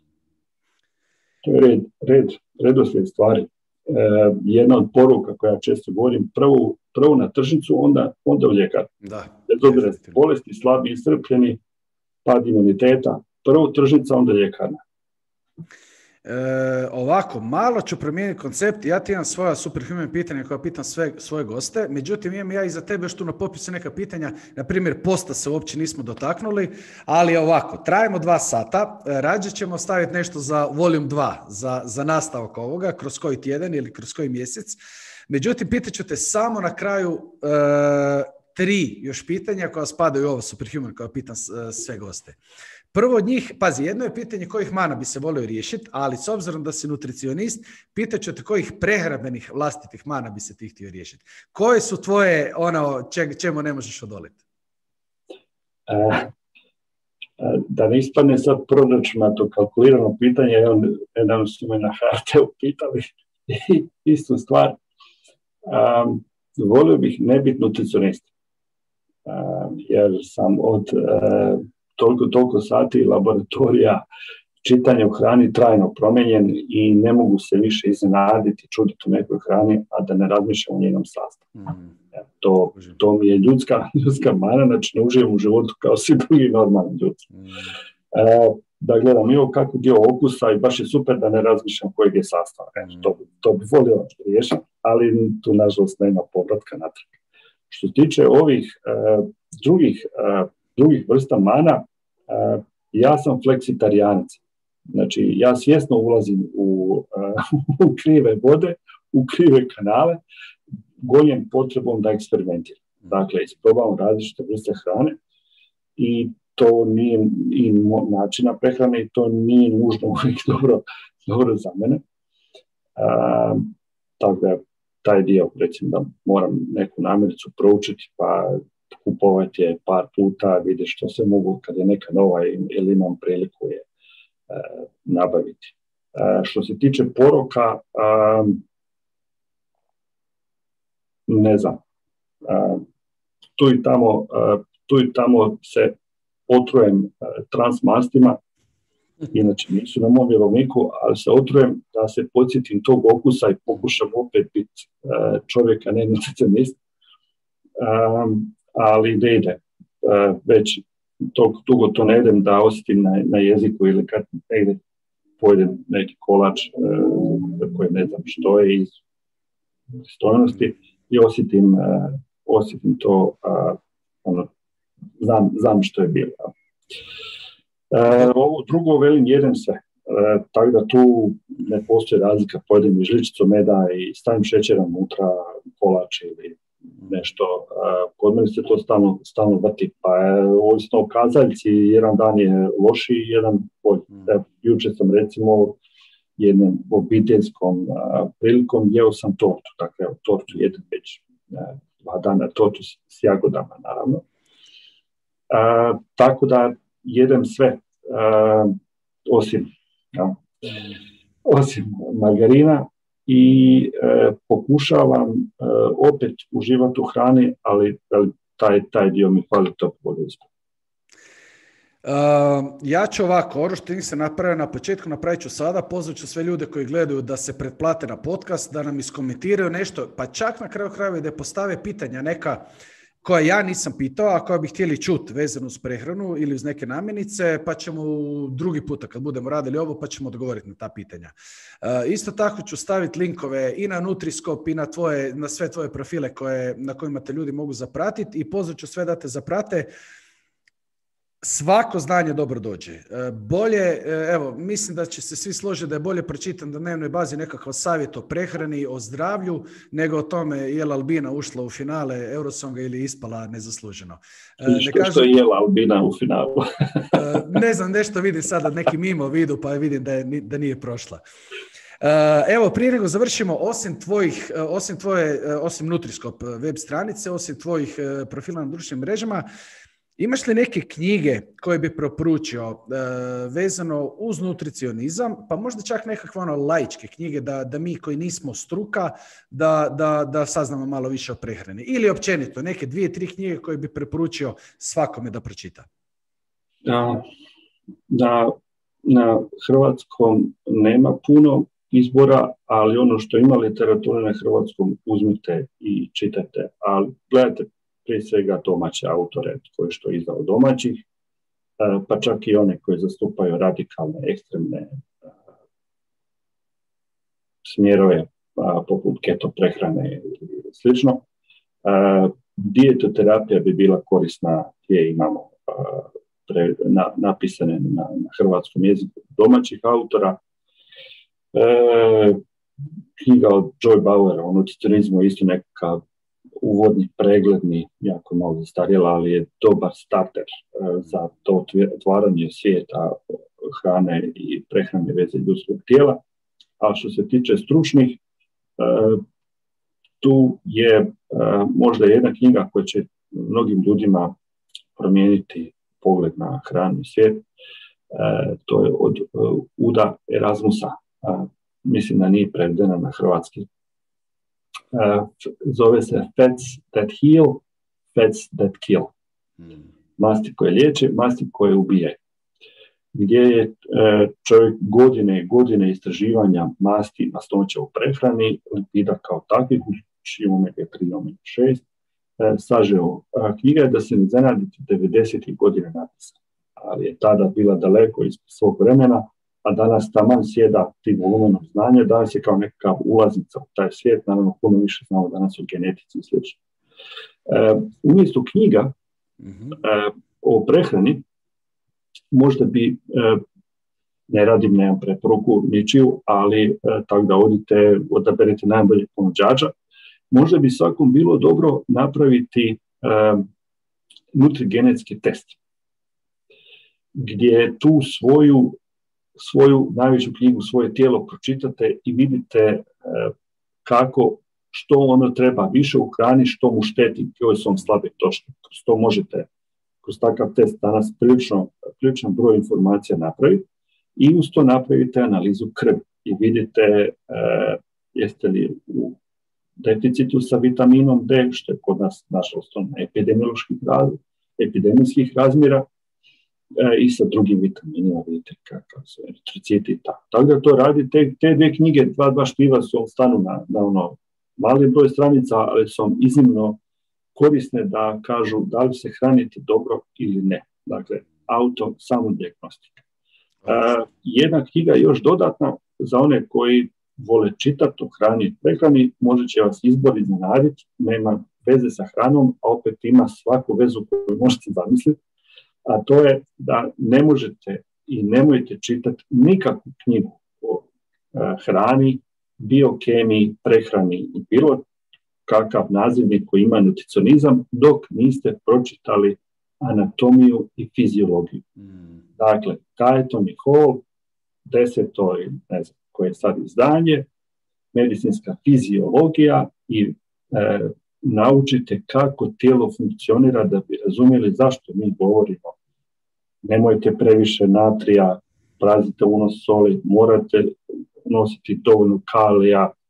To je red, red, redoslijed stvari. E, jedna od poruka koja često govorim, prvo, prvo na tržnicu, onda, onda u ljekar. Da. Bez obzira bolesti, slabi, iscrpljeni, pad imuniteta, prvo tržnica, onda ljekarna. E, ovako, malo ću promijeniti koncept. Ja ti imam svoja superhuman pitanja koja pitam sve svoje goste, međutim imam ja i za tebe još tu na popisu neka pitanja, na primjer posta se uopće nismo dotaknuli, ali ovako, trajemo dva sata, rađe ćemo staviti nešto za volume dva, za, za nastavak ovoga, kroz koji tjedan ili kroz koji mjesec. Međutim, pitat ću te samo na kraju e, tri još pitanja koja spadaju u ovo superhuman koja pitam sve goste. Prvo od njih, pazi, jedno je pitanje kojih mana bi se volio riješiti, ali s obzirom da si nutricionist, pitat ću te kojih prehrambenih vlastitih mana bi se ti htio riješiti. Koje su tvoje, ono, če, čemu ne možeš odoliti? E, da ne ispadne sad proračunato kalkulirano pitanje, jedan su me na ha er te-u pitali istu stvar. Um, volio bih ne biti nutricionist, um, jer sam od uh, toliko, toliko sati laboratorija čitanja u hrani trajno promijenjen i ne mogu se više iznenaditi, čuditi u nekoj hrani, a da ne razmišljam o njenom sastavu. Mm. To, to mi je ljudska, ljudska mana, znači ne uživam u životu kao svi drugi normalni ljudi. Mm. E, da gledam i kako dio okusa i baš je super da ne razmišljam kojeg je sastav. Mm. To, to bi volio riješiti, ali tu nažalost nema povratka natrag. Što se tiče ovih uh, drugih, uh, drugih vrsta mana, uh, ja sam fleksitarijanac. Znači, ja svjesno ulazim u, uh, u krive vode, u krive kanale, gonjem potrebom da eksperimentiram. Dakle, isprobavam različite vrste hrane i to nije i načina prehrane i to nije nužno uvijek dobro, dobro za mene. Uh, tako da taj dio, recimo da moram neku namirnicu proučiti pa kupovati je par puta, vidjeti što se mogu kad je neka nova ili imam priliku je uh, nabaviti. Uh, što se tiče poroka, um, ne znam, uh, tu i tamo, uh, tu i tamo se otrujem uh, transmastima, inače nisu na mom jelovniku, ali se otrujem da se podsjetim tog okusa i pokušam opet biti uh, čovjeka, ne nutricionist, um, ali ne ide. Uh, već tog dugo to ne idem da osjetim na, na jeziku ili kad negdje pojedem neki kolač uh, koji ne znam što je iz stojnosti i osjetim, uh, osjetim to, uh, ono, znam, znam što je bilo. Uh, ovo drugo velim jedem sve, uh, tako da tu ne postoji razlika, pojedem i žličicu meda i stavim šećera unutra, kolač ili nešto. Uh, kod mene se to stalno, stalno vrti, pa je ovisno o kazaljci, jedan dan je loši, jedan bolji. Uh, jučer sam recimo jednom obiteljskom uh, prilikom jeo sam tortu, dakle tortu jedem već uh, dva dana, tortu s, s jagodama naravno. Uh, tako da jedem sve. Uh, osim, ja, osim margarina i e, pokušavam e, opet uživati u hrani, ali, ali taj, taj dio mi fali to bolje ispod. Uh, ja ću ovako, ono što nisam napravio na početku, napravit ću sada, pozvat ću sve ljude koji gledaju da se pretplate na podcast, da nam iskomentiraju nešto, pa čak na kraju krajeva da postave pitanja neka koja ja nisam pitao, a koja bi htjeli čuti vezano uz prehranu ili uz neke namirnice, pa ćemo drugi puta kad budemo radili ovo, pa ćemo odgovoriti na ta pitanja. Uh, isto tako ću staviti linkove i na Nutriskop i na, tvoje, na sve tvoje profile koje, na kojima te ljudi mogu zapratiti i pozvat ću sve da te zaprate. Svako znanje dobro dođe. Bolje, evo, mislim da će se svi složiti da je bolje pročitam na dnevnoj bazi nekakav savjet o prehrani, o zdravlju, nego o tome je li Albina ušla u finale Eurosonga ili ispala nezasluženo. Ne što, kažem, što je jela Albina u finalu? Ne znam, nešto vidim sada, neki mimo vidu, pa vidim da, je, da nije prošla. Evo, prije nego završimo, osim tvojih, osim tvoje, osim Nutriskop web stranice, osim tvojih profila na društvenim mrežama, imaš li neke knjige koje bi preporučio uh, vezano uz nutricionizam, pa možda čak nekakve ono laičke knjige da, da mi koji nismo struka, da, da, da saznamo malo više o prehrani? Ili općenito, neke dvije, tri knjige koje bi preporučio svakome da pročita? Na, na, na hrvatskom nema puno izbora, ali ono što ima literatura na hrvatskom uzmite i čitajte. Ali gledajte prije svega domaće autore koji što je izdao domaćih, pa čak i one koji zastupaju radikalne, ekstremne smjerove poput keto prehrane i slično. Dijetoterapija bi bila korisna gdje imamo pre, na, napisane na, na hrvatskom jeziku domaćih autora. E, knjiga od Joy Bauera o nutricionizmu je isto nekakav uvodni, pregledni, jako malo zastarjela, ali je dobar starter uh, za to otvaranje svijeta hrane i prehrane veze ljudskog tijela. A što se tiče stručnih, uh, tu je uh, možda jedna knjiga koja će mnogim ljudima promijeniti pogled na hranu i svijet. Uh, to je od uh, Uda Erasmusa. Uh, mislim da nije prevedena na hrvatski. Uh, zove se Fats That Heal, Fats That Kill. Hmm. Masti koje liječe, masti koje ubijaju. Gdje je uh, čovjek godine i godine istraživanja masti, masnoća u prehrani, lipida kao takvih, uključujući omega tri, omega šest, uh, sažeo. Uh, knjiga je da se ne zanadite devedesetih godina napisana, ali je tada bila daleko ispred svog vremena, a danas taman sjeda tim volumenom znanja, danas je kao nekakav ulaznica u taj svijet, naravno puno više znamo danas o genetici i slično. E, umjesto knjiga mm-hmm. e, o prehrani, možda bi, e, ne radim, nemam preporuku ničiju, ali e, tako da odite, odaberite najbolje ponuđača, možda bi svakom bilo dobro napraviti e, nutrigenetski test, gdje tu svoju svoju najveću knjigu, svoje tijelo pročitate i vidite e, kako, što ono treba više u hrani, što mu šteti, koje su vam slabe točke. Kroz to možete, kroz takav test danas prilično, prilično broj informacija napraviti i uz to napravite analizu krvi i vidite e, jeste li u deficitu sa vitaminom D, što je kod nas nažalost epidemioloških raz, epidemijskih razmjera, i sa drugim vitaminima, vidite kakav su eritrociti i tako. Tako da to radi, te, te dvije knjige, dva, dva štiva su stanu na, na ono mali broj stranica, ali su iznimno korisne da kažu da li se hraniti dobro ili ne. Dakle, auto samodijagnostika. Uh, jedna knjiga još dodatna za one koji vole čitati o hrani i prehrani, možda će vas izbor iznenaditi, nema veze sa hranom, a opet ima svaku vezu koju možete zamisliti. A to je da ne možete i nemojte čitati nikakvu knjigu o e, hrani, biokemiji, prehrani i bilo kakav nazivnik koji ima nutricionizam dok niste pročitali anatomiju i fiziologiju. Mm. Dakle, Guyton i Hall, deseto, ne znam koje je sad izdanje, medicinska fiziologija i e, naučite kako tijelo funkcionira da bi razumjeli zašto mi govorimo. Nemojte previše natrija, prazite unos soli, morate nositi dovoljno kalija,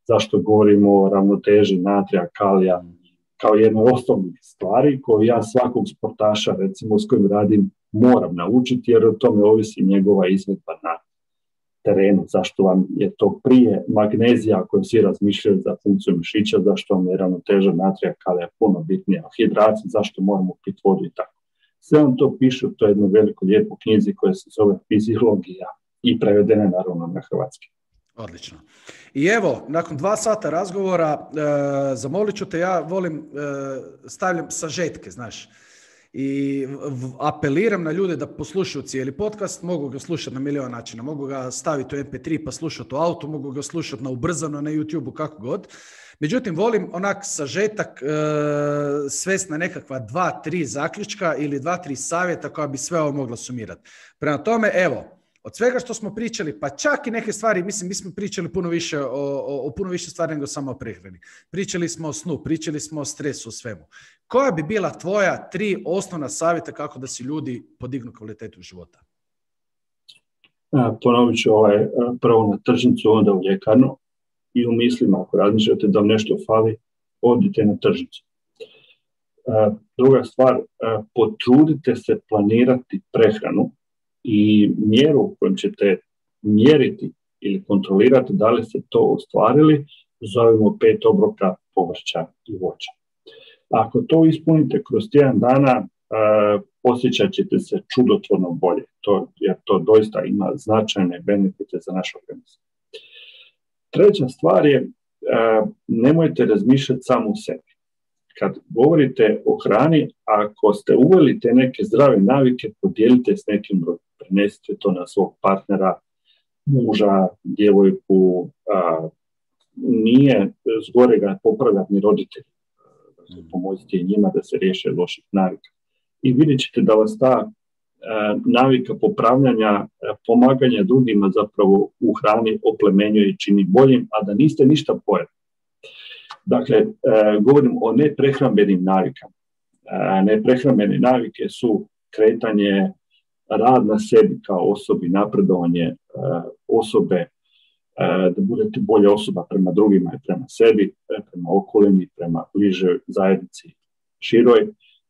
zašto govorimo o ravnoteži natrija, kalija, kao jednoj osnovnih stvari koju ja svakog sportaša, recimo s kojim radim, moram naučiti, jer o tome ovisi njegova izvedba na terenu. Zašto vam je to prije magnezija koju svi razmišljaju za funkciju mišića, zašto vam je ravnoteža natrija, kalija puno bitnija, hidracija, zašto moramo piti vodu i tako. Sve vam to piše u toj jednoj velikoj lijepoj knjizi koja se zove Fiziologija i prevedena naravno na hrvatski. Odlično. I evo, nakon dva sata razgovora, e, zamolit ću te, ja volim, e, stavljam sažetke, znaš, i v, apeliram na ljude da poslušaju cijeli podcast, mogu ga slušati na milion načina, mogu ga staviti u em pe tri pa slušati u autu, mogu ga slušati na ubrzano na YouTube-u, kako god. Međutim, volim onak sažetak e, svest na nekakva dva, tri zaključka ili dva, tri savjeta koja bi sve ovo mogla sumirati. Prema tome, evo, od svega što smo pričali, pa čak i neke stvari, mislim, mi smo pričali puno više o, o, o puno više stvari nego samo o prehrani. Pričali smo o snu, pričali smo o stresu, o svemu. Koja bi bila tvoja tri osnovna savjeta kako da si ljudi podignu kvalitetu života? A, ponovit ću ovaj, prvo na tržnicu, onda u ljekarnu i u mislima, ako razmišljate da vam nešto fali, odite na tržnicu. A, druga stvar, a, potrudite se planirati prehranu i mjeru kojom ćete mjeriti ili kontrolirati da li ste to ostvarili, zovemo pet obroka povrća i voća. Ako to ispunite kroz tjedan dana, uh, osjećat ćete se čudotvorno bolje, to, jer to doista ima značajne benefite za naš organizam. Treća stvar je, uh, nemojte razmišljati samo u sebi. Kad govorite o hrani, ako ste uveli te neke zdrave navike, podijelite s nekim drugim. Prenesite to na svog partnera, muža, djevojku. A, nije zgorega popravljati ni roditelji. Dakle, pomozite i njima da se riješe loših navika. I vidjet ćete da vas ta a, navika popravljanja, a, pomaganja drugima zapravo u hrani oplemenjuje i čini boljim, a da niste ništa pojeli. Dakle, e, govorim o neprehrambenim navikama. E, neprehrambene navike su kretanje, rad na sebi kao osobi, napredovanje e, osobe, e, da budete bolja osoba prema drugima i prema sebi, e, prema okolini, prema bližoj zajednici široj. E,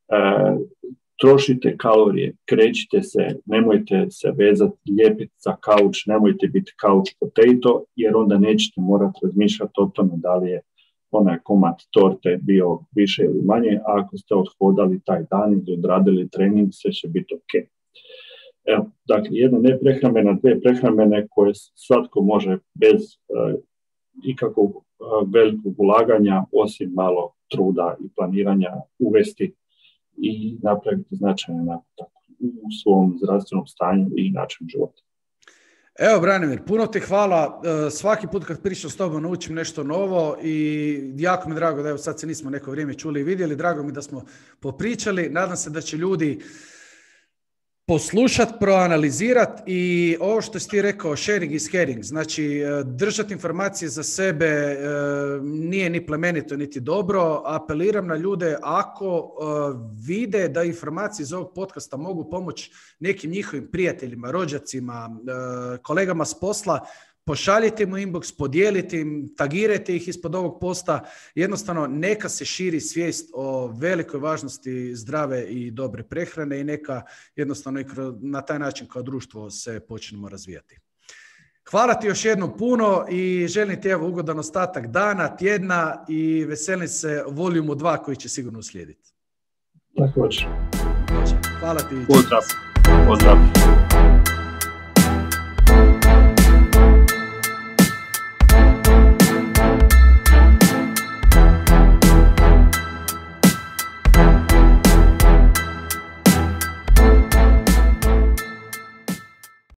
trošite kalorije, krećite se, nemojte se vezati, lijepiti za kauč, nemojte biti couch potato, jer onda nećete morati razmišljati o tome da li je onaj komad torte bio više ili manje, a ako ste odhodali taj dan ili odradili trening, sve će biti ok. Evo, dakle, jedna neprehrambena, dve prehrambene koje svatko može bez uh, ikakvog uh, velikog ulaganja, osim malo truda i planiranja, uvesti i napraviti značajan napredak u svom zdravstvenom stanju i načinu života. Evo, Branimir, puno ti hvala. Svaki put kad pričam s tobom naučim nešto novo i jako mi je drago da evo sad se nismo neko vrijeme čuli i vidjeli. Drago mi da smo popričali. Nadam se da će ljudi poslušati, proanalizirati i ovo što si ti rekao, sharing is caring, znači držati informacije za sebe nije ni plemenito niti dobro. Apeliram na ljude, ako vide da informacije iz ovog podcasta mogu pomoći nekim njihovim prijateljima, rođacima, kolegama s posla, pošaljite mu inbox, podijelite im, tagirajte ih ispod ovog posta. Jednostavno, neka se širi svijest o velikoj važnosti zdrave i dobre prehrane i neka jednostavno i na taj način kao društvo se počnemo razvijati. Hvala ti još jednom puno i želim ti evo ugodan ostatak dana, tjedna i veselim se volumu dva koji će sigurno uslijediti. Također. Hvala ti. Pozdrav. Pozdrav.